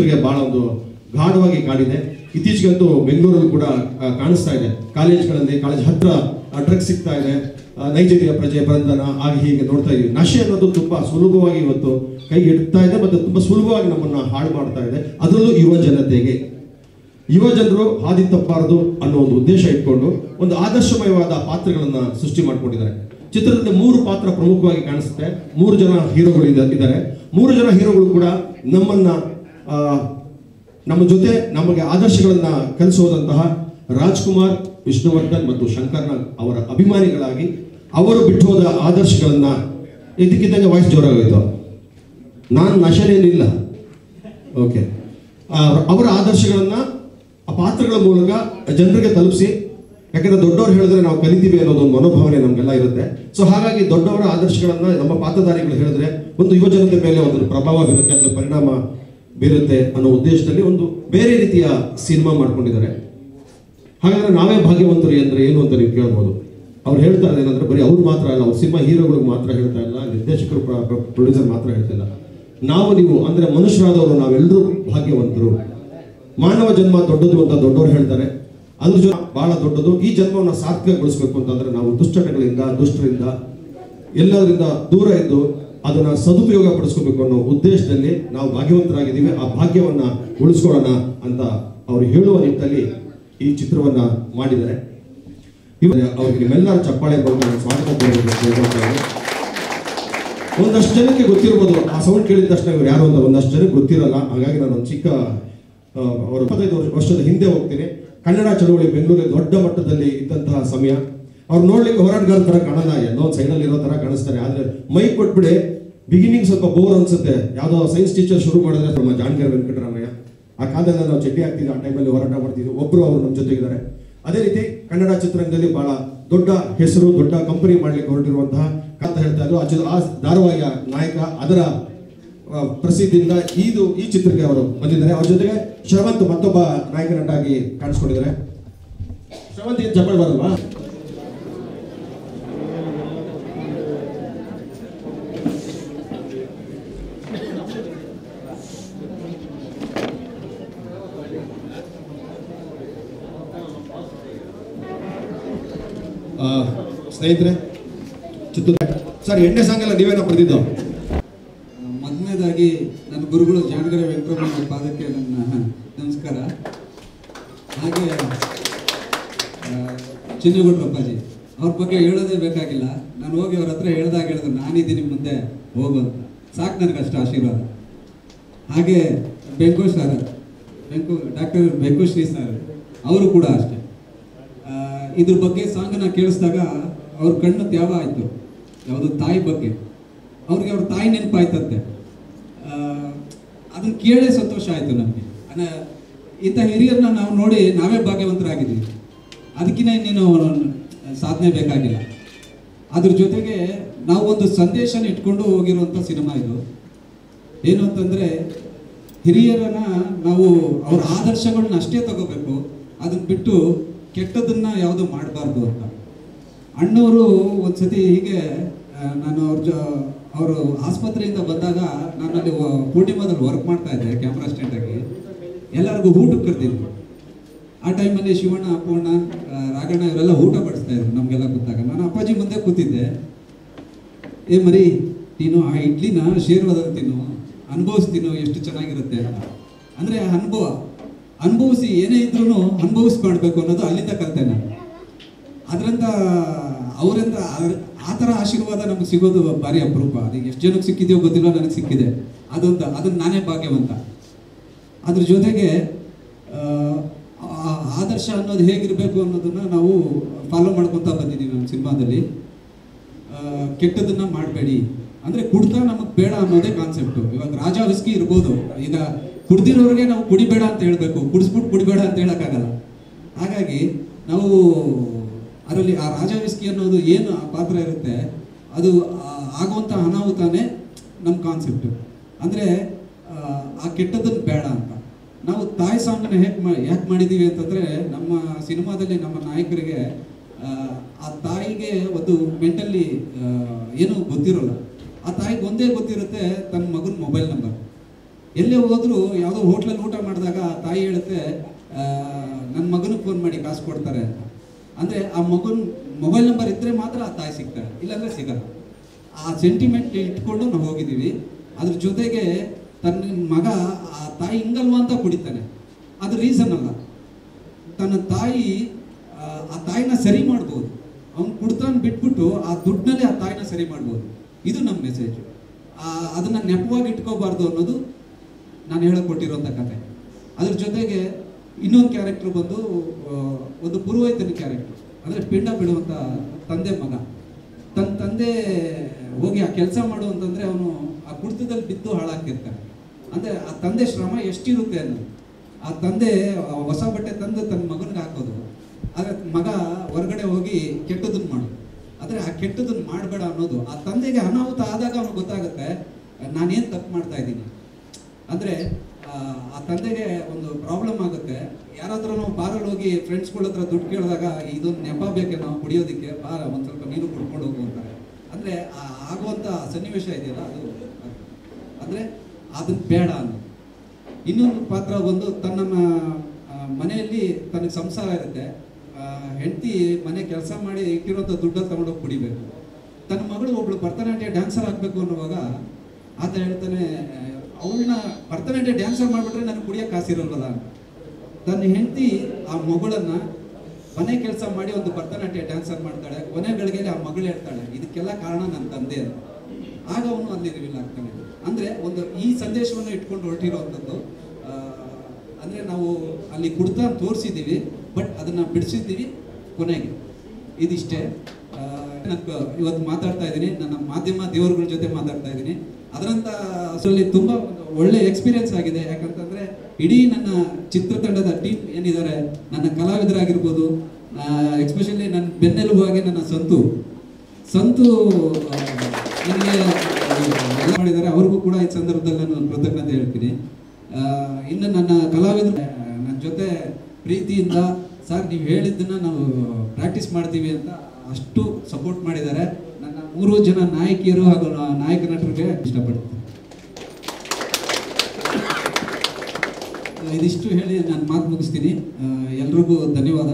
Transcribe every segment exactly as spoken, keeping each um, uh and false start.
ಯುವಕರಿಗೆ ಬಹಳ ಒಂದು ಗಾಢವಾಗಿ ಕಾಡಿದೆ. ಇತ್ತೀಚೆಗಂತೂ ಬೆಂಗಳೂರಲ್ಲಿ ಕೂಡ ಕಾಣಿಸ್ತಾ ಇದೆ, ಕಾಲೇಜ್ಗಳಲ್ಲಿ ಕಾಲೇಜ್ ಹತ್ರ ಡ್ರಗ್ಸ್ ಸಿಗ್ತಾ ಇದೆ, ನೈಜೀರಿಯಾ ಪ್ರಜೆ ಬಂಧನ ಹಾಗೆ ಹೀಗೆ ನೋಡ್ತಾ ಇದೀವಿ. ನಶೆ ಅನ್ನೋದು ತುಂಬಾ ಸುಲಭವಾಗಿ ಇವತ್ತು ಕೈಗೆ ಇಡ್ತಾ ಇದೆ ಮತ್ತು ತುಂಬಾ ಸುಲಭವಾಗಿ ನಮ್ಮನ್ನ ಹಾಳು ಮಾಡ್ತಾ ಇದೆ, ಅದರಲ್ಲೂ ಯುವ ಜನತೆಗೆ. ಯುವ ಜನರು ಹಾದಿ ತಪ್ಪಬಾರದು ಅನ್ನೋ ಒಂದು ಉದ್ದೇಶ ಇಟ್ಕೊಂಡು ಒಂದು ಆದರ್ಶಮಯವಾದ ಪಾತ್ರಗಳನ್ನ ಸೃಷ್ಟಿ ಮಾಡ್ಕೊಂಡಿದ್ದಾರೆ. ಚಿತ್ರದಲ್ಲಿ ಮೂರು ಪಾತ್ರ ಪ್ರಮುಖವಾಗಿ ಕಾಣಿಸುತ್ತೆ. ಮೂರು ಜನ ಹೀರೋಗಳು ಇದ್ದಾರೆ. ಮೂರು ಜನ ಹೀರೋಗಳು ಕೂಡ ನಮ್ಮನ್ನ ನಮ್ಮ ಜೊತೆ ನಮಗೆ ಆದರ್ಶಗಳನ್ನ ಕಲಿಸೋದಂತಹ ರಾಜ್ಕುಮಾರ್, ವಿಷ್ಣುವರ್ಧನ್ ಮತ್ತು ಶಂಕರ್ನಾಗ್ ಅವರ ಅಭಿಮಾನಿಗಳಾಗಿ ಅವರು ಬಿಟ್ಟು ಹೋದ ಆದರ್ಶಗಳನ್ನ, ಇದಕ್ಕಿದ್ದಂಗೆ ವಾಯ್ಸ್ ಜೋರಾಗೋಯ್ತು, ನಾನು ನಶೆನೇನಿಲ್ಲ, ಓಕೆ, ಅವರ ಆದರ್ಶಗಳನ್ನ ಆ ಪಾತ್ರಗಳ ಮೂಲಕ ಜನರಿಗೆ ತಲುಪಿಸಿ, ಯಾಕಂದ್ರೆ ದೊಡ್ಡವರು ಹೇಳಿದ್ರೆ ನಾವು ಕಲಿತೀವಿ ಅನ್ನೋದೊಂದು ಮನೋಭಾವನೆ ನಮಗೆಲ್ಲ ಇರುತ್ತೆ. ಸೊ ಹಾಗಾಗಿ ದೊಡ್ಡವರ ಆದರ್ಶಗಳನ್ನ ನಮ್ಮ ಪಾತ್ರಧಾರಿಗಳು ಹೇಳಿದ್ರೆ ಒಂದು ಯುವ ಜನತೆ ಮೇಲೆ ಒಂದು ಪ್ರಭಾವ ಬೀರುತ್ತೆ, ಅದರ ಪರಿಣಾಮ ಬೀರುತ್ತೆ ಅನ್ನೋ ಉದ್ದೇಶದಲ್ಲಿ ಒಂದು ಬೇರೆ ರೀತಿಯ ಸಿನಿಮಾ ಮಾಡ್ಕೊಂಡಿದ್ದಾರೆ. ಹಾಗಾದ್ರೆ ನಾವೇ ಭಾಗ್ಯವಂತರು ಅಂದ್ರೆ ಏನು ಅಂತ ನೀವು ಕೇಳ್ಬೋದು. ಅವ್ರು ಹೇಳ್ತಾ ಇದ್ದಾರೆ ಏನಂದ್ರೆ ಬರೀ ಅವ್ರು ಮಾತ್ರ ಅಲ್ಲ, ಅವ್ರ ಸಿನಿಮಾ ಹೀರೋಗಳಿಗೆ ಮಾತ್ರ ಹೇಳ್ತಾ ಇಲ್ಲ, ನಿರ್ದೇಶಕರು ಪ್ರೊಡ್ಯೂಸರ್ ಮಾತ್ರ ಹೇಳ್ತಾ ಇಲ್ಲ, ನಾವು ನೀವು ಅಂದ್ರೆ ಮನುಷ್ಯರಾದವರು ನಾವೆಲ್ಲರೂ ಭಾಗ್ಯವಂತರು. ಮಾನವ ಜನ್ಮ ದೊಡ್ಡದು ಅಂತ ದೊಡ್ಡವರು ಹೇಳ್ತಾರೆ, ಅದ್ರ ಜೊತೆ ಬಹಳ ದೊಡ್ಡದು. ಈ ಜನ್ಮವನ್ನು ಸಾರ್ಥಕಗೊಳಿಸಬೇಕು ಅಂತಂದ್ರೆ ನಾವು ದುಷ್ಟಗಳಿಂದ, ದುಷ್ಟರಿಂದ, ಎಲ್ಲದರಿಂದ ದೂರ ಇದ್ದು ಅದನ್ನ ಸದುಪಯೋಗ ಪಡಿಸ್ಕೋಬೇಕು ಅನ್ನೋ ಉದ್ದೇಶದಲ್ಲಿ ನಾವು ಭಾಗ್ಯವಂತರಾಗಿದ್ದೀವಿ. ಆ ಭಾಗ್ಯವನ್ನ ಉಳಿಸ್ಕೊಳ್ಳೋಣ ಅಂತ ಅವರು ಹೇಳುವ ನಿಟ್ಟಿನಲ್ಲಿ ಈ ಚಿತ್ರವನ್ನ ಮಾಡಿದ್ದಾರೆ. ಅವ್ರಿಗೆ ನಿಮ್ಮೆಲ್ಲರ ಚಪ್ಪಾಳೆ ಬಂದು ಸ್ವಾಗತ ಕೋರಬೇಕು. ಒಂದಷ್ಟು ಜನಕ್ಕೆ ಗೊತ್ತಿರ್ಬೋದು, ಆ ಸೌಂಡ್ ಕೇಳಿದ ತಕ್ಷಣ ಇವ್ರು ಯಾರು ಅಂತ ಒಂದಷ್ಟು ಜನಕ್ಕೆ ಗೊತ್ತಿರಲ್ಲ. ಹಾಗಾಗಿ ನಾನು ಒಂದು ಚಿಕ್ಕ ಅವರು ಇಪ್ಪತ್ತೈದು ವರ್ಷದ ಹಿಂದೆ ಹೋಗ್ತೀನಿ. ಕನ್ನಡ ಚಳವಳಿ ಬೆಂಗಳೂರಲ್ಲಿ ದೊಡ್ಡ ಮಟ್ಟದಲ್ಲಿ ಇದ್ದಂತಹ ಸಮಯ. ಅವ್ರು ನೋಡ್ಲಿಕ್ಕೆ ಹೋರಾಟಗಾರ ತರ ಕಾಣಲ್ಲ, ಎಲ್ಲೋ ಒಂದು ಸೈಡಲ್ಲಿ ಇರೋ ತರ ಕಾಣಿಸ್ತಾರೆ. ಆದ್ರೆ ಮೈಕ್ ಕೊಟ್ಬಿಡಿ ಬಿಗಿನಿಂಗ್ ಸ್ವಲ್ಪ ಬೋರ್ ಅನ್ಸುತ್ತೆ. ಯಾವುದೋ ಸೈನ್ಸ್ ಟೀಚರ್ ಶುರು ಮಾಡಿದ್ರೆ ನಮ್ಮ ಜಾಣಗೆರೆ ವೆಂಕಟರಾಮಯ್ಯ, ಆ ಕಾಲದಲ್ಲಿ ನಾವು ಚಡ್ಡಿ ಹಾಕ್ತಿದ್ವಿ, ಆ ಟೈಮಲ್ಲಿ ಹೋರಾಟ ಮಾಡ್ತಿದ್ವಿ. ಒಬ್ರು ಅವರು ನಮ್ಮ ಜೊತೆಗಿದ್ದಾರೆ. ಅದೇ ರೀತಿ ಕನ್ನಡ ಚಿತ್ರರಂಗದಲ್ಲಿ ಬಹಳ ದೊಡ್ಡ ಹೆಸರು, ದೊಡ್ಡ ಕಂಪನಿ ಮಾಡ್ಲಿಕ್ಕೆ ಹೊರಟಿರುವಂತಹ ಕಾಂತ ಹೇಳ್ತಾ ಇದ್ರು. ಆ ಧಾರಾವಾಹಿಯ ನಾಯಕ, ಅದರ ಪ್ರಸಿದ್ಧಿಯಿಂದ ಇದು ಈ ಚಿತ್ರಕ್ಕೆ ಅವರು ಬಂದಿದ್ದಾರೆ. ಅವ್ರ ಜೊತೆಗೆ ಶ್ರವಂತ್ ಮತ್ತೊಬ್ಬ ನಾಯಕ ನಟಾಗಿ ಕಾಣಿಸ್ಕೊಂಡಿದ್ದಾರೆ. ಶ್ರವಂತ್ ಏನ್ ಚಪ್ಪಲ್ ಬರಲ್ವಾ? ಸ್ನೇಹಿತರೆ, ಚಿತ್ರ ಸರ್ ಎಂಟನೇ ಸಾಂಗ್ ಎಲ್ಲ ನೀವೇನೋ ಬರ್ದಿದ್ದು. ಮೊದಲನೇದಾಗಿ ನನ್ನ ಗುರುಗಳು ಜಾಣಗೆರೆ ವೆಂಕಟರಾಮಯ್ಯ ಪಾದಕ್ಕೆ ನನ್ನ ನಮಸ್ಕಾರ. ಹಾಗೆ ಚಿನ್ನಗುಡ್ರ ಅಪ್ಪಾಜಿ ಅವ್ರ ಬಗ್ಗೆ ಹೇಳೋದೇ ಬೇಕಾಗಿಲ್ಲ. ನಾನು ಹೋಗಿ ಅವ್ರ ಹತ್ರ ಹೇಳ್ದಾಗ ಹೇಳಿದ್ರು ನಾನಿದ್ದೀನಿ ಮುಂದೆ ಹೋಗು ಅಂತ. ಸಾಕು ನನಗಷ್ಟು ಆಶೀರ್ವಾದ. ಹಾಗೆ ಬೆಂಕು ಸರ್, ಬೆಂಕು ಡಾಕ್ಟರ್ ಬೆಂಕು ಶ್ರೀ ಸರ್ ಅವರು ಕೂಡ ಅಷ್ಟೇ. ಇದ್ರ ಬಗ್ಗೆ ಸಾಂಗನ್ನ ಕೇಳಿಸಿದಾಗ ಅವ್ರ ಕಣ್ಣು ತ್ಯಾವ ಆಯಿತು, ಯಾವುದು ತಾಯಿ ಬಗ್ಗೆ. ಅವ್ರಿಗೆ ಅವ್ರ ತಾಯಿ ನೆನಪಾಯ್ತಂತೆ. ಅದನ್ನು ಕೇಳೇ ಸಂತೋಷ ಆಯಿತು ನಮಗೆ. ಇಂಥ ಹಿರಿಯರನ್ನ ನಾವು ನೋಡಿ ನಾವೇ ಭಾಗ್ಯವಂತರಾಗಿದ್ದೀವಿ. ಅದಕ್ಕಿಂತ ಇನ್ನೇನು ಸಾಧನೆ ಬೇಕಾಗಿಲ್ಲ. ಅದ್ರ ಜೊತೆಗೆ ನಾವು ಒಂದು ಸಂದೇಶನ ಇಟ್ಕೊಂಡು ಹೋಗಿರುವಂಥ ಸಿನಿಮಾ ಇದು. ಏನು ಅಂತಂದರೆ ಹಿರಿಯರನ್ನ ನಾವು ಅವ್ರ ಆದರ್ಶಗಳನ್ನ ಅಷ್ಟೇ ತಗೋಬೇಕು, ಅದನ್ನ ಬಿಟ್ಟು ಕೆಟ್ಟದನ್ನ ಯಾವುದು ಮಾಡಬಾರ್ದು ಅಂತ. ಅಣ್ಣವರು ಒಂದ್ಸತಿ ಹೀಗೆ ನಾನು ಅವ್ರ ಜೊ ಅವರು ಆಸ್ಪತ್ರೆಯಿಂದ ಬಂದಾಗ ನಾನು ಅಲ್ಲಿ ಪೂರ್ಣಿಮಾದಲ್ಲಿ ವರ್ಕ್ ಮಾಡ್ತಾ ಇದ್ದೆ ಕ್ಯಾಮ್ರಾ ಅಸಿಸ್ಟೆಂಟಾಗಿ. ಎಲ್ಲರಿಗೂ ಊಟಕ್ಕೆ ಕರೆದಿದ್ರು. ಆ ಟೈಮಲ್ಲಿ ಶಿವಣ್ಣ, ಅಪ್ಪಣ್ಣ, ರಾಘಣ್ಣ ಇವರೆಲ್ಲ ಊಟ ಬಡಿಸ್ತಾ ಇದ್ರು ನಮಗೆಲ್ಲ ಗೊತ್ತಾಗ. ನಾನು ಅಪ್ಪಾಜಿ ಮುಂದೆ ಕೂತಿದ್ದೆ. ಏ ಮರಿ ನೀನು ಆ ಇಡ್ಲಿನ ಶೇರ್ವಾದ ತಿನ್ನು, ಅನುಭವಿಸ್ತೀನೋ ಎಷ್ಟು ಚೆನ್ನಾಗಿರುತ್ತೆ ಅಂತ. ಅಂದರೆ ಅನುಭವ ಅನುಭವಿಸಿ ಏನೇ ಇದ್ರೂ ಅನುಭವಿಸ್ಕೊಳ್ಬೇಕು ಅನ್ನೋದು ಅಲ್ಲಿಂದ ಕಲಿತೆ ನಾನು. ಅದರಿಂದ ಅವರಿಂದ ಆ ಥರ ಆಶೀರ್ವಾದ ನಮ್ಗೆ ಸಿಗೋದು ಭಾರಿ ಅಪರೂಪ. ಅದಕ್ಕೆ ಎಷ್ಟು ಜನಕ್ಕೆ ಸಿಕ್ಕಿದೆಯೋ ಗೊತ್ತಿಲ್ಲ, ನನಗೆ ಸಿಕ್ಕಿದೆ. ಅದೊಂದು ಅದನ್ನು ನಾನೇ ಭಾಗ್ಯವಂತ. ಅದ್ರ ಜೊತೆಗೆ ಆದರ್ಶ ಅನ್ನೋದು ಹೇಗಿರಬೇಕು ಅನ್ನೋದನ್ನು ನಾವು ಫಾಲೋ ಮಾಡ್ಕೊತಾ ಬಂದಿದ್ದೀವಿ ನಮ್ಮ ಸಿನಿಮಾದಲ್ಲಿ. ಕೆಟ್ಟದನ್ನು ಮಾಡಬೇಡಿ ಅಂದರೆ ಕುಡ್ತಾ ನಮಗೆ ಬೇಡ ಅನ್ನೋದೇ ಕಾನ್ಸೆಪ್ಟು. ಇವಾಗ ರಾಜ ವಿಸ್ಕಿ ಇರ್ಬೋದು, ಈಗ ಕುಡ್ದಿರೋರಿಗೆ ನಾವು ಕುಡಿಬೇಡ ಅಂತ ಹೇಳಬೇಕು, ಕುಡಿಸ್ಬಿಟ್ಟು ಕುಡಿಬೇಡ ಅಂತ ಹೇಳೋಕ್ಕಾಗಲ್ಲ. ಹಾಗಾಗಿ ನಾವು ಅದರಲ್ಲಿ ಆ ರಾಜ ವಿಸ್ಕಿ ಅನ್ನೋದು ಏನು ಆ ಪಾತ್ರ ಇರುತ್ತೆ, ಅದು ಆಗುವಂಥ ಅನಾಹುತಾನೇ ನಮ್ಮ ಕಾನ್ಸೆಪ್ಟು. ಅಂದರೆ ಆ ಕೆಟ್ಟದನ್ನು ಬೇಡ ಅಂತ ನಾವು ತಾಯಿ ಸಾಂಗನ್ನ ಹೇಗೆ ಮಾ ಯಾಕೆ ಮಾಡಿದ್ದೀವಿ ಅಂತಂದರೆ, ನಮ್ಮ ಸಿನಿಮಾದಲ್ಲಿ ನಮ್ಮ ನಾಯಕರಿಗೆ ಆ ತಾಯಿಗೆ ಒಂದು ಮೆಂಟಲಿ ಏನೂ ಗೊತ್ತಿರೋಲ್ಲ. ಆ ತಾಯಿಗೆ ಒಂದೇ ಗೊತ್ತಿರುತ್ತೆ, ತನ್ನ ಮಗನ ಮೊಬೈಲ್ ನಂಬರ್. ಎಲ್ಲೇ ಹೋದರೂ ಯಾವುದೋ ಹೋಟ್ಲಲ್ಲಿ ಊಟ ಮಾಡಿದಾಗ ತಾಯಿ ಹೇಳುತ್ತೆ ನನ್ನ ಮಗನಿಗೆ ಫೋನ್ ಮಾಡಿ ಕಾಸು ಕೊಡ್ತಾರೆ ಅಂತ. ಅಂದರೆ ಆ ಮಗನ ಮೊಬೈಲ್ ನಂಬರ್ ಇದ್ದರೆ ಮಾತ್ರ ಆ ತಾಯಿ ಸಿಗ್ತಾರೆ, ಇಲ್ಲಾಂದರೆ ಸಿಗಲ್ಲ. ಆ ಸೆಂಟಿಮೆಂಟ್ ಇಟ್ಕೊಂಡು ನಾವು ಹೋಗಿದ್ದೀವಿ. ಅದ್ರ ಜೊತೆಗೆ ತನ್ನ ಮಗ ಆ ತಾಯಿ ಹಿಂಗಲ್ವಾ ಅಂತ ಕುಡಿತಾನೆ, ಅದು ರೀಸನ್ ಅಲ್ಲ. ತನ್ನ ತಾಯಿ ಆ ತಾಯಿನ ಸರಿ ಮಾಡ್ಬೋದು, ಅವ್ನು ಕುಡ್ತಾನೆ ಬಿಟ್ಬಿಟ್ಟು ಆ ದುಡ್ಡಲ್ಲಿ ಆ ತಾಯಿನ ಸರಿ ಮಾಡ್ಬೋದು. ಇದು ನಮ್ಮ ಮೆಸೇಜು. ಅದನ್ನು ನೆಪವಾಗಿ ಇಟ್ಕೋಬಾರ್ದು ಅನ್ನೋದು ನಾನು ಹೇಳಿಕೊಟ್ಟಿರೋಂಥ ಕತೆ. ಅದ್ರ ಜೊತೆಗೆ ಇನ್ನೊಂದು ಕ್ಯಾರೆಕ್ಟ್ರು ಬಂದು ಒಂದು ಪುರೋಹಿತನ ಕ್ಯಾರೆಕ್ಟ್ರು, ಅಂದರೆ ಪಿಂಡ ಬಿಡುವಂಥ ತಂದೆ ಮಗ. ತನ್ನ ತಂದೆ ಹೋಗಿ ಆ ಕೆಲಸ ಮಾಡು ಅಂತಂದರೆ ಅವನು ಆ ಕುಡಿತದಲ್ಲಿ ಬಿದ್ದು ಹಾಳಾಗ್ತಿರ್ತಾನೆ. ಅಂದರೆ ಆ ತಂದೆ ಶ್ರಮ ಎಷ್ಟಿರುತ್ತೆ ಅನ್ನೋದು. ಆ ತಂದೆ ಹೊಸ ಬಟ್ಟೆ ತಂದು ತನ್ನ ಮಗನಿಗೆ ಹಾಕೋದು, ಆದರೆ ಮಗ ಹೊರಗಡೆ ಹೋಗಿ ಕೆಟ್ಟದನ್ನು ಮಾಡೋದು. ಆದರೆ ಆ ಕೆಟ್ಟದನ್ನು ಮಾಡಬೇಡ ಅನ್ನೋದು ಆ ತಂದೆಗೆ ಅನಾಹುತ ಆದಾಗ ಅವನಿಗೆ ಗೊತ್ತಾಗುತ್ತೆ ನಾನೇನು ತಪ್ಪು ಮಾಡ್ತಾ ಇದ್ದೀನಿ. ಅಂದರೆ ಆ ತಂದೆಗೆ ಒಂದು ಪ್ರಾಬ್ಲಮ್ ಆಗುತ್ತೆ. ಯಾರಾದ್ರೂ ನಾವು ಬಾರಲ್ಲಿ ಹೋಗಿ ಫ್ರೆಂಡ್ಸ್ಗಳ ಹತ್ರ ದುಡ್ಡು ಕೇಳಿದಾಗ ಇದೊಂದು ನೆಪ ಬೇಕೆ ನಾವು ಕುಡಿಯೋದಕ್ಕೆ, ಬಾರ ಒಂದು ಸ್ವಲ್ಪ ನೀರು ಕುಡ್ಕೊಂಡು ಹೋಗು ಅಂತಾರೆ. ಅಂದರೆ ಆಗುವಂಥ ಸನ್ನಿವೇಶ ಇದೆಯಲ್ಲ ಅದು, ಅಂದರೆ ಅದನ್ನು ಬೇಡ ಅನ್ನೋದು. ಇನ್ನೊಂದು ಪಾತ್ರ ಬಂದು ತನ್ನ ಮನೆಯಲ್ಲಿ ತನಗೆ ಸಂಸಾರ ಇರುತ್ತೆ, ಹೆಂಡತಿ ಮನೆ ಕೆಲಸ ಮಾಡಿ ಇಟ್ಟಿರೋಂಥ ದುಡ್ಡಲ್ಲಿ ತಗೊಂಡೋಗಿ ಕುಡಿಬೇಕು. ತನ್ನ ಮಗಳು ಒಬ್ಳು ಭರತನಾಟ್ಯ ಡ್ಯಾನ್ಸರ್ ಆಗಬೇಕು ಅನ್ನುವಾಗ ಆತ ಹೇಳ್ತಾನೆ, ಅವಳನ್ನ ಭರತನಾಟ್ಯ ಡ್ಯಾನ್ಸರ್ ಮಾಡಿಬಿಟ್ರೆ ನನಗೆ ಕುಡಿಯೋಕೆ ಕಾಸಿರೋಲ್ವಲ್ಲ ಅಂತ. ತನ್ನ ಹೆಂಡತಿ ಆ ಮಗಳನ್ನು ಮನೆ ಕೆಲಸ ಮಾಡಿ ಒಂದು ಭರತನಾಟ್ಯ ಡ್ಯಾನ್ಸರ್ ಮಾಡ್ತಾಳೆ. ಕೊನೆಗಳಿಗೆ ಆ ಮಗಳು ಹೇಳ್ತಾಳೆ ಇದಕ್ಕೆಲ್ಲ ಕಾರಣ ನನ್ನ ತಂದೆ ಅಂತ. ಆಗ ಅವನು ಅಲ್ಲಿ ರಿವೀಲ್ ಆಗ್ತಾನೆ. ಅಂದರೆ ಒಂದು ಈ ಸಂದೇಶವನ್ನು ಇಟ್ಕೊಂಡು ಹೊರಟಿರೋವಂಥದ್ದು. ಅಂದರೆ ನಾವು ಅಲ್ಲಿ ಕುಡ್ತಾ ತೋರಿಸಿದ್ದೀವಿ, ಬಟ್ ಅದನ್ನು ಬಿಡಿಸಿದ್ದೀವಿ ಕೊನೆಗೆ. ಇದಿಷ್ಟೇ. ನಾನು ಇವತ್ತು ಮಾತಾಡ್ತಾ ಇದ್ದೀನಿ, ನನ್ನ ಮಾಧ್ಯಮ ದೇವರುಗಳ ಜೊತೆ ಮಾತಾಡ್ತಾ ಇದ್ದೀನಿ. ಅದರಂಥ ಅದರಲ್ಲಿ ತುಂಬ ಒಳ್ಳೆ ಎಕ್ಸ್ಪೀರಿಯನ್ಸ್ ಆಗಿದೆ. ಯಾಕಂತಂದರೆ ಇಡೀ ನನ್ನ ಚಿತ್ರತಂಡದ ಟೀಮ್ ಏನಿದ್ದಾರೆ, ನನ್ನ ಕಲಾವಿದರಾಗಿರ್ಬೋದು, ಎಕ್ಸ್ಪೆಷಲಿ ನನ್ನ ಬೆನ್ನೆಲುಬಾಗಿ ನನ್ನ ಸಂತು ಸಂತು ನನಗೆ ಎಲ್ಲ ಮಾಡಿದ್ದಾರೆ. ಅವ್ರಿಗೂ ಕೂಡ ಈ ಸಂದರ್ಭದಲ್ಲಿ ನಾನು ಕೃತಜ್ಞತೆ ಹೇಳ್ತೀನಿ. ಇನ್ನು ನನ್ನ ಕಲಾವಿದರು ನನ್ನ ಜೊತೆ ಪ್ರೀತಿಯಿಂದ ಸರ್ ನೀವು ಹೇಳಿದ್ದನ್ನು ನಾವು ಪ್ರಾಕ್ಟೀಸ್ ಮಾಡ್ತೀವಿ ಅಂತ ಅಷ್ಟು ಸಪೋರ್ಟ್ ಮಾಡಿದ್ದಾರೆ. ನನ್ನ ಮೂರು ಜನ ನಾಯಕಿಯರು ಹಾಗೂ ನಾಯಕ ನಟರಿಗೆ ಇಷ್ಟಪಡ್ತೀನಿ. ಇದಿಷ್ಟು ಹೇಳಿ ನಾನು ಮಾತು ಮುಗಿಸ್ತೀನಿ. ಎಲ್ರಿಗೂ ಧನ್ಯವಾದ.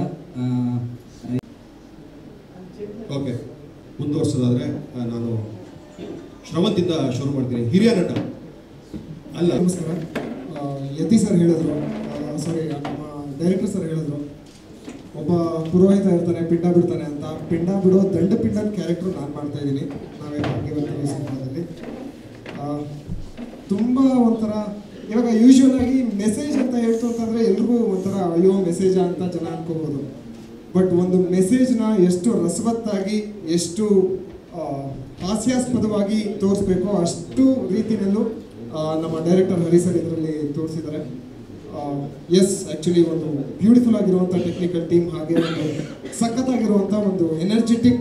ಓಕೆ, ಮುಂದುವರ್ಸೋದಾದರೆ ನಾನು ಶ್ರವಂತಿಂದ ಶುರು ಮಾಡ್ತೀನಿ. ಹಿರಿಯ ನಟ ಅಲ್ಲ. ನಮಸ್ಕಾರ. ಯತಿ ಸರ್ ಹೇಳಿದ್ರು, ಸಾರಿ ನಮ್ಮ ಡೈರೆಕ್ಟರ್ ಸರ್ ಹೇಳಿದ್ರು, ಒಬ್ಬ ಪುರೋಹಿತ ಇರ್ತಾನೆ, ಪಿಂಡ ಬಿಡ್ತಾನೆ ಅಂತ. ಪಿಂಡ ಬಿಡೋ ದಂಡ ಪಿಂಡದ ಕ್ಯಾರೆಕ್ಟ್ರು ನಾನು ಮಾಡ್ತಾ ಇದ್ದೀನಿ ನಾವೇ ಭಾಗ್ಯವಂತರು ಸಿನಿಮಾದಲ್ಲಿ. ತುಂಬ ಒಂಥರ ಇವಾಗ ಯೂಶ್ವಲ್ ಆಗಿ ಮೆಸೇಜ್ ಅಂತ ಹೇಳ್ತು ಅಂತಂದರೆ ಎಲ್ರಿಗೂ ಒಂಥರ ಅಯ್ಯೋ ಮೆಸೇಜಾ ಅಂತ ಜನ ಅನ್ಕೋಬೋದು. ಬಟ್ ಒಂದು ಮೆಸೇಜ್ನ ಎಷ್ಟು ರಸವತ್ತಾಗಿ, ಎಷ್ಟು ಹಾಸ್ಯಾಸ್ಪದವಾಗಿ ತೋರಿಸ್ಬೇಕೋ ಅಷ್ಟು ರೀತಿಯಲ್ಲೂ ನಮ್ಮ ಡೈರೆಕ್ಟರ್ ಹರಿ ಸರ್ ಇದರಲ್ಲಿ ತೋರಿಸಿದ್ದಾರೆ. ಎಸ್, ಆ್ಯಕ್ಚುಲಿ ಒಂದು ಬ್ಯೂಟಿಫುಲ್ ಆಗಿರುವಂಥ ಟೆಕ್ನಿಕಲ್ ಟೀಮ್, ಹಾಗೆ ಒಂದು ಸಖತ್ತಾಗಿರುವಂಥ ಒಂದು ಎನರ್ಜೆಟಿಕ್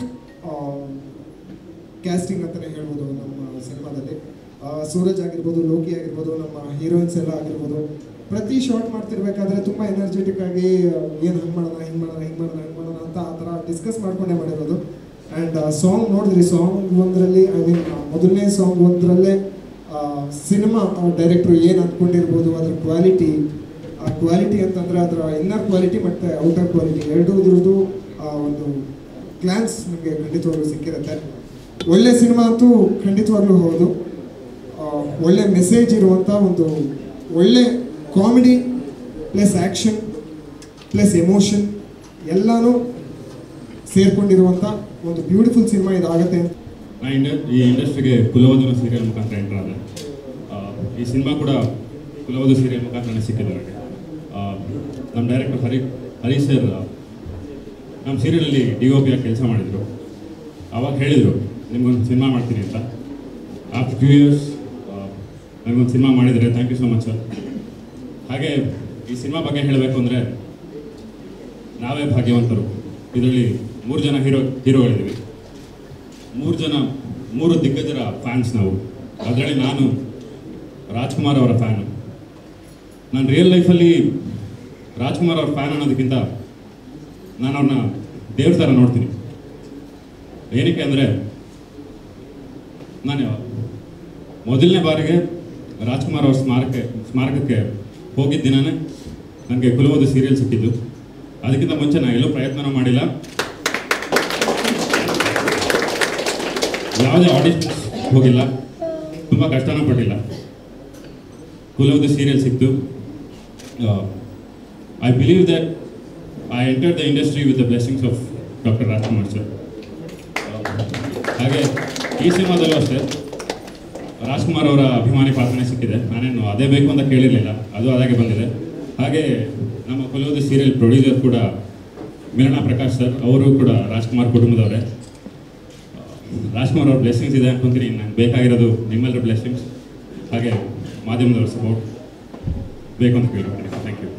ಕ್ಯಾಸ್ಟಿಂಗ್ ಅಂತಲೇ ಹೇಳ್ಬೋದು ನಮ್ಮ ಸಿನಿಮಾದಲ್ಲಿ. ಸೂರಜ್ ಆಗಿರ್ಬೋದು, ಲೋಕಿ ಆಗಿರ್ಬೋದು, ನಮ್ಮ ಹೀರೋಯಿನ್ಸ್ ಎಲ್ಲ ಆಗಿರ್ಬೋದು, ಪ್ರತಿ ಶಾಟ್ ಮಾಡ್ತಿರ್ಬೇಕಾದ್ರೆ ತುಂಬ ಎನರ್ಜೆಟಿಕ್ ಆಗಿ ಏನು ಹಂಗೆ ಮಾಡೋಣ ಹಿಂಗೆ ಮಾಡೋಣ ಹಿಂಗೆ ಮಾಡೋಣ ಹಿಂಗೆ ಮಾಡೋಣ ಅಂತ ಆ ಥರ ಡಿಸ್ಕಸ್ ಮಾಡ್ಕೊಂಡೇ ಮಾಡಿರೋದು. ಆ್ಯಂಡ್ ಸಾಂಗ್ ನೋಡಿದ್ರಿ, ಸಾಂಗ್ ಒಂದರಲ್ಲಿ ಐ ಮೀನ್ ಮೊದಲನೇ ಸಾಂಗ್ ಒಂದರಲ್ಲೇ ಸಿನಿಮಾ ಡೈರೆಕ್ಟ್ರು ಏನು ಅಂದ್ಕೊಂಡಿರ್ಬೋದು ಅದ್ರ ಕ್ವಾಲಿಟಿ, ಆ ಕ್ವಾಲಿಟಿ ಅಂತಂದರೆ ಅದರ ಇನ್ನರ್ ಕ್ವಾಲಿಟಿ ಮತ್ತು ಔಟರ್ ಕ್ವಾಲಿಟಿ ಎರಡೂ ಇದ್ರದ್ದು ಒಂದು ಗ್ಲಾನ್ಸ್ ನಮಗೆ ಖಂಡಿತವಾಗ್ಲೂ ಸಿಕ್ಕಿರುತ್ತೆ. ಒಳ್ಳೆ ಸಿನಿಮಾ ಅಂತೂ ಖಂಡಿತವಾಗ್ಲೂ ಹೌದು. ಒಳ್ಳೆ ಮೆಸೇಜ್ ಇರುವಂಥ ಒಂದು ಒಳ್ಳೆ comedy plus action plus emotion ಎಲ್ಲನೂ ಸೇರ್ಕೊಂಡಿರುವಂಥ ಒಂದು ಬ್ಯೂಟಿಫುಲ್ ಸಿನಿಮಾ ಇದಾಗತ್ತೆ. ಈ ಇಂಡಸ್ಟ್ರಿಗೆ ಕುಲವಧು ಸೀರಿಯಲ್ ಮುಖಾಂತರ ಎಂಟರ್ ಆದ. ಈ ಸಿನಿಮಾ ಕೂಡ ಕುಲವಧು ಸೀರಿಯಲ್ ಮುಖಾಂತರ ನನಗೆ ಸಿಕ್ಕಿದೆ. ನಮ್ಮ ಡೈರೆಕ್ಟರ್ ಹರಿ ಹರಿ ಸರ್ ನಮ್ಮ ಸೀರಿಯಲಲ್ಲಿ ಡಿ ಒ ಪಿಯಾಗಿ ಕೆಲಸ ಮಾಡಿದರು. ಆವಾಗ ಹೇಳಿದರು ನಿಮ್ಗೊಂದು ಸಿನಿಮಾ ಮಾಡ್ತೀನಿ ಅಂತ. ಆಫ್ಟರ್ ಫ್ಯೂ ಇಯರ್ಸ್ ನನಗೊಂದು ಸಿನಿಮಾ ಮಾಡಿದರೆ thank you so much sir. ಹಾಗೆ ಈ ಸಿನಿಮಾ ಬಗ್ಗೆ ಹೇಳಬೇಕು ಅಂದರೆ ನಾವೇ ಭಾಗ್ಯವಂತರು. ಇದರಲ್ಲಿ ಮೂರು ಜನ ಹೀರೋ ಹೀರೋಗಳಿದ್ದೀವಿ. ಮೂರು ಜನ ಮೂರು ದಿಗ್ಗಜರ ಫ್ಯಾನ್ಸ್ ನಾವು. ಅದರಲ್ಲಿ ನಾನು ರಾಜ್ಕುಮಾರ್ ಅವರ ಫ್ಯಾನು. ನಾನು ರಿಯಲ್ ಲೈಫಲ್ಲಿ ರಾಜ್ಕುಮಾರ್ ಅವ್ರ ಫ್ಯಾನ್ ಅನ್ನೋದಕ್ಕಿಂತ ನಾನು ಅವ್ರನ್ನ ದೇವ್ರ ಥರ ನೋಡ್ತೀನಿ. ಏನಕ್ಕೆ ಅಂದರೆ ನಾನು ಮೊದಲನೇ ಬಾರಿಗೆ ರಾಜ್ಕುಮಾರ್ ಅವ್ರ ಸ್ಮಾರಕ ಸ್ಮಾರಕಕ್ಕೆ ಹೋಗಿದ್ದ ದಿನವೇ ನನಗೆ ಕುಲವಧು ಸೀರಿಯಲ್ ಸಿಕ್ಕಿದ್ದು. ಅದಕ್ಕಿಂತ ಮುಂಚೆ ನಾನು ಎಲ್ಲೂ ಪ್ರಯತ್ನ ಮಾಡಿಲ್ಲ, ಯಾವುದೇ ಆಡಿಷನ್ಸ್ ಹೋಗಿಲ್ಲ, ತುಂಬ ಕಷ್ಟನೂ ಪಟ್ಟಿಲ್ಲ. ಕುಲವಧು ಸೀರಿಯಲ್ ಸಿಕ್ತು. I believe that I entered the industry with the blessings of doctor Rajkumar sir. ಹಾಗೆ ಈ ಸಿನಿಮಾದಲ್ಲೂ ಅಷ್ಟೇ ರಾಜ್ಕುಮಾರ್ ಅವರ ಅಭಿಮಾನಿ ಪಾತ್ರನೇ ಸಿಕ್ಕಿದೆ. ನಾನೇನು ಅದೇ ಬೇಕು ಅಂತ ಕೇಳಿರಲಿಲ್ಲ, ಅದು ಅದಾಗೆ ಬಂದಿದೆ. ಹಾಗೆ ನಮ್ಮ ಕುಲವಧು ಸೀರಿಯಲ್ ಪ್ರೊಡ್ಯೂಸರ್ ಕೂಡ ಮಿಲನ ಪ್ರಕಾಶ್ ಸರ್, ಅವರು ಕೂಡ ರಾಜ್ಕುಮಾರ್ ಕುಟುಂಬದವರೇ. ರಾಜ್ಕುಮಾರ್ ಅವ್ರ ಬ್ಲೆಸ್ಸಿಂಗ್ಸ್ ಇದೆ ಅನ್ಕೊಂತೀನಿ. ನಂಗೆ ಬೇಕಾಗಿರೋದು ನಿಮ್ಮೆಲ್ಲರ ಬ್ಲೆಸ್ಸಿಂಗ್ಸ್, ಹಾಗೆ ಮಾಧ್ಯಮದವ್ರ ಸಪೋರ್ಟ್ ಬೇಕು ಅಂತ ಕೇಳ್ಕೊತೀನಿ. Thank you.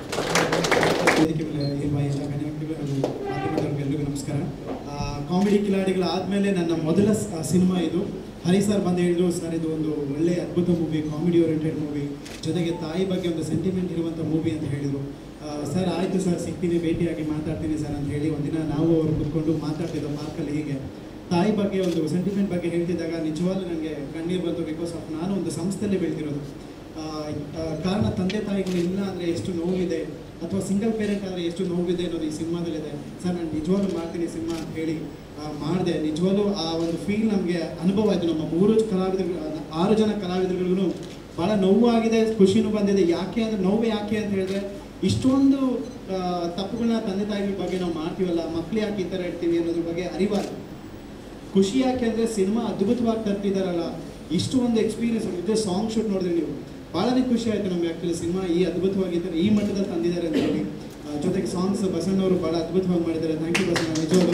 ಎಲ್ಲರಿಗೂ ನಮಸ್ಕಾರ. ಕಾಮಿಡಿ ಕಿಲಾಡಿಗಳಾದಮೇಲೆ ನನ್ನ ಮೊದಲ ಸಿನಿಮಾ ಇದು. ಹರಿ ಸರ್ ಬಂದು ಹೇಳಿದ್ರು, ಸರ್ ಇದು ಒಂದು ಒಳ್ಳೆಯ ಅದ್ಭುತ ಮೂವಿ, ಕಾಮಿಡಿ ಓರಿಯೆಂಟೆಡ್ ಮೂವಿ, ಜೊತೆಗೆ ತಾಯಿ ಬಗ್ಗೆ ಒಂದು ಸೆಂಟಿಮೆಂಟ್ ಇರುವಂಥ ಮೂವಿ ಅಂತ ಹೇಳಿದರು. ಸರ್ ಆಯಿತು ಸರ್, ಸಿಗ್ತೀನಿ, ಭೇಟಿಯಾಗಿ ಮಾತಾಡ್ತೀನಿ ಸರ್ ಅಂತ ಹೇಳಿ ಒಂದಿನ ನಾವು ಅವರು ಕೂತ್ಕೊಂಡು ಮಾತಾಡ್ತಿದ್ದೋ ಪಾರ್ಕಲ್ಲಿ. ಹೀಗೆ ತಾಯಿ ಬಗ್ಗೆ ಒಂದು ಸೆಂಟಿಮೆಂಟ್ ಬಗ್ಗೆ ಹೇಳ್ತಿದ್ದಾಗ ನಿಜವಾಗ್ಲೂ ನನಗೆ ಕಣ್ಣೀರು ಬಂತು. ಬಿಕಾಸ್ ಆಫ್ ನಾನು ಒಂದು ಸಂಸ್ಥೆಯಲ್ಲೇ ಬೆಳೆದಿರೋದು. ಕಾರಣ ತಂದೆ ತಾಯಿಗಳು ಇಲ್ಲ ಅಂದರೆ ಎಷ್ಟು ನೋವಿದೆ, ಅಥವಾ ಸಿಂಗಲ್ ಪೇರೆಂಟ್ ಆದರೆ ಎಷ್ಟು ನೋವಿದೆ ಅನ್ನೋದು ಈ ಸಿನಿಮಾದಲ್ಲಿದೆ. ಸರ್ ನಾನು ನಿಜವಾಗ್ಲೂ ಮಾಡ್ತೀನಿ ಸಿನಿಮಾ ಅಂತ ಹೇಳಿ ಮಾಡಿದೆ. ನಿಜವಾಗ್ಲೂ ಆ ಒಂದು ಫೀಲ್ ನಮಗೆ ಅನುಭವ ಆಯಿತು. ನಮ್ಮ ಮೂರು ಕಲಾವಿದರು, ಆರು ಜನ ಕಲಾವಿದರುಗಳಿಗೂ ಭಾಳ ನೋವಾಗಿದೆ, ಖುಷಿನೂ ಬಂದಿದೆ. ಯಾಕೆ ಅಂದರೆ ನೋವು ಯಾಕೆ ಅಂತ ಹೇಳಿದ್ರೆ, ಇಷ್ಟೊಂದು ತಪ್ಪುಗಳನ್ನ ತಂದೆ ತಾಯಿಗಳ ಬಗ್ಗೆ ನಾವು ಮಾಡ್ತೀವಲ್ಲ, ಮಕ್ಳು ಯಾಕೆ ಈ ಥರ ಇರ್ತೀವಿ ಅನ್ನೋದ್ರ ಬಗ್ಗೆ ಅರಿವಾಗಿದೆ. ಖುಷಿ ಯಾಕೆ ಅಂದರೆ ಸಿನಿಮಾ ಅದ್ಭುತವಾಗಿ ತರ್ತಿದ್ದಾರಲ್ಲ, ಇಷ್ಟು ಒಂದು ಎಕ್ಸ್ಪೀರಿಯನ್ಸ್ ಇದೆ. ಸಾಂಗ್ ಶೂಟ್ ನೋಡಿದ್ರೆ ನೀವು ಭಾಳನೇ ಖುಷಿ ಆಯಿತು ನಮಗೆ. ಆ್ಯಕ್ಚುಲಿ ಸಿನಿಮಾ ಈ ಅದ್ಭುತವಾಗಿದ್ದಾರೆ, ಈ ಮಟ್ಟದಲ್ಲಿ ತಂದಿದ್ದಾರೆ ಅಂತ ಹೇಳಿ. ಜೊತೆಗೆ ಸಾಂಗ್ಸ್ ಬಸಣ್ಣವರು ಭಾಳ ಅದ್ಭುತವಾಗಿ ಮಾಡಿದ್ದಾರೆ. ಥ್ಯಾಂಕ್ ಯು ಬಸಣ್ಣ, ನಿಜವಾಗ್ಲೂ.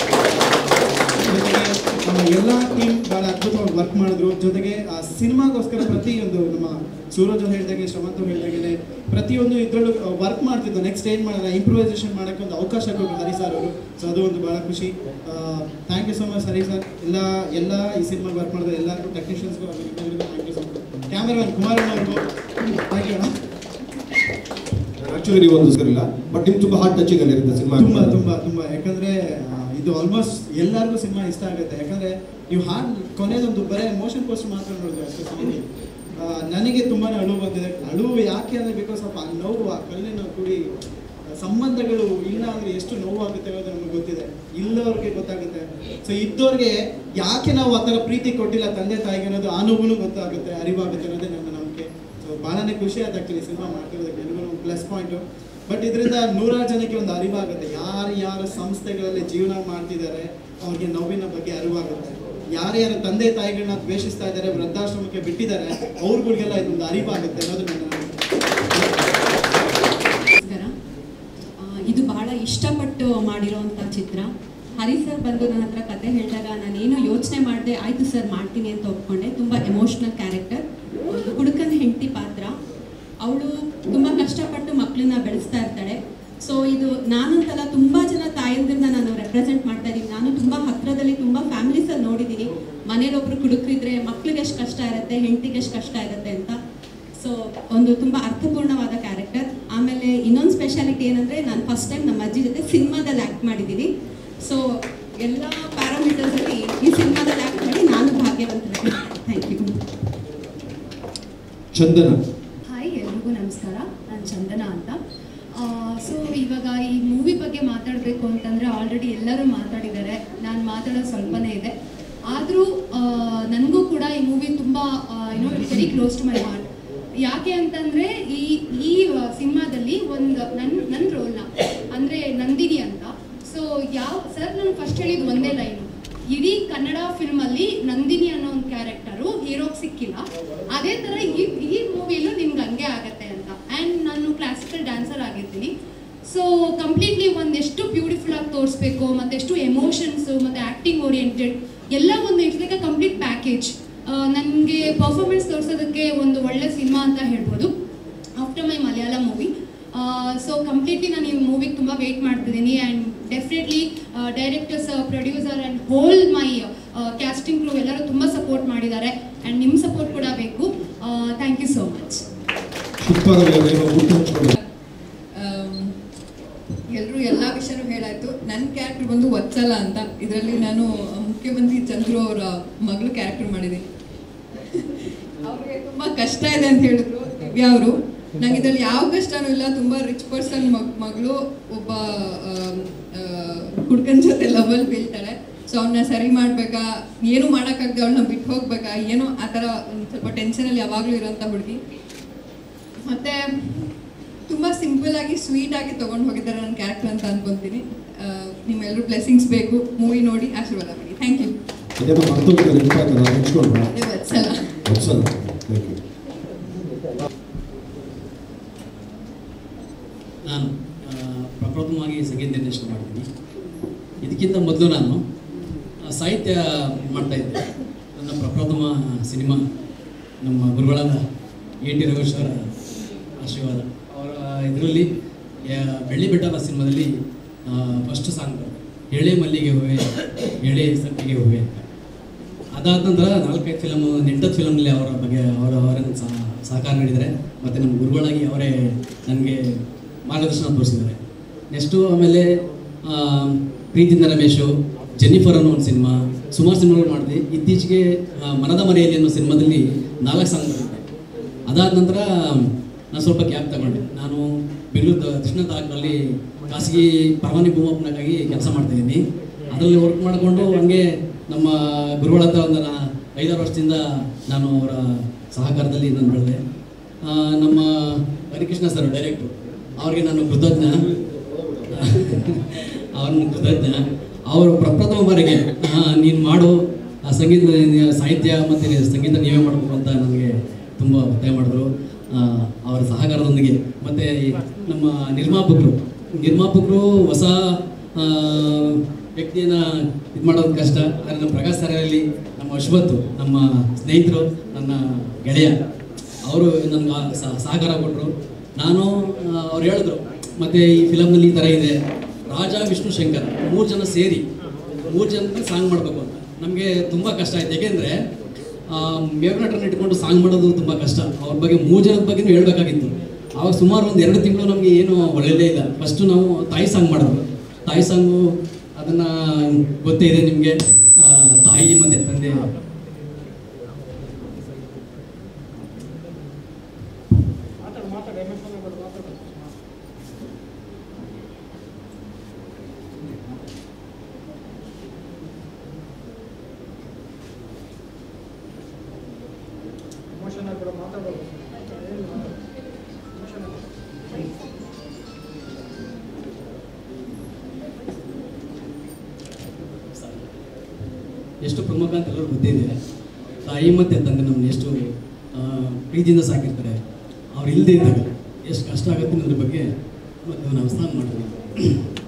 ಜೊತೆಗೆ ಎಲ್ಲ ಟೀಮ್ ಭಾಳ ಅದ್ಭುತವಾಗಿ ವರ್ಕ್ ಮಾಡಿದ್ರು. ಜೊತೆಗೆ ಆ ಸಿನಿಮಾಗೋಸ್ಕರ ಪ್ರತಿಯೊಂದು ನಮ್ಮ ಸೂರಜ್ ಹೇಳಿದಾಗೆ, ಶ್ರವಂತ್ ಹೇಳಿದಾಗೆ ಪ್ರತಿಯೊಂದು ಇದರಲ್ಲೂ ವರ್ಕ್ ಮಾಡ್ತಿದ್ದು. ನೆಕ್ಸ್ಟ್ ಏನು ಮಾಡೋಣ, ಇಂಪ್ರೂವೈಸೇಷನ್ ಮಾಡೋಕ್ಕೆ ಒಂದು ಅವಕಾಶ ಕೊಟ್ಟರು ಹರಿ ಸರ್ ಅವರು. ಸೊ ಅದು ಒಂದು ಭಾಳ ಖುಷಿ. Thank you so much Hari sir. ಎಲ್ಲ ಎಲ್ಲ ಈ ಸಿನಿಮಾಗೆ ವರ್ಕ್ ಮಾಡಿದ್ರೆ ಎಲ್ಲರಿಗೂ, ಟೆಕ್ನಿಷಿಯನ್ಸ್ಗೂ thank you so much. Cameraman Kumaranna ಅವ್ರಿಗೂ ಥ್ಯಾಂಕ್ ಯು. ಆಕ್ಚುಲಿ ನೀವು ಒಂದು ಇಲ್ಲ, ಬಟ್ ನಿಮ್ಗೆ ತುಂಬ ಹಾರ್ಟ್ ಟಚಿಂಗ್ ಅಲ್ಲಿ ಇರುತ್ತೆ ಸಿನಿಮಾ. ತುಂಬ ತುಂಬ ತುಂಬ ಯಾಕಂದರೆ ಇದು ಆಲ್ಮೋಸ್ಟ್ ಎಲ್ಲರಿಗೂ ಸಿನಿಮಾ ಇಷ್ಟ ಆಗುತ್ತೆ. ಯಾಕಂದರೆ ನೀವು ಹಾಡು ಕೊನೆಯದೊಂದು ಬರೀ ಮೋಷನ್ ಪೋಸ್ಟ್ ಮಾತ್ರ ನೋಡಿದ್ರೆ ಅಷ್ಟೇ ಸಾಂಗ್. ನನಗೆ ತುಂಬಾ ಅಳುವು ಬಂದಿದೆ. ಅಳುವು ಯಾಕೆ ಅಂದರೆ ಬಿಕಾಸ್ ಆಫ್ ಆ ನೋವು, ಆ ಕಲ್ಲಿನ ಕೂಡಿ ಸಂಬಂಧಗಳು ಇಲ್ಲ ಅಂದರೆ ಎಷ್ಟು ನೋವಾಗುತ್ತೆ ಅನ್ನೋದು ನಮಗೆ ಗೊತ್ತಿದೆ. ಇಲ್ಲವ್ರಿಗೆ ಗೊತ್ತಾಗುತ್ತೆ. ಸೊ ಇದ್ದವ್ರಿಗೆ ಯಾಕೆ ನಾವು ಆ ಥರ ಪ್ರೀತಿ ಕೊಟ್ಟಿಲ್ಲ ತಂದೆ ತಾಯಿಗೆ ಅನ್ನೋದು ಆ ನೋವು ಗೊತ್ತಾಗುತ್ತೆ, ಅರಿವಾಗುತ್ತೆ ಅನ್ನೋದೇ ನನ್ನ ನಂಬಿಕೆ. ಸೊ ಭಾಳನೇ ಖುಷಿ ಆಯ್ತು ಆ್ಯಕ್ಚುಲಿ ಸಿನಿಮಾ ಮಾಡ್ತಿರೋದಕ್ಕೆ, ನನಗೂ ಪ್ಲಸ್ ಪಾಯಿಂಟು. ಬಟ್ ಇದರಿಂದ ನೂರಾರು ಜನಕ್ಕೆ ಒಂದು ಅರಿವಾಗುತ್ತೆ. ಯಾರು ಯಾರು ಸಂಸ್ಥೆಗಳಲ್ಲಿ ಜೀವನ ಮಾಡ್ತಿದ್ದಾರೆ ಅವ್ರಿಗೆ ನೋವಿನ ಬಗ್ಗೆ ಅರಿವಾಗುತ್ತೆ. ಯಾರ್ಯಾರು ತಂದೆ ತಾಯಿಗಳನ್ನ ದ್ವೇಷಿಸ್ತಾ ಇದ್ದಾರೆ, ವೃದ್ಧಾಶ್ರಮಕ್ಕೆ ಬಿಟ್ಟಿದ್ದಾರೆ, ಅವ್ರಗಳಿಗೆಲ್ಲ ಇದೊಂದು ಅರಿವಾಗುತ್ತೆ ಅನ್ನೋದು ನನ್ನ ಇದು ಬಹಳ ಇಷ್ಟಪಟ್ಟು ಮಾಡಿರೋವಂಥ ಚಿತ್ರ. ಹರಿ ಸರ್ ಬಂದು ನನ್ನ ಹತ್ರ ಕತೆ ಹೇಳಿದಾಗ ನಾನೇನು ಯೋಚನೆ ಮಾಡಿದೆ, ಆಯಿತು ಸರ್ ಮಾಡ್ತೀನಿ ಅಂತ ಒಪ್ಕೊಂಡೆ. ತುಂಬ ಎಮೋಷ್ನಲ್ ಕ್ಯಾರೆಕ್ಟರ್, ಒಂದು ಹುಡುಕನ ಹೆಂಡತಿ ಪಾತ್ರ. ಅವಳು ತುಂಬ ಕಷ್ಟಪಟ್ಟು ಮಕ್ಕಳನ್ನ ಬೆಳೆಸ್ತಾ ಇರ್ತಾಳೆ. ಸೊ ಇದು ನಾನಂತಲ್ಲ, ತುಂಬ ಜನ ತಾಯಂದಿರನ್ನ ನಾನು ರೆಪ್ರೆಸೆಂಟ್ ಮಾಡ್ತಾ ಇದ್ದೀನಿ. ನಾನು ತುಂಬ ಹತ್ತಿರದಲ್ಲಿ ತುಂಬ ಫ್ಯಾಮಿಲೀಸಲ್ಲಿ ನೋಡಿದ್ದೀನಿ, ಮನೇಲಿ ಒಬ್ರು ಕುಡುಕ್ರಿದ್ರೆ ಮಕ್ಳಿಗೆ ಎಷ್ಟು ಕಷ್ಟ ಇರುತ್ತೆ, ಹೆಂಡತಿಗೆ ಎಷ್ಟು ಕಷ್ಟ ಇರುತ್ತೆ ಅಂತ. ಸೊ ಒಂದು ತುಂಬ ಅರ್ಥಪೂರ್ಣವಾದ ಕ್ಯಾರೆಕ್ಟರ್. ಆಮೇಲೆ ಇನ್ನೊಂದು ಸ್ಪೆಷಾಲಿಟಿ ಏನಂದರೆ, ನಾನು ಫಸ್ಟ್ ಟೈಮ್ ನಮ್ಮ ಅಜ್ಜಿ ಜೊತೆ ಸಿನಿಮಾದಲ್ಲಿ ಆ್ಯಕ್ಟ್ ಮಾಡಿದ್ದೀನಿ. ಸೊ ಎಲ್ಲ ಪ್ಯಾರಾಮೀಟರ್ಸಲ್ಲಿ ಈ ಸಿನಿಮಾದಲ್ಲಿ ಆ್ಯಕ್ಟ್ ಮಾಡಿ ನಾನು ಭಾಗ್ಯವಂತರಾಗಿ. Thank you. ಚಂದನ. ಹಾಯ್, ಎಲ್ರಿಗೂ ನಮಸ್ಕಾರ. ನಾನು ಚಂದನ ಅಂತ. ಸೊ ಇವಾಗ ಈ ಮೂವಿ ಬಗ್ಗೆ ಮಾತಾಡಬೇಕು ಅಂತಂದರೆ ಆಲ್ರೆಡಿ ಎಲ್ಲರೂ ಮಾತಾಡಿದ್ದಾರೆ. ನಾನು ಮಾತಾಡೋದು ಸ್ವಲ್ಪನೇ ಇದೆ. ಆದರೂ ನನಗೂ ಕೂಡ ಈ ಮೂವಿ ತುಂಬ ಏನೋ very close to my heart. ಯಾಕೆ ಅಂತಂದರೆ ಈ ಈ ಸಿನಿಮಾದಲ್ಲಿ ಒಂದು ನನ್ನ ನನ್ನ ರೋಲ್ನ ಅಂದರೆ ನಂದಿನಿ ಅಂತ. ಸೊ ಯಾವ ಸರ್ ನಾನು ಫಸ್ಟ್ ಹೇಳಿದ್ದು ಒಂದೇ ಲೈನು, ಇಡೀ ಕನ್ನಡ ಫಿಲ್ಮಲ್ಲಿ ನಂದಿನಿ ಅನ್ನೋ ಒಂದು ಕ್ಯಾರೆಕ್ಟರು ಹೀರೋಗೆ ಸಿಕ್ಕಿಲ್ಲ. ಅದೇ ಥರ ಈ ಈ ಮೂವಿಲೂ ನಿಮ್ಗೆ ಹಂಗೆ ಆಗತ್ತೆ ಅಂತ. ಆ್ಯಂಡ್ ನಾನು ಕ್ಲಾಸಿಕಲ್ ಡ್ಯಾನ್ಸರ್ ಆಗಿರ್ತೀನಿ. ಸೊ ಕಂಪ್ಲೀಟ್ಲಿ ಒಂದೆಷ್ಟು ಬ್ಯೂಟಿಫುಲ್ ಆಗಿ ತೋರಿಸ್ಬೇಕು, ಮತ್ತೆಷ್ಟು ಎಮೋಷನ್ಸು ಮತ್ತು ಆ್ಯಕ್ಟಿಂಗ್ ಓರಿಯೆಂಟೆಡ್ ಎಲ್ಲ ಒಂದು it's like a complete package. ನನಗೆ ಪರ್ಫಾರ್ಮೆನ್ಸ್ ತೋರಿಸೋದಕ್ಕೆ ಒಂದು ಒಳ್ಳೆ ಸಿನಿಮಾ ಅಂತ ಹೇಳ್ಬೋದು after my Malayalam movie. So completely ನಾನು ಈ ಮೂವಿಗೆ ತುಂಬ ವೆಯ್ಟ್ ಮಾಡ್ತಿದ್ದೀನಿ. And definitely directors, producer and whole my casting crew ಎಲ್ಲರೂ ತುಂಬ ಸಪೋರ್ಟ್ ಮಾಡಿದ್ದಾರೆ. ಆ್ಯಂಡ್ ನಿಮ್ಮ ಸಪೋರ್ಟ್ ಕೂಡ ಬೇಕು. Thank you so much. ಎಲ್ಲರೂ ಎಲ್ಲ ವಿಷಯನೂ ಹೇಳಾಯಿತು. ನನ್ನ ಕ್ಯಾರೆಕ್ಟರ್ ಬಂದು ವತ್ಸಲ ಅಂತ. ಇದರಲ್ಲಿ ನಾನು ಮುಖ್ಯಮಂತ್ರಿ ಚಂದ್ರು ಅವರ ಮಗಳು ಕ್ಯಾರೆಕ್ಟರ್ ಮಾಡಿದ್ದೀನಿ. ಅವ್ರಿಗೆ ತುಂಬ ಕಷ್ಟ ಇದೆ ಅಂತ ಹೇಳಿದ್ರು ದಿವ್ಯಾ ಅವರು. ನಂಗೆ ಇದ್ರಲ್ಲಿ ಯಾವ ಕಷ್ಟನೂ ಇಲ್ಲ. ತುಂಬ ರಿಚ್ ಪರ್ಸನ್ ಮಗ್ ಮಗಳು ಒಬ್ಬ ಹುಡ್ಗನ ಜೊತೆ ಲವಲ್ ಬೀಳ್ತಾಳೆ. ಸೊ ಅವನ್ನ ಸರಿ ಮಾಡಬೇಕಾ, ಏನು ಮಾಡೋಕ್ಕಾಗದೆ ಅವಳನ್ನ ಬಿಟ್ಟು ಹೋಗ್ಬೇಕಾ, ಏನೋ ಆ ಥರ ಒಂದು ಸ್ವಲ್ಪ ಟೆನ್ಷನಲ್ಲಿ ಯಾವಾಗಲೂ ಇರೋಂಥ ಹುಡುಗಿ. ಮತ್ತು ತುಂಬ ಸಿಂಪಲ್ ಆಗಿ ಸ್ವೀಟ್ ಆಗಿ ತೊಗೊಂಡು ಹೋಗಿದ್ದಾರೆ ನನ್ನ ಕ್ಯಾರೆಕ್ಟರ್ ಅಂತ ಅನ್ಕೊತೀನಿ. ನಿಮ್ಮೆಲ್ಲರೂ ಬ್ಲೆಸ್ಸಿಂಗ್ಸ್ ಬೇಕು. ಮೂವಿ ನೋಡಿ ಆಶೀರ್ವಾದ ಮಾಡಿ. Thank you. ನಾನು ಪ್ರಪ್ರಥಮವಾಗಿ ಸಂಗೀತ ನಿರ್ದೇಶನ ಮಾಡ್ತೀನಿ. ಇದಕ್ಕಿಂತ ಮೊದಲು ನಾನು ಸಾಹಿತ್ಯ ಮಾಡ್ತಾಯಿದ್ದೆ. ನನ್ನ ಪ್ರಪ್ರಥಮ ಸಿನಿಮಾ ನಮ್ಮ ಗುರುಗಳಾದ ಎ ಟಿ ರಘುವರ ಆಶೀರ್ವಾದ ಅವರ ಇದರಲ್ಲಿ ಬೆಳ್ಳಿ ಬೆಟ್ಟದ ಸಿನಿಮಾದಲ್ಲಿ ಫಸ್ಟ್ ಸಾಂಗ್ ಎಳೆ ಮಲ್ಲಿಗೆ ಹೂವೆ ಎಳೆ ಸಂಪಿಗೆ ಹೂವೆ. ಅದಾದ ನಂತರ ನಾಲ್ಕೈದು ಫಿಲಮು ನೆಂಟತ್ತು ಫಿಲಮ್ನಲ್ಲಿ ಅವರ ಬಗ್ಗೆ ಅವರ ಅವರನ್ನು ಸಹಕಾರ ನೀಡಿದ್ದಾರೆ. ಮತ್ತು ನಮ್ಮ ಗುರುಗಳಾಗಿ ಅವರೇ ನನಗೆ ಮಾರ್ಗದರ್ಶನ ತೋರಿಸಿದ್ದಾರೆ. ನೆಕ್ಸ್ಟು ಆಮೇಲೆ ಪ್ರೀತಿಯಿಂದ ರಮೇಶು, ಜೆನ್ನಿಫರ್ ಅನ್ನೋ ಒಂದು ಸಿನಿಮಾ, ಸುಮಾರು ಸಿನಿಮಾಗಳು ಮಾಡಿದೆ. ಇತ್ತೀಚೆಗೆ ಮನದ ಮನೆಯಲ್ಲಿ ಅನ್ನೋ ಸಿನಿಮಾದಲ್ಲಿ ನಾಲ್ಕು ಸಾಂಗ್ ಬರುತ್ತೆ. ಅದಾದ ನಂತರ ನಾನು ಸ್ವಲ್ಪ ಗ್ಯಾಪ್ ತಗೊಂಡೆ. ನಾನು ಬೆಂಗಳೂರು ದಕ್ಷಿಣ ತಾಲೂಕಿನಲ್ಲಿ ಖಾಸಗಿ ಪರವಾನಿ ಭೂಮಾಪನಕ್ಕಾಗಿ ಕೆಲಸ ಮಾಡ್ತಾಯಿದ್ದೀನಿ. ಅದರಲ್ಲಿ ವರ್ಕ್ ಮಾಡಿಕೊಂಡು ಹಂಗೆ ನಮ್ಮ ಗುರುಗಳ ಹತ್ರ ಒಂದು ಐದಾರು ವರ್ಷದಿಂದ ನಾನು ಅವರ ಸಹಕಾರದಲ್ಲಿ ನಾನು ಬೆಳೆದೆ. ನಮ್ಮ ಹರಿಕೃಷ್ಣ ಸರ್ ಡೈರೆಕ್ಟ್ರು, ಅವ್ರಿಗೆ ನಾನು ಕೃತಜ್ಞ ಅವ್ರನ್ನ ಕೃತಜ್ಞ ಅವರು ಪ್ರಪ್ರಥಮ ಬಾರಿಗೆ ನೀನು ಮಾಡು ಆ ಸಂಗೀತ ಸಾಹಿತ್ಯ ಮತ್ತು ಸಂಗೀತ ನೀವೇ ಮಾಡಬೇಕು ಅಂತ ನನಗೆ ತುಂಬ ಒತ್ತಾಯ ಮಾಡಿದ್ರು. ಅವರ ಸಹಕಾರದೊಂದಿಗೆ ಮತ್ತು ನಮ್ಮ ನಿರ್ಮಾಪಕರು ನಿರ್ಮಾಪಕರು ಹೊಸ ವ್ಯಕ್ತಿಯನ್ನು ಇದು ಮಾಡೋದು ಕಷ್ಟ. ಆದರೆ ನಮ್ಮ ಪ್ರಕಾಶ್ ಸರಲ್ಲಿ ನಮ್ಮ ಅಶ್ವತ್ತು, ನಮ್ಮ ಸ್ನೇಹಿತರು, ನನ್ನ ಗೆಳೆಯ, ಅವರು ನನಗೆ ಸಹಕಾರ ಕೊಟ್ಟರು. ನಾನು ಅವ್ರು ಹೇಳಿದ್ರು ಮತ್ತು ಈ ಫಿಲಮ್ನಲ್ಲಿ ಈ ಥರ ಇದೆ, ರಾಜ ವಿಷ್ಣು ಶಂಕರ್ ಮೂರು ಜನ ಸೇರಿ ಮೂರು ಜನ ಸಾಂಗ್ ಮಾಡಬೇಕು ಅಂತ. ನಮಗೆ ತುಂಬ ಕಷ್ಟ ಆಯ್ತು. ಏಕೆಂದರೆ ಮೇವ್ನಟನ್ನು ಇಟ್ಕೊಂಡು ಸಾಂಗ್ ಮಾಡೋದು ತುಂಬ ಕಷ್ಟ. ಅವ್ರ ಬಗ್ಗೆ ಮೂರು ಜನದ ಬಗ್ಗೆನೂ ಹೇಳ್ಬೇಕಾಗಿತ್ತು. ಆವಾಗ ಸುಮಾರು ಒಂದು ಎರಡು ತಿಂಗಳು ನಮಗೆ ಏನು ಒಳ್ಳೆಯದೇ ಇಲ್ಲ. ಫಸ್ಟು ನಾವು ತಾಯಿ ಸಾಂಗ್ ಮಾಡೋದು. ತಾಯಿ ಸಾಂಗು ಅದನ್ನು ಗೊತ್ತೇ ಇದೆ ನಿಮಗೆ, ತಾಯಿ ಮತ್ತು ತಂದೆ. ಎಷ್ಟು ಪ್ರಮುಖ ಅಂತ ಎಲ್ಲರೂ ಗೊತ್ತಿದೆ. ತಾಯಿ ಮತ್ತು ತಂದೆ ನಮ್ಮನ್ನ ಎಷ್ಟು ಪ್ರೀತಿಯಿಂದ ಸಾಕಿರ್ತಾರೆ. ಅವ್ರು ಇಲ್ಲದೆ ಇದ್ದಾಗ ಎಷ್ಟು ಕಷ್ಟ ಆಗುತ್ತೆ ಅನ್ನೋದ್ರ ಬಗ್ಗೆ ಮತ್ತು ನಾವು ಸ್ನಾನ ಮಾಡ್ತೀವಿ.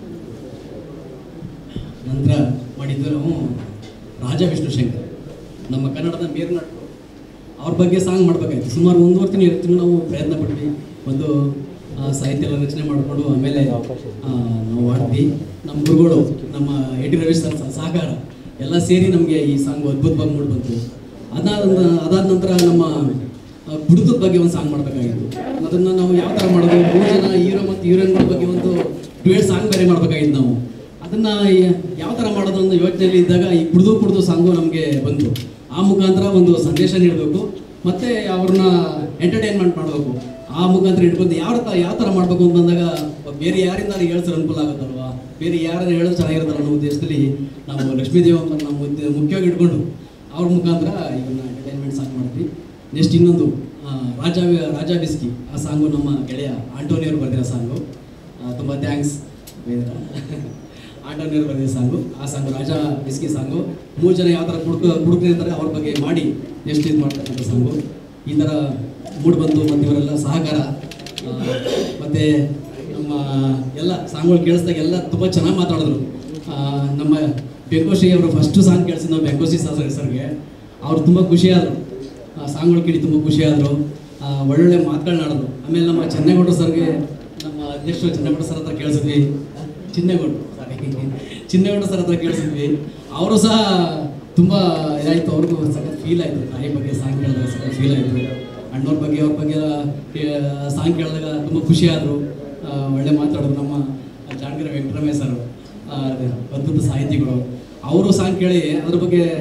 ನಂತರ ಮಾಡಿದ್ದು ನಾವು ರಾಜ ವಿಷ್ಣು ಶಂಕರ್, ನಮ್ಮ ಕನ್ನಡದ ಮೇರು ನಟರು. ಅವ್ರ ಬಗ್ಗೆ ಸಾಂಗ್ ಮಾಡಬೇಕಾಯ್ತು. ಸುಮಾರು ಒಂದೂವರೆ ತಿಂಗಳು ಎರಡು ತಿಂಗಳು ನಾವು ಪ್ರಯತ್ನ ಪಟ್ವಿ. ಒಂದು ಸಾಹಿತ್ಯ ಎಲ್ಲ ರಚನೆ ಮಾಡಿಕೊಂಡು ಆಮೇಲೆ ನಾವು ಮಾಡ್ತೀವಿ. ನಮ್ಮ ಗುರುಗಳು, ನಮ್ಮ ಎ ಟಿ ರಮೇಶ್ ಸರ್ ಸಹಕಾರ ಎಲ್ಲ ಸೇರಿ ನಮಗೆ ಈ ಸಾಂಗು ಅದ್ಭುತವಾಗಿ ಮೂಡಿ ಬಂತು. ಅದಾದ ಅದಾದ ನಂತರ ನಮ್ಮ ಕುಡಿತದ ಬಗ್ಗೆ ಒಂದು ಸಾಂಗ್ ಮಾಡಬೇಕಾಗಿತ್ತು. ಅದನ್ನು ನಾವು ಯಾವ ಥರ ಮಾಡೋದು, ಮೂರು ಜನ ಹೀರೋ ಮತ್ತು ಹೀರೋಯಿನ್ಗಳ ಬಗ್ಗೆ ಒಂದು ಡ್ಯುಯೆಟ್ ಸಾಂಗ್ ಬೇರೆ ಮಾಡಬೇಕಾಗಿತ್ತು. ನಾವು ಅದನ್ನು ಯಾವ ಥರ ಮಾಡೋದು ಅನ್ನೋ ಯೋಚನೆಯಲ್ಲಿ ಇದ್ದಾಗ ಈ ಕುಡಿದು ಕುಡಿದು ಸಾಂಗು ನಮಗೆ ಬಂತು. ಆ ಮುಖಾಂತರ ಒಂದು ಸಂದೇಶ ನೀಡಬೇಕು ಮತ್ತು ಅವ್ರನ್ನ ಎಂಟರ್ಟೈನ್ಮೆಂಟ್ ಮಾಡಬೇಕು. ಆ ಮುಖಾಂತರ ಇಟ್ಕೊಂಡು ಯಾವ ಯಾವ ಥರ ಮಾಡಬೇಕು ಅಂತಂದಾಗ ಬೇರೆ ಯಾರಿಂದ ಹೇಳಿದ್ರೆ ಅನುಕೂಲ ಆಗುತ್ತಲ್ವ, ಬೇರೆ ಯಾರು ಹೇಳೋದು ಚೆನ್ನಾಗಿರುತ್ತಲ್ಲ ಅನ್ನೋ ಉದ್ದೇಶದಲ್ಲಿ ನಾವು ಲಕ್ಷ್ಮೀದೇವ ಅಂತ ನಾವು ಮುಖ್ಯವಾಗಿ ಇಟ್ಕೊಂಡು ಅವ್ರ ಮುಖಾಂತರ ಇವನ್ನ ಎಂಟರ್ಟೈನ್ಮೆಂಟ್ ಸಾಂಗ್ ಮಾಡ್ತೀವಿ. ನೆಕ್ಸ್ಟ್ ಇನ್ನೊಂದು ರಾಜ ರಾಜ ಬಿಸ್ಕಿ, ಆ ಸಾಂಗು ನಮ್ಮ ಗೆಳೆಯ ಆಂಟೋನಿಯವರು ಬರೆದಿರೋ ಸಾಂಗು. ತುಂಬ ಥ್ಯಾಂಕ್ಸ್ ಆಂಟೋನಿಯವರು ಬರೆದಿರೋ ಸಾಂಗು. ಆ ಸಾಂಗು ರಾಜ ಬಿಸ್ಕಿ ಸಾಂಗು. ಮೂರು ಜನ ಯಾವ ಥರ ಕುಡ್ಕ ಕುಡುಕ್ತಿರ್ತಾರೆ ಅವ್ರ ಬಗ್ಗೆ ಮಾಡಿ ನೆಕ್ಸ್ಟ್ ಇದು ಮಾಡ್ತಕ್ಕಂಥ ಸಾಂಗು. ಈ ಥರ ಮೂಡಿ ಬಂತು. ಮತ್ತು ಇವರೆಲ್ಲ ಸಹಕಾರ ಮತ್ತು ನಮ್ಮ ಎಲ್ಲ ಸಾಂಗ್ಗಳು ಕೇಳಿಸ್ದಾಗ ಎಲ್ಲ ತುಂಬ ಚೆನ್ನಾಗಿ ಮಾತಾಡಿದ್ರು. ನಮ್ಮ ಬೆಂಕೋಶಿ ಅವರು ಫಸ್ಟು ಸಾಂಗ್ ಕೇಳಿಸಿದ್ ನಾವು ಬೆಂಕೋಶಿ ಸರ್ ಸರ್ಗೆ ಅವ್ರು ತುಂಬ ಖುಷಿಯಾದರು. ಸಾಂಗ್ಗಳು ಕೇಳಿ ತುಂಬ ಖುಷಿಯಾದರು. ಒಳ್ಳೊಳ್ಳೆ ಮಾತುಗಳನ್ನಾಡಿದ್ರು. ಆಮೇಲೆ ನಮ್ಮ ಚೆನ್ನೇಗೌಡರು ಸರ್ಗೆ, ನಮ್ಮ ಅಧ್ಯಕ್ಷರು ಚೆನ್ನೇಗೌಡ ಸರ್ ಹತ್ರ ಕೇಳಿಸಿದ್ವಿ. ಚಿನ್ನೇಗೌಡರು ಸಾರಿ ಚಿನ್ನೇಗೌಡ ಸರ್ ಹತ್ರ ಕೇಳಿಸಿದ್ವಿ. ಅವರು ಸಹ ತುಂಬ ಇದಾಯಿತು. ಅವ್ರಿಗೂ ಸಖತ್ ಫೀಲ್ ಆಯಿತು. ತಾಯಿ ಬಗ್ಗೆ ಸಾಂಗ್ ಕೇಳಿದಾಗ ಸಖತ್ ಫೀಲ್ ಆಯಿತು. ಅಣ್ಣವ್ರ ಬಗ್ಗೆ ಅವ್ರ ಬಗ್ಗೆ ಸಾಂಗ್ ಕೇಳಿದಾಗ ತುಂಬ ಖುಷಿಯಾದರು. ಒಳ್ಳೆ ಮಾತಾಡೋದು. ನಮ್ಮ ಜಾಣಗೆರೆ ವೆಂಕಟರಮೇಶ್ ಸರ್ ಅದ್ಭುತ ಸಾಹಿತಿಗಳು. ಅವರು ಸಾಂಗ್ ಕೇಳಿ ಅದ್ರ ಬಗ್ಗೆ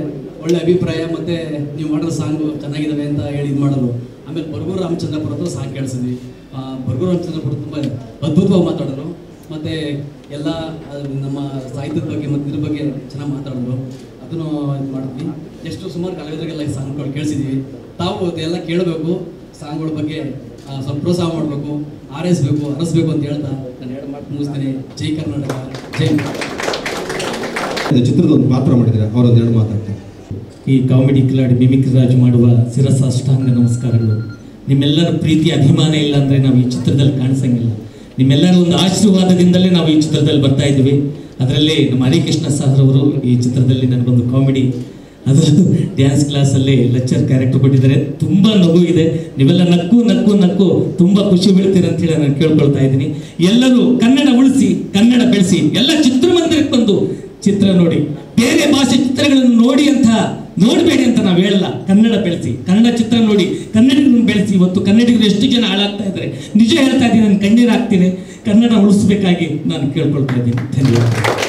ಒಳ್ಳೆ ಅಭಿಪ್ರಾಯ ಮತ್ತು ನೀವು ಮಾಡಿರೋ ಸಾಂಗು ಚೆನ್ನಾಗಿದ್ದಾವೆ ಅಂತ ಹೇಳಿ ಇದು ಮಾಡೋರು. ಆಮೇಲೆ ಬರ್ಗೂರು ರಾಮಚಂದ್ರಪುರ ಹತ್ರ ಸಾಂಗ್ ಕೇಳಿಸಿದ್ವಿ. ಬರ್ಗೂರು ರಾಮಚಂದ್ರಪುರ ತುಂಬ ಅದ್ಭುತವಾಗಿ ಮಾತಾಡೋರು ಮತ್ತು ಎಲ್ಲ ನಮ್ಮ ಸಾಹಿತ್ಯದ ಬಗ್ಗೆ ಮತ್ತು ಇದ್ರ ಬಗ್ಗೆ ಚೆನ್ನಾಗಿ ಮಾತಾಡಿದ್ರು. ಅದನ್ನು ಇದು ಮಾಡಿದ್ವಿ. ಎಷ್ಟು ಸುಮಾರು ಕಲಾವಿದರಿಗೆಲ್ಲ ಈ ಸಾಂಗ್ಗಳು ಕೇಳಿಸಿದ್ವಿ. ತಾವು ಅದೆಲ್ಲ ಕೇಳಬೇಕು, ಸಾಂಗ್ಗಳ ಬಗ್ಗೆ ಸ್ವಲ್ಪ ಪ್ರೋತ್ಸಾಹ ಮಾಡಬೇಕು, ಆರೈಸಬೇಕು, ಅರಸಬೇಕು ಅಂತ ಹೇಳ್ತಾ ನಾನು ಎರಡು ಮಾತು ಮುಗಿಸ್ತೇನೆ. ಜೈ ಕರ್ನಾಟಕ, ಜೈ. ಚಿತ್ರದ ಒಂದು ಪಾತ್ರ ಮಾಡಿದರೆ ಅವರೊಂದು ಎರಡು ಮಾತಾಡ್ತಾರೆ. ಈ ಕಾಮಿಡಿ ಕಿಲಾಡಿ ಮಿಮಿಕ್ರಿ ರಾಜು ಮಾಡುವ ಶಿರಸಾಷ್ಟಾಂಗ ನಮಸ್ಕಾರಗಳು. ನಿಮ್ಮೆಲ್ಲರ ಪ್ರೀತಿ ಅಭಿಮಾನ ಇಲ್ಲ ಅಂದರೆ ನಾವು ಈ ಚಿತ್ರದಲ್ಲಿ ಕಾಣಿಸಂಗಿಲ್ಲ. ನಿಮ್ಮೆಲ್ಲರ ಒಂದು ಆಶೀರ್ವಾದದಿಂದಲೇ ನಾವು ಈ ಚಿತ್ರದಲ್ಲಿ ಬರ್ತಾ ಇದ್ದೀವಿ. ಅದರಲ್ಲಿ ನಮ್ಮ ಹರಿಕೃಷ್ಣ ಸರ್ ಅವರು ಈ ಚಿತ್ರದಲ್ಲಿ ನನಗೊಂದು ಕಾಮಿಡಿ, ಅದರಲ್ಲೂ ಡ್ಯಾನ್ಸ್ ಕ್ಲಾಸಲ್ಲಿ ಲೆಕ್ಚರ್ ಕ್ಯಾರೆಕ್ಟರ್ ಕೊಟ್ಟಿದ್ದಾರೆ. ತುಂಬ ನಗು ಇದೆ. ನೀವೆಲ್ಲ ನಕ್ಕು ನಕ್ಕು ನಕ್ಕು ತುಂಬ ಖುಷಿ ಬೀಳ್ತೀರ ಅಂತೇಳಿ ನಾನು ಕೇಳ್ಕೊಳ್ತಾ ಇದ್ದೀನಿ. ಎಲ್ಲರೂ ಕನ್ನಡ ಉಳಿಸಿ, ಕನ್ನಡ ಬೆಳೆಸಿ, ಎಲ್ಲ ಚಿತ್ರಮಂದಿರಕ್ಕೆ ಬಂದು ಚಿತ್ರ ನೋಡಿ. ಬೇರೆ ಭಾಷೆ ಚಿತ್ರಗಳನ್ನು ನೋಡಿ ಅಂತ ನೋಡಬೇಡಿ ಅಂತ ನಾವು ಹೇಳಲ್ಲ. ಕನ್ನಡ ಬೆಳೆಸಿ, ಕನ್ನಡ ಚಿತ್ರ ನೋಡಿ, ಕನ್ನಡಿಗರನ್ನು ಬೆಳೆಸಿ. ಇವತ್ತು ಕನ್ನಡಿಗರು ಎಷ್ಟು ಜನ ಹಾಳಾಗ್ತಾ ಇದ್ದಾರೆ. ನಿಜ ಹೇಳ್ತಾ ಇದ್ದೀನಿ, ನಾನು ಕಣ್ಣೀರು ಹಾಕ್ತೀನಿ. ಕನ್ನಡ ಉಳಿಸ್ಬೇಕಾಗಿ ನಾನು ಕೇಳ್ಕೊಳ್ತಾ ಇದ್ದೀನಿ. ಧನ್ಯವಾದ.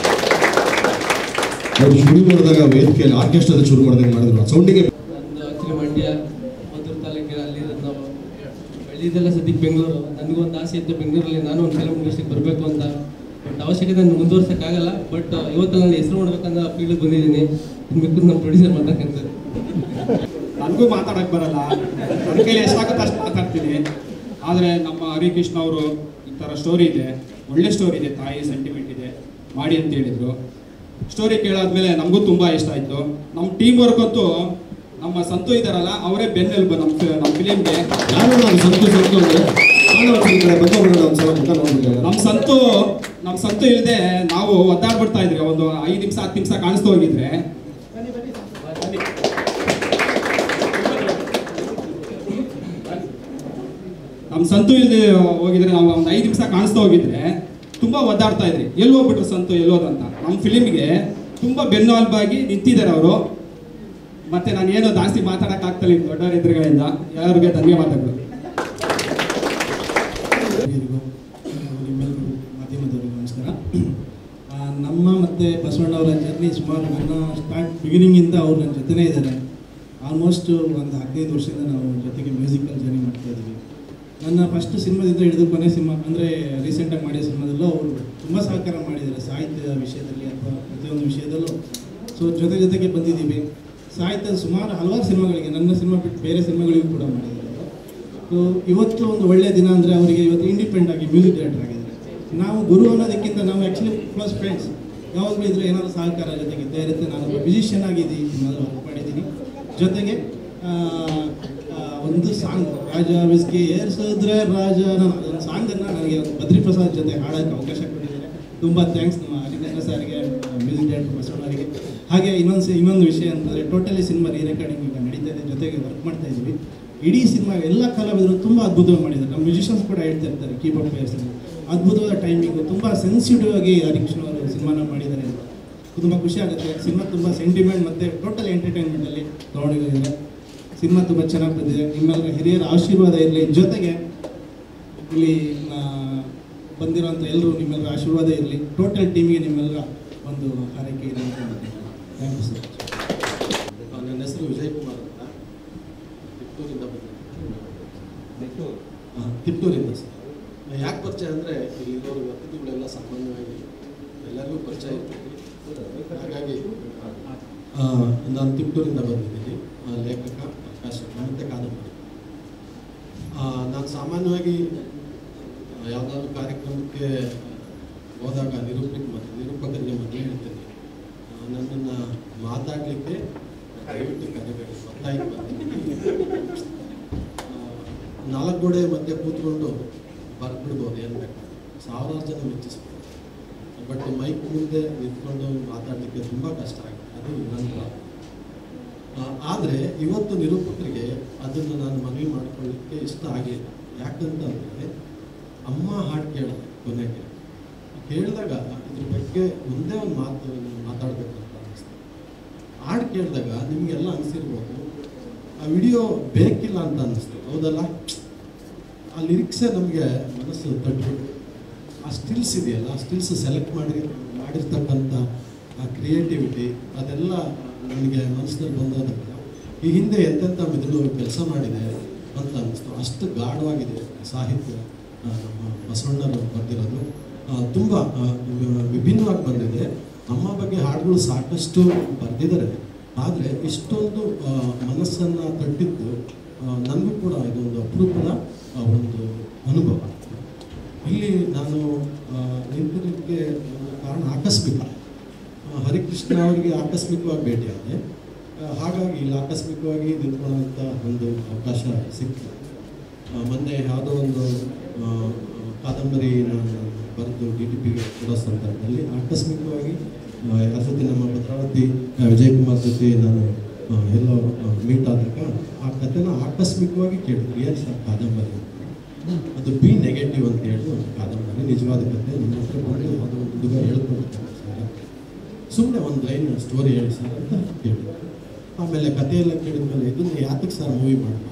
ಅವರು ಶುರು ಮಾಡಿದಾಗ ವೇದಿಕೆಯಲ್ಲಿ ಆರ್ಕೆಸ್ಟ್ರಾದ ಶುರು ಮಾಡಿದಾಗ ಮಾಡಿದ್ರು ಸೌಂಡಿಗೆ. ನಂದು ಆ್ಯಕ್ಚುಲಿ ಮಂಡ್ಯ ಮದ್ದೂರು ತಾಲೂಕಿನ ಅಲ್ಲಿರೋದು ನಾವು. ಬೆಳೆದಿದ್ದೆಲ್ಲ ಸದ್ಯಕ್ಕೆ ಬೆಂಗಳೂರು. ನನಗೂ ಒಂದು ಆಸೆ ಇತ್ತು ಬೆಂಗಳೂರಲ್ಲಿ ನಾನು ಒಂದು ಫಿಲಮ್ ಇಂಡಸ್ಟ್ರಿಗೆ ಬರಬೇಕು ಅಂತ. ಬಟ್ ಅವಶ್ಯಕತೆ ನಾನು ಮುಂದುವರ್ಸೋಕ್ಕಾಗಲ್ಲ. ಬಟ್ ಇವತ್ತು ನಾನು ಹೆಸರು ಮಾಡ್ಬೇಕಂತ ಫೀಲ್ಡಿಗೆ ಬಂದಿದ್ದೀನಿ. ಇನ್ಬೇಕು ನಮ್ಮ ಪ್ರೊಡ್ಯೂಸರ್ ಮಾತಾಡ್ಕೊಂತಾರೆ. ನನಗೂ ಮಾತಾಡೋಕ್ಕೆ ಬರಲ್ಲ, ನನ್ನ ಕೈಲಿ ಎಷ್ಟಾಗುತ್ತೆ ಅಷ್ಟು ಮಾತಾಡ್ತೀನಿ. ಆದರೆ ನಮ್ಮ ಹರಿಕೃಷ್ಣ ಅವರು ಈ ಥರ ಸ್ಟೋರಿ ಇದೆ, ಒಳ್ಳೆ ಸ್ಟೋರಿ ಇದೆ, ತಾಯಿ ಸೆಂಟಿಮೆಂಟ್ ಇದೆ, ಮಾಡಿ ಅಂತ ಹೇಳಿದರು. ಸ್ಟೋರಿ ಕೇಳಾದ್ಮೇಲೆ ನಮಗೂ ತುಂಬ ಇಷ್ಟ ಆಯಿತು. ನಮ್ಮ ಟೀಮ್ ವರ್ಕ್ ಅಂತೂ ನಮ್ಮ ಸಂತು ಇದ್ದಾರಲ್ಲ, ಅವರೇ ಬೆನ್ನೆಲುಬು ನಮ್ಮ ನಮ್ಮ ಫಿಲಿಮ್ಗೆ. ಯಾರು ನಮ್ಮ ಸಂತು ಸಂತು ನಮ್ಮ ಸಂತು ನಮ್ಮ ಸಂತು ಇಲ್ಲದೆ ನಾವು ಒದ್ದಾಡ್ಬಿಡ್ತಾ ಇದ್ರಿ. ಒಂದು ಐದು ನಿಮಿಷ ಹತ್ತು ನಿಮಿಷ ಕಾಣಿಸ್ತಾ ಹೋಗಿದ್ರೆ ನಮ್ಮ ಸಂತು ಇಲ್ಲದೆ ಹೋಗಿದ್ರೆ ನಾವು ಒಂದು ಐದು ನಿಮಿಷ ಕಾಣಿಸ್ತಾ ಹೋಗಿದ್ರೆ ತುಂಬ ಒದ್ದಾಡ್ತಾ ಇದ್ರಿ. ಎಲ್ಲಿ ಹೋಗ್ಬಿಟ್ರು ಸಂತು ಎಲ್ಲೋದಂತ. ನಮ್ಮ ಫಿಲಿಮ್ಗೆ ತುಂಬ ಬೆನ್ನೆಲುಬಾಗಿ ನಿಂತಿದ್ದಾರೆ ಅವರು. ಮತ್ತೆ ನಾನು ಏನೋ ಜಾಸ್ತಿ ಮಾತಾಡೋಕ್ಕಾಗ್ತಲ್ಲ ಈ ದೊಡ್ಡವರ ಎದುರುಗಳಿಂದ. ಎಲ್ಲರಿಗೆ ಧನ್ಯವಾದಗಳು. ನಿಮ್ಮೆಲ್ಲರೂ ಮಾಧ್ಯಮದವರಿಗೆ ನಮಸ್ಕಾರ. ನಮ್ಮ ಮತ್ತು ಬಸವಣ್ಣವರ ಜರ್ನಿ ಸುಮಾರು ನನ್ನ ಸ್ಟಾರ್ಟ್ ಬಿಗಿನಿಂಗಿಂದ ಅವ್ರು ನನ್ನ ಜೊತೆನೇ ಇದ್ದಾರೆ. ಆಲ್ಮೋಸ್ಟ್ ಒಂದು ಹದಿನೈದು ವರ್ಷದಿಂದ ನಾವು ಜೊತೆಗೆ ಮ್ಯೂಸಿಕಲ್ ಜರ್ನಿ ಮಾಡ್ತಾ ಇದ್ದೀವಿ. ನನ್ನ ಫಸ್ಟ್ ಸಿನಿಮಾದಿಂದ ಹಿಡಿದು ಕೊನೆ ಸಿನಿಮಾ ಅಂದರೆ ರೀಸೆಂಟಾಗಿ ಮಾಡಿದ ಸಿನಿಮಾದಲ್ಲೂ ಅವರು ತುಂಬ ಸಹಕಾರ ಮಾಡಿದ್ದಾರೆ ಸಾಹಿತ್ಯ ವಿಷಯದಲ್ಲಿ ಅಥವಾ ಪ್ರತಿಯೊಂದು ವಿಷಯದಲ್ಲೂ. ಸೊ ಜೊತೆ ಜೊತೆಗೆ ಬಂದಿದ್ದೀವಿ. ಸಾಹಿತ್ಯದ ಸುಮಾರು ಹಲವಾರು ಸಿನಿಮಾಗಳಿಗೆ, ನನ್ನ ಸಿನಿಮಾ ಬಿಟ್ಟು ಬೇರೆ ಸಿನಿಮಾಗಳಿಗೂ ಕೂಡ ಮಾಡಿದ್ದಾರೆ. ಸೊ ಇವತ್ತು ಒಂದು ಒಳ್ಳೆಯ ದಿನ ಅಂದರೆ ಅವರಿಗೆ ಇವತ್ತು ಇಂಡಿಪೆಂಡೆಂಟ್ ಆಗಿ ಮ್ಯೂಸಿಕ್ ಡೈರೆಕ್ಟರ್ ಆಗಿದ್ದಾರೆ. ನಾವು ಗುರು ಅನ್ನೋದಕ್ಕಿಂತ ನಾವು ಆ್ಯಕ್ಚುಲಿ ಕ್ಲೋಸ್ ಫ್ರೆಂಡ್ಸ್. ಯಾವಾಗಲೂ ಇದ್ದರೆ ಏನಾದರೂ ಸಹಕಾರ ಜೊತೆಗೆ ಇದ್ದೇ ಇರುತ್ತೆ. ನಾನು ಮ್ಯೂಸಿಷಿಯನ್ ಆಗಿದ್ದು ಈ ಸಿನಿಮಾದಲ್ಲಿ ವರ್ಕ್ ಮಾಡಿದ್ದೀನಿ. ಜೊತೆಗೆ ಒಂದು ಸಾಂಗ್ ರಾಜ ವಿಸ್ಕಿ ಏರ್ಸಿದ್ರೆ ರಾಜ, ನಾನು ಅದೊಂದು ಸಾಂಗನ್ನು ನನಗೆ ಒಂದು ಬದ್ರಿ ಪ್ರಸಾದ್ ಜೊತೆ ಹಾಡೋಕ್ಕೆ ಅವಕಾಶ ಕೊಟ್ಟಿದ್ದಾರೆ. ತುಂಬ ಥ್ಯಾಂಕ್ಸ್ ನಮ್ಮ ಹರಿಕೃಷ್ಣ ಸಾರಿಗೆ, ಮ್ಯೂಸಿಕ್ ಡೈರೆಕ್ಟರ್ ಬಸವಣ್ಣವರಿಗೆ. ಹಾಗೆ ಇನ್ನೊಂದು ಇನ್ನೊಂದು ವಿಷಯ ಅಂತಂದರೆ ಟೋಟಲಿ ಸಿನಿಮಾ ರೀ ರೆಕಾರ್ಡಿಂಗ್ ಈಗ ನಡೀತಾ ಇದೆ, ಜೊತೆಗೆ ವರ್ಕ್ ಮಾಡ್ತಾ ಇದ್ದೀವಿ. ಇಡೀ ಸಿನಿಮಾ ಎಲ್ಲ ಕಲಾವಿದರು ತುಂಬ ಅದ್ಭುತವಾಗಿ ಮಾಡಿದ್ದಾರೆ. ನಮ್ಮ ಮ್ಯೂಸಿಷಿಯನ್ಸ್ ಕೂಡ ಹೇಳ್ತಾ ಇರ್ತಾರೆ, ಕೀಬೋರ್ಡ್ ಪ್ಲೇಯರ್ಸಲ್ಲಿ ಅದ್ಭುತವಾದ ಟೈಮಿಂಗು, ತುಂಬ ಸೆನ್ಸಿಟಿವ್ ಆಗಿ ಹರಿಕೃಷ್ಣ ಅವರು ಸಿನಿಮಾನ ಮಾಡಿದ್ದಾರೆ. ತುಂಬ ಖುಷಿ ಆಗುತ್ತೆ. ಸಿನಿಮಾ ತುಂಬ ಸೆಂಟಿಮೆಂಟ್ ಮತ್ತು ಟೋಟಲ್ ಎಂಟರ್ಟೈನ್ಮೆಂಟಲ್ಲಿ ತೊಗೊಂಡಿದ್ದಾರೆ. ಸಿನಿಮಾ ತುಂಬ ಚೆನ್ನಾಗಿ ಬಂದಿದೆ. ನಿಮ್ಮೆಲ್ಲರ ಹಿರಿಯರ ಆಶೀರ್ವಾದ ಇರಲಿ. ಜೊತೆಗೆ ಇಲ್ಲಿ ಬಂದಿರೋಂಥ ಎಲ್ಲರೂ ನಿಮ್ಮೆಲ್ಲರ ಆಶೀರ್ವಾದ ಇರಲಿ. ಟೋಟಲ್ ಟೀಮಿಗೆ ನಿಮ್ಮೆಲ್ಲರ ಒಂದು ಹಾರೈಕೆ ಇದೆ ಅಂತ ಥ್ಯಾಂಕ್ ಯು ಸರ್. ನನ್ನ ಹೆಸರು ವಿಜಯ್ ಕುಮಾರ್ ಅಂತ, ತಿಪ್ಟೂರಿಂದ ಬಂದಿದ್ದೆ. ಹಾಂ, ತಿಪ್ಟೂರಿಂದ ಸರ್. ಯಾಕೆ ಪರಿಚಯ ಅಂದರೆ ಇಲ್ಲಿರೋರು ಅತಿಥಿಗಳೆಲ್ಲ ಸಾಮಾನ್ಯವಾಗಿ ಎಲ್ಲರಿಗೂ ಪರಿಚಯ ಇರ್ತೀವಿ. ಹಾಗಾಗಿ ನಾನು ತಿಪ್ಟೂರಿಂದ ಬಂದಿದ್ದೀನಿ. ಲೇಖಕ, ಪ್ರಕಾಶಕ ಮತ್ತು ಕಾದಂಬರಿ. ನಾನು ಸಾಮಾನ್ಯವಾಗಿ ಯಾವುದಾದ್ರು ಕಾರ್ಯಕ್ರಮಕ್ಕೆ ಹೋದಾಗ ನಿರೂಪಕ ಮತ್ತು ನಿರೂಪಕರಿಗೆ ಮೊದಲೇ ಹೇಳ್ತೀನಿ, ನನ್ನನ್ನು ಮಾತಾಡಲಿಕ್ಕೆ ದಯವಿಟ್ಟು ಕರಿಬೇಡಿ, ಒತ್ತಾಯಕ್ಕೆ ಬಂದಿದ್ದೀನಿ. ನಾಲ್ಕು ಗೋಡೆ ಮಧ್ಯೆ ಕೂತ್ಕೊಂಡು ಬರ್ಬಿಡ್ಬೋದು, ಏನು ಬೇಕು, ಸಾವಿರಾರು ಜನ ಮೆಚ್ಚಿಸ್ಬೋದು. ಬಟ್ ಮೈಕ್ ಮುಂದೆ ನಿಂತ್ಕೊಂಡು ಮಾತಾಡಲಿಕ್ಕೆ ತುಂಬ ಕಷ್ಟ ಆಗುತ್ತೆ. ಅದು ನನ್ನ ಪ್ರಾಬ್ಲಮ್. ಆದರೆ ಇವತ್ತು ನಿರೂಪಕರಿಗೆ ಅದನ್ನು ನಾನು ಮನವಿ ಮಾಡ್ಕೊಳ್ಳಿಕ್ಕೆ ಇಷ್ಟ ಆಗಲಿಲ್ಲ. ಯಾಕಂತಂದರೆ ಅಮ್ಮ ಹಾಡು ಕೇಳಿದೆ ಕೊನೆಗೆ. ಕೇಳಿದಾಗ ಇದ್ರ ಬಗ್ಗೆ ಒಂದೇ ಒಂದು ಮಾತು ಮಾತಾಡಬೇಕು ಅಂತ ಅನ್ನಿಸ್ತು. ಹಾಡು ಕೇಳಿದಾಗ ನಿಮಗೆಲ್ಲ ಅನಿಸಿರ್ಬೋದು ಆ ವಿಡಿಯೋ ಬೇಕಿಲ್ಲ ಅಂತ ಅನ್ನಿಸ್ತು, ಹೌದಲ್ಲ? ಆ ಲಿರಿಕ್ಸೇ ನಮಗೆ ಮನಸ್ಸು ತಟ್ಬಿಟ್ಟು ಆ ಸ್ಟಿಲ್ಸ್ ಇದೆಯಲ್ಲ, ಆ ಸ್ಟಿಲ್ಸ್ ಸೆಲೆಕ್ಟ್ ಮಾಡಿ ಮಾಡಿರ್ತಕ್ಕಂಥ ಆ ಕ್ರಿಯೇಟಿವಿಟಿ ಅದೆಲ್ಲ ನನಗೆ ಮನಸ್ಸಿನಲ್ಲಿ ಬಂದಾಗ ಈ ಹಿಂದೆ ಎಂತೆಂಥ ಮಿದುಳು ಕೆಲಸ ಮಾಡಿದೆ ಅಂತ ಅನ್ನಿಸ್ತು. ಅಷ್ಟು ಗಾಢವಾಗಿದೆ ಸಾಹಿತ್ಯ ನಮ್ಮ ಬಸವಣ್ಣರು ಬರೆದಿರೋದು. ತುಂಬ ವಿಭಿನ್ನವಾಗಿ ಬಂದಿದೆ. ನಮ್ಮ ಬಗ್ಗೆ ಹಾಡುಗಳು ಸಾಕಷ್ಟು ಬರೆದಿದ್ದಾರೆ, ಆದರೆ ಇಷ್ಟೊಂದು ಮನಸ್ಸನ್ನು ತಟ್ಟಿದ್ದು ನನಗೂ ಕೂಡ ಇದೊಂದು ಅಪರೂಪದ ಒಂದು ಅನುಭವ. ಇಲ್ಲಿ ನಾನು ನಿಂತಿರೋದಕ್ಕೆ ಒಂದು ಕಾರಣ ಆಕಸ್ಮಿಕ. ಹರಿಕೃಷ್ಣ ಅವರಿಗೆ ಆಕಸ್ಮಿಕವಾಗಿ ಭೇಟಿಯಾದೆ, ಹಾಗಾಗಿ ಇಲ್ಲಿ ಆಕಸ್ಮಿಕವಾಗಿ ನಿಂತ್ಕೊಳ್ಳೋಂಥ ಒಂದು ಅವಕಾಶ ಸಿಕ್ತು. ಮೊನ್ನೆ ಯಾವುದೋ ಒಂದು ಕಾದಂಬರಿ ನಾನು ಬರೆದು ಡಿ ಟಿ ಪಿಗೆ ಕೊಡೋ ಸಂದರ್ಭದಲ್ಲಿ ಆಕಸ್ಮಿಕವಾಗಿ ಯಾರ ಜೊತೆ ನಮ್ಮ ಭದ್ರಾವತಿ ವಿಜಯಕುಮಾರ್ ಜೊತೆ ನಾನು ಎಲ್ಲೋ ಮೀಟ್ ಆದಾಗ ಆ ಕಥೆನ ಆಕಸ್ಮಿಕವಾಗಿ ಕೇಳಿದ್ರು, ಏನು ಸರ್ ಕಾದಂಬರಿ, ಅದು ಬಿ ನೆಗೆಟಿವ್ ಅಂತ ಹೇಳಿ ಒಂದು ಕಾದಂಬರಿ, ನಿಜವಾದ ಕಥೆ, ನಿಮ್ಮ ಹತ್ರ ಬಂದು ಯಾವುದೋ ಒಂದು ಹುಡುಗ ಹೇಳ್ಕೊಡ್ತಾರೆ ಸರ್, ಸುಮ್ಮನೆ ಒಂದು ಲೈನ್ ಸ್ಟೋರಿ ಹೇಳಿ ಸರ್ ಅಂತ ಕೇಳಿದ್ರು. ಆಮೇಲೆ ಕಥೆಯೆಲ್ಲ ಕೇಳಿದ್ಮೇಲೆ ಇದನ್ನು ಯಾತಕ್ಕೆ ಸರ್ ಮೂವಿ ಮಾಡಬೇಕು,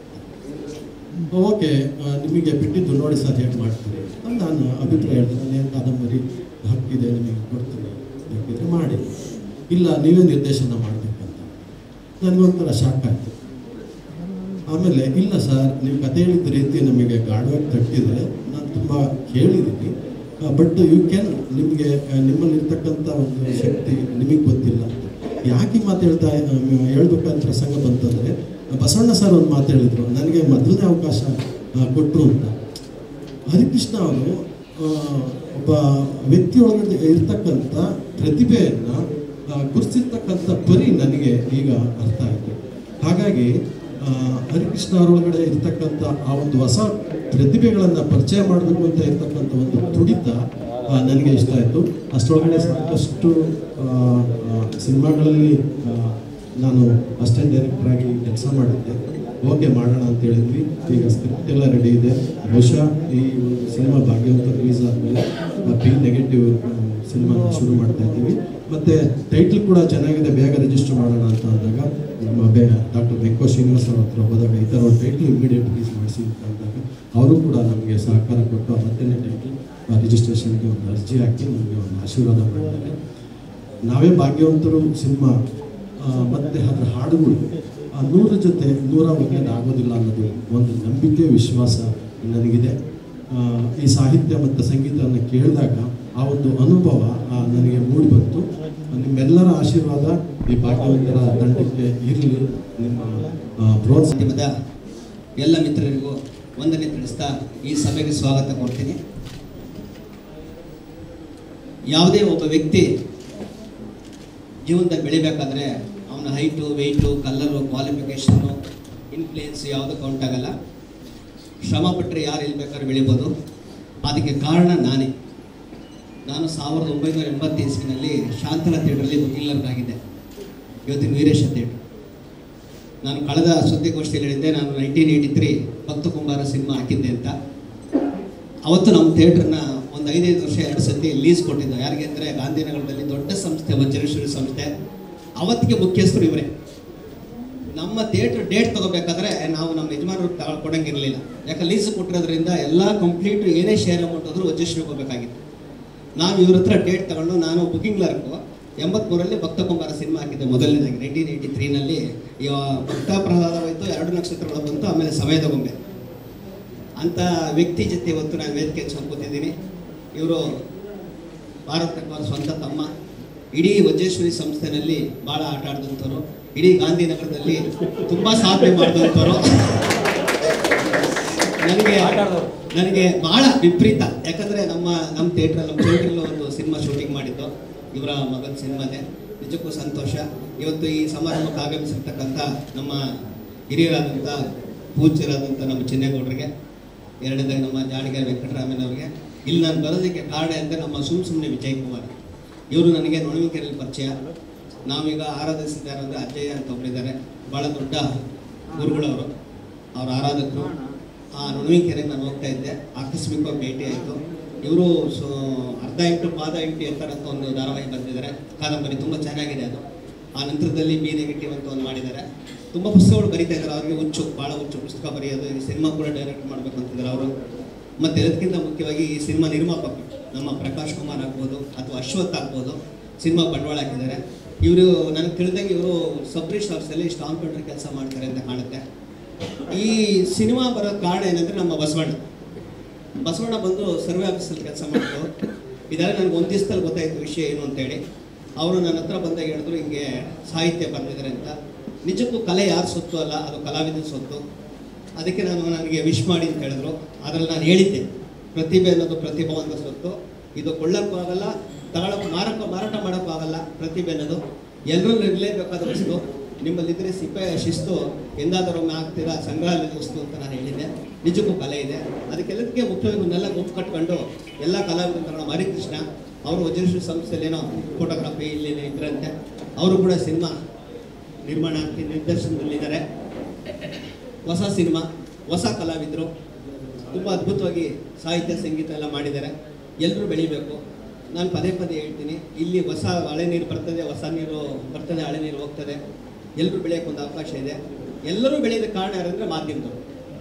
ಓಕೆ ನಿಮಗೆ ಬಿಟ್ಟಿದ್ದು ನೋಡಿ ಸರ್ ಹೇಗೆ ಮಾಡ್ತೀರಿ ಅಂತ ನಾನು ಅಭಿಪ್ರಾಯ ಹೇಳಿದೆ. ನಾನೇನು ಕಾದಂಬರಿ ಹಕ್ಕಿದೆ ನಿಮಗೆ ಕೊಡ್ತೀನಿ, ಬೇಕಿದ್ರೆ ಮಾಡಿ, ಇಲ್ಲ ನೀವೇ ನಿರ್ದೇಶನ ಮಾಡಬೇಕಂತ. ನನಗೊಂಥರ ಶಾಕ್ ಆಯಿತು. ಆಮೇಲೆ ಇಲ್ಲ ಸರ್ ನೀವು ಕತೆ ಹೇಳಿದ ರೀತಿ ನಮಗೆ ಗಾಢವಾಗಿ ತಟ್ಟಿದೆ, ನಾನು ತುಂಬ ಕೇಳಿದ್ದೀನಿ, ಬಟ್ ಯು ಕ್ಯಾನ್, ನಿಮಗೆ ನಿಮ್ಮಲ್ಲಿರ್ತಕ್ಕಂಥ ಒಂದು ಶಕ್ತಿ ನಿಮಗೆ ಗೊತ್ತಿಲ್ಲ. ಯಾಕೆ ಮಾತು ಹೇಳ್ತಾ ಹೇಳ್ಬೇಕಾದ ಪ್ರಸಂಗ ಬಂತಂದರೆ ಬಸವಣ್ಣ ಸರ್ ಒಂದು ಮಾತು ಹೇಳಿದರು, ನನಗೆ ಮೊದಲನೇ ಅವಕಾಶ ಕೊಟ್ಟರು ಅಂತ. ಹರಿಕೃಷ್ಣ ಅವರು ಒಬ್ಬ ವ್ಯಕ್ತಿಯೊಳಗಡೆ ಇರ್ತಕ್ಕಂಥ ಪ್ರತಿಭೆಯನ್ನು ಗುರುತಿರ್ತಕ್ಕಂಥ ಪರಿ ನನಗೆ ಈಗ ಅರ್ಥ ಆಯಿತು. ಹಾಗಾಗಿ ಹರಿಕೃಷ್ಣ ಅವರೊಳಗಡೆ ಇರ್ತಕ್ಕಂಥ ಆ ಒಂದು ಹೊಸ ಪ್ರತಿಭೆಗಳನ್ನು ಪರಿಚಯ ಮಾಡಬೇಕು ಅಂತ ಇರ್ತಕ್ಕಂಥ ಒಂದು ತುಡಿತ ನನಗೆ ಇಷ್ಟ ಆಯಿತು. ಅಷ್ಟರೊಳಗಡೆ ಸಾಕಷ್ಟು ಸಿನಿಮಾಗಳಲ್ಲಿ ನಾನು ಅಸಿಸ್ಟೆಂಟ್ ಡೈರೆಕ್ಟರ್ ಆಗಿ ಕೆಲಸ ಮಾಡಿದ್ದೆ. ಓಕೆ ಮಾಡೋಣ ಅಂತ ಹೇಳಿದ್ವಿ, ಈಗ ಸ್ಕ್ರಿಪ್ಟ್ ಎಲ್ಲ ರೆಡಿ ಇದೆ. ಬಹುಶಃ ಈ ಒಂದು ಸಿನಿಮಾ ಭಾಗ್ಯವಂತರು ರಿಲೀಸ್ ಆದಮೇಲೆ ಬಿ ನೆಗೆಟಿವ್ ಸಿನಿಮಾನ ಶುರು ಮಾಡ್ತಾ ಇದ್ದೀವಿ. ಮತ್ತು ಟೈಟ್ಲ್ ಕೂಡ ಚೆನ್ನಾಗಿದೆ, ಬೇಗ ರಿಜಿಸ್ಟರ್ ಮಾಡೋಣ ಅಂತ ಅಂದಾಗ ನಮ್ಮ ಬೇ ಡಾಕ್ಟರ್ ಬೆಂಕೋ ಶ್ರೀನಿವಾಸ್ ಅವ್ರ ಹತ್ರ ಹೋದಾಗ ಈ ಥರ ಒಂದು ಟೈಟ್ಲ್ ಇಮಿಡಿಯೇಟ್ ರಿಲೀಸ್ ಮಾಡಿಸಿ ಅಂತ ಅಂದಾಗ ಅವರು ಕೂಡ ನಮಗೆ ಸಹಕಾರ ಕೊಟ್ಟು ಮತ್ತನೇ ಟೈಟ್ಲ್ ರಿಜಿಸ್ಟ್ರೇಷನ್ಗೆ ಒಂದು ಅರ್ಜಿ ಹಾಕಿ ನಮಗೆ ಒಂದು ಆಶೀರ್ವಾದ ಮಾಡಿದ್ದಾರೆ. ನಾವೇ ಭಾಗ್ಯವಂತರು ಸಿನಿಮಾ ಮತ್ತು ಅದರ ಹಾಡುಗಳು ನೂರ ಜೊತೆ ನೂರ ಒಗ್ಗಡೆ ಆಗೋದಿಲ್ಲ ಅನ್ನೋದು ಒಂದು ನಂಬಿಕೆ, ವಿಶ್ವಾಸ ನನಗಿದೆ. ಈ ಸಾಹಿತ್ಯ ಮತ್ತು ಸಂಗೀತವನ್ನು ಕೇಳಿದಾಗ ಆ ಒಂದು ಅನುಭವ ನನಗೆ ಮೂಡಿ ಬಂತು. ನಿಮ್ಮೆಲ್ಲರ ಆಶೀರ್ವಾದ ಈ ಭಾಗ್ಯವಂತರ ತಂಡಕ್ಕೆ ಇರಲಿ. ನಿಮ್ಮ ಪ್ರೋತ್ಸಾಹದ ಎಲ್ಲ ಮಿತ್ರರಿಗೂ ವಂದನೆ ತಿಳಿಸ್ತಾ ಈ ಸಭೆಗೆ ಸ್ವಾಗತ ಕೊಡ್ತೀನಿ. ಯಾವುದೇ ಒಬ್ಬ ವ್ಯಕ್ತಿ ಜೀವನದಲ್ಲಿ ಬೆಳಿಬೇಕಾದ್ರೆ ಅವನ height, weight, colour, qualification, influence ಯಾವುದು ಕೌಂಟ್ ಆಗಲ್ಲ. ಶ್ರಮ ಪಟ್ಟರೆ ಯಾರು ಎಲ್ಲಿ ಬೇಕಾದ್ರೆ ಬೆಳಿಬೋದು. ಅದಕ್ಕೆ ಕಾರಣ ನಾನೇ. ನಾನು ಸಾವಿರದ ಒಂಬೈನೂರ ಎಂಬತ್ತು ಇಸ್ವಿನಲ್ಲಿ ಶಾಂತಲ ಥಿಯೇಟ್ರಲ್ಲಿ ವಕೀಲರಾಗಿದ್ದೆ, ಇವತ್ತಿನ ವೀರೇಶ ಥಿಯೇಟ್ರ್. ನಾನು ಕಳೆದ ಸುದ್ದಿಗೋಷ್ಠಿಯಲ್ಲಿ ಹೇಳಿದ್ದೆ, ನಾನು ನೈನ್ಟೀನ್ ಏಯ್ಟಿ ತ್ರೀ ಭಕ್ತ ಕುಂಬಾರ ಸಿನಿಮಾ ಹಾಕಿದ್ದೆ ಅಂತ. ಅವತ್ತು ನಮ್ಮ ಥಿಯೇಟ್ರನ್ನ ಒಂದು ಐದೈದು ವರ್ಷ ಎರಡು ಸತಿ ಲೀಸ್ ಕೊಟ್ಟಿದ್ದು. ಯಾರಿಗೆ ಅಂದರೆ ಗಾಂಧಿನಗರದಲ್ಲಿ ದೊಡ್ಡ ಸಂಸ್ಥೆ ವಜ್ರೇಶ್ವರಿ ಸಂಸ್ಥೆ, ಅವತ್ತಿಗೆ ಮುಖ್ಯಸ್ಥರು ಇವರೇ. ನಮ್ಮ ಥಿಯೇಟ್ರ್ ಡೇಟ್ ತೊಗೋಬೇಕಾದ್ರೆ ನಾವು ನಮ್ಮ ಯಜಮಾನರು ತಗೊಳ್ ಕೊಡೋಂಗಿರಲಿಲ್ಲ. ಯಾಕೆ ಲೀಸ್ ಕೊಟ್ಟಿರೋದ್ರಿಂದ ಎಲ್ಲ ಕಂಪ್ಲೀಟ್ ಏನೇ ಶೇರ್ ಅಮೌಂಟ್ ಆದರೂ ವಜ್ರೇಶ್ವರಿಗೆ ಹೋಗಬೇಕಾಗಿತ್ತು. ನಾವು ಇವ್ರ ಹತ್ರ ಡೇಟ್ ತಗೊಂಡು ನಾನು ಬುಕಿಂಗ್ ಕ್ಲರ್ಕು ಎಂಬತ್ಮೂರರಲ್ಲಿ ಭಕ್ತ ಕುಂಬಾರ ಸಿನಿಮಾ ಹಾಕಿದ್ದೆ ಮೊದಲನೇದಾಗಿ. ನೈನ್ಟೀನ್ ಏಯ್ಟಿ ತ್ರೀನಲ್ಲಿ ಭಕ್ತ ಪ್ರಹ್ಲಾದವಾಯಿತು, ಎರಡು ನಕ್ಷತ್ರಗಳು ಬಂತು, ಆಮೇಲೆ ಸಮಯದ ಗೊಂಬೆ ಅಂತ ವ್ಯಕ್ತಿ ಜೊತೆ ಇವತ್ತು ನಾನು ವೇದಿಕೆ ಕೂತಿದ್ದೀನಿ. ಇವರು ಭಾರತ ಅವರ ಸ್ವಂತ ತಮ್ಮ. ಇಡೀ ವಜ್ರೇಶ್ವರಿ ಸಂಸ್ಥೆನಲ್ಲಿ ಭಾಳ ಆಟ ಆಡಿದಂಥವ್ರು, ಇಡೀ ಗಾಂಧಿನಗರದಲ್ಲಿ ತುಂಬ ಸಾಧನೆ ಮಾಡಿದಂಥವ್ರು. ನನಗೆ ನನಗೆ ಭಾಳ ವಿಪರೀತ, ಯಾಕಂದರೆ ನಮ್ಮ ನಮ್ಮ ಥಿಯೇಟ್ರಲ್ಲಿ ನಮ್ಮ ಥಿಯೇಟ್ರಲ್ಲಿ ಒಂದು ಸಿನಿಮಾ ಶೂಟಿಂಗ್ ಮಾಡಿದ್ದು, ಇವರ ಮಗನ ಸಿನಿಮಾನೇ. ನಿಜಕ್ಕೂ ಸಂತೋಷ. ಇವತ್ತು ಈ ಸಮಾರಂಭಕ್ಕೆ ಆಗಮಿಸಿರ್ತಕ್ಕಂಥ ನಮ್ಮ ಹಿರಿಯರಾದಂಥ ಪೂಜ್ಯರಾದಂಥ ನಮ್ಮ ಚಿನ್ನೇಗೌಡರಿಗೆ, ಎರಡನೇದಾಗಿ ನಮ್ಮ ಜಾಡಿಗೆ ವೆಂಕಟರಾಮಯ್ಯನವ್ರಿಗೆ. ಇಲ್ಲಿ ನಾನು ಬರೋದಕ್ಕೆ ಕಾರಣ ಅಂದರೆ ನಮ್ಮ ಸುಮ್ ಸುಮ್ಮನೆ ವಿಜಯ್ ಕುಮಾರ್ ಇವರು ನನಗೆ ನೊಣವಿಕೆರೆಯಲ್ಲಿ ಪರಿಚಯ. ನಾವೀಗ ಆರಾಧಿಸಿದ್ದಾರೆ ಅಂದರೆ ಅಜ್ಜಯ್ಯ ಅಂತ ಒಬ್ಬರಿದ್ದಾರೆ, ಭಾಳ ದೊಡ್ಡ ಗುರುಗಳವರು, ಅವ್ರ ಆರಾಧಕರು. ಆ ನೊಣವಿಕೆರೆಗೆ ನಾನು ಹೋಗ್ತಾ ಇದ್ದೆ, ಆಕಸ್ಮಿಕವಾಗಿ ಭೇಟಿ ಆಯಿತು. ಇವರು ಸೊ ಅರ್ಧ ಇಂಟು ಪಾದ ಇಂಟು ಎತ್ತರಂತ ಒಂದು ಧಾರಾವಾಹಿ ಬಂದಿದ್ದಾರೆ, ಕಾದಂಬರಿ ತುಂಬ ಚೆನ್ನಾಗಿದೆ ಅದು. ಆ ನಂತರದಲ್ಲಿ ಬಿ ನೆಗೆಟಿವ್ ಅಂತ ಒಂದು ಮಾಡಿದ್ದಾರೆ. ತುಂಬ ಪುಸ್ತಕಗಳು ಬರೀತಾ ಇದ್ದಾರೆ, ಅವ್ರಿಗೆ ಹುಚ್ಚು, ಭಾಳ ಹುಚ್ಚು ಪುಸ್ತಕ ಬರೆಯೋದು. ಈ ಸಿನಿಮಾ ಕೂಡ ಡೈರೆಕ್ಟ್ ಮಾಡಬೇಕು ಅಂತಿದ್ದಾರೆ ಅವರು. ಮತ್ತು ಎಲ್ಲದಕ್ಕಿಂತ ಮುಖ್ಯವಾಗಿ ಈ ಸಿನಿಮಾ ನಿರ್ಮಾಪಕರು ನಮ್ಮ ಪ್ರಕಾಶ್ ಕುಮಾರ್ ಆಗ್ಬೋದು ಅಥವಾ ಅಶ್ವಥ್ ಆಗ್ಬೋದು, ಸಿನಿಮಾ ಬಂಡವಾಳ ಹಾಕಿದ್ದಾರೆ. ಇವರು ನನಗೆ ತಿಳಿದಂಗೆ ಇವರು ಸಬ್ ರಿಜಿಸ್ಟ್ರಾರ್ಸಲ್ಲಿ ಸ್ಟಾಂಪ್ ಪೇಪರ್ ಕೆಲಸ ಮಾಡ್ತಾರೆ ಅಂತ ಕಾಣುತ್ತೆ. ಈ ಸಿನಿಮಾ ಬರೋ ಕಾರಣ ಏನಂದರೆ ನಮ್ಮ ಬಸವಣ್ಣ ಬಸವಣ್ಣ ಬಂದು ಸರ್ವೆ ಆಫೀಸಲ್ಲಿ ಕೆಲಸ ಮಾಡಿದ್ರು. ಇದಾದ್ರೆ ನನಗೆ ಒಂದು ದಿವಸದಲ್ಲಿ ಗೊತ್ತಾಯಿತು ವಿಷಯ ಏನು ಅಂತೇಳಿ. ಅವರು ನನ್ನ ಹತ್ರ ಬಂದಾಗ ಹೇಳಿದ್ರು ಹಿಂಗೆ ಸಾಹಿತ್ಯ ಬಂದಿದ್ದಾರೆ ಅಂತ. ನಿಜಕ್ಕೂ ಕಲೆ ಯಾರು ಸೊತ್ತು ಅಲ್ಲ, ಅದು ಕಲಾವಿದನ ಸೊತ್ತು. ಅದಕ್ಕೆ ನಾನು ನನಗೆ ವಿಶ್ ಮಾಡಿ ಅಂತ ಹೇಳಿದ್ರು. ಅದರಲ್ಲಿ ನಾನು ಹೇಳಿದ್ದೆ, ಪ್ರತಿಭೆ ಅನ್ನೋದು ಪ್ರತಿಭಾವಂತ ಸೊತ್ತು, ಇದು ಕೊಳ್ಳಕ್ಕೂ ಆಗಲ್ಲ, ತಗೊಳಕ್ಕೂ ಮಾರಕ್ಕೂ ಮಾರಾಟ ಮಾಡೋಕ್ಕೂ ಆಗಲ್ಲ. ಪ್ರತಿಭೆ ಅನ್ನೋದು ಎಲ್ಲರೂ ಇರಲೇಬೇಕಾದ ವಸ್ತು. ನಿಮ್ಮಲ್ಲಿದ್ದರೆ ಸಿಪಾಯಿ ಶಿಸ್ತು ಎಂದಾದರೊಮ್ಮೆ ಆಗ್ತೀರಾ ಸಂಗ್ರಹಾಲಯದ ವಸ್ತು ಅಂತ ನಾನು ಹೇಳಿದ್ದೆ. ನಿಜಕ್ಕೂ ಕಲೆ ಇದೆ. ಅದಕ್ಕೆಲ್ಲದಕ್ಕೆ ಮುಖ್ಯವಾಗಿ ಇವನ್ನೆಲ್ಲ ಗುಂಪು ಕಟ್ಕೊಂಡು ಎಲ್ಲ ಕಲಾವಿದರು ಕಾರಣ ಹರಿಕೃಷ್ಣ ಅವರು ವಜ್ರಶ್ರೀ ಸಂಸ್ಥೆಯಲ್ಲೇನೋ ಫೋಟೋಗ್ರಫಿ ಇಲ್ಲಿ ಇದ್ರಂತೆ. ಅವರು ಕೂಡ ಸಿನಿಮಾ ನಿರ್ಮಾಣ ಆಗ್ತಿ ನಿರ್ದೇಶನದಲ್ಲಿದ್ದಾರೆ. ಹೊಸ ಸಿನಿಮಾ, ಹೊಸ ಕಲಾವಿದರು, ತುಂಬ ಅದ್ಭುತವಾಗಿ ಸಾಹಿತ್ಯ ಸಂಗೀತ ಎಲ್ಲ ಮಾಡಿದ್ದಾರೆ. ಎಲ್ಲರೂ ಬೆಳಿಬೇಕು. ನಾನು ಪದೇ ಪದೇ ಹೇಳ್ತೀನಿ, ಇಲ್ಲಿ ಹೊಸ ಹಳೆ ನೀರು ಬರ್ತದೆ, ಹೊಸ ನೀರು ಬರ್ತದೆ, ಹಳೆ ನೀರು ಹೋಗ್ತದೆ. ಎಲ್ಲರೂ ಬೆಳೆಯೋಕ್ಕೆ ಒಂದು ಅವಕಾಶ ಇದೆ. ಎಲ್ಲರೂ ಬೆಳೆಯೋದಕ್ಕೆ ಕಾರಣ ಯಾರಂದರೆ ಮಾಧ್ಯಮದವರು.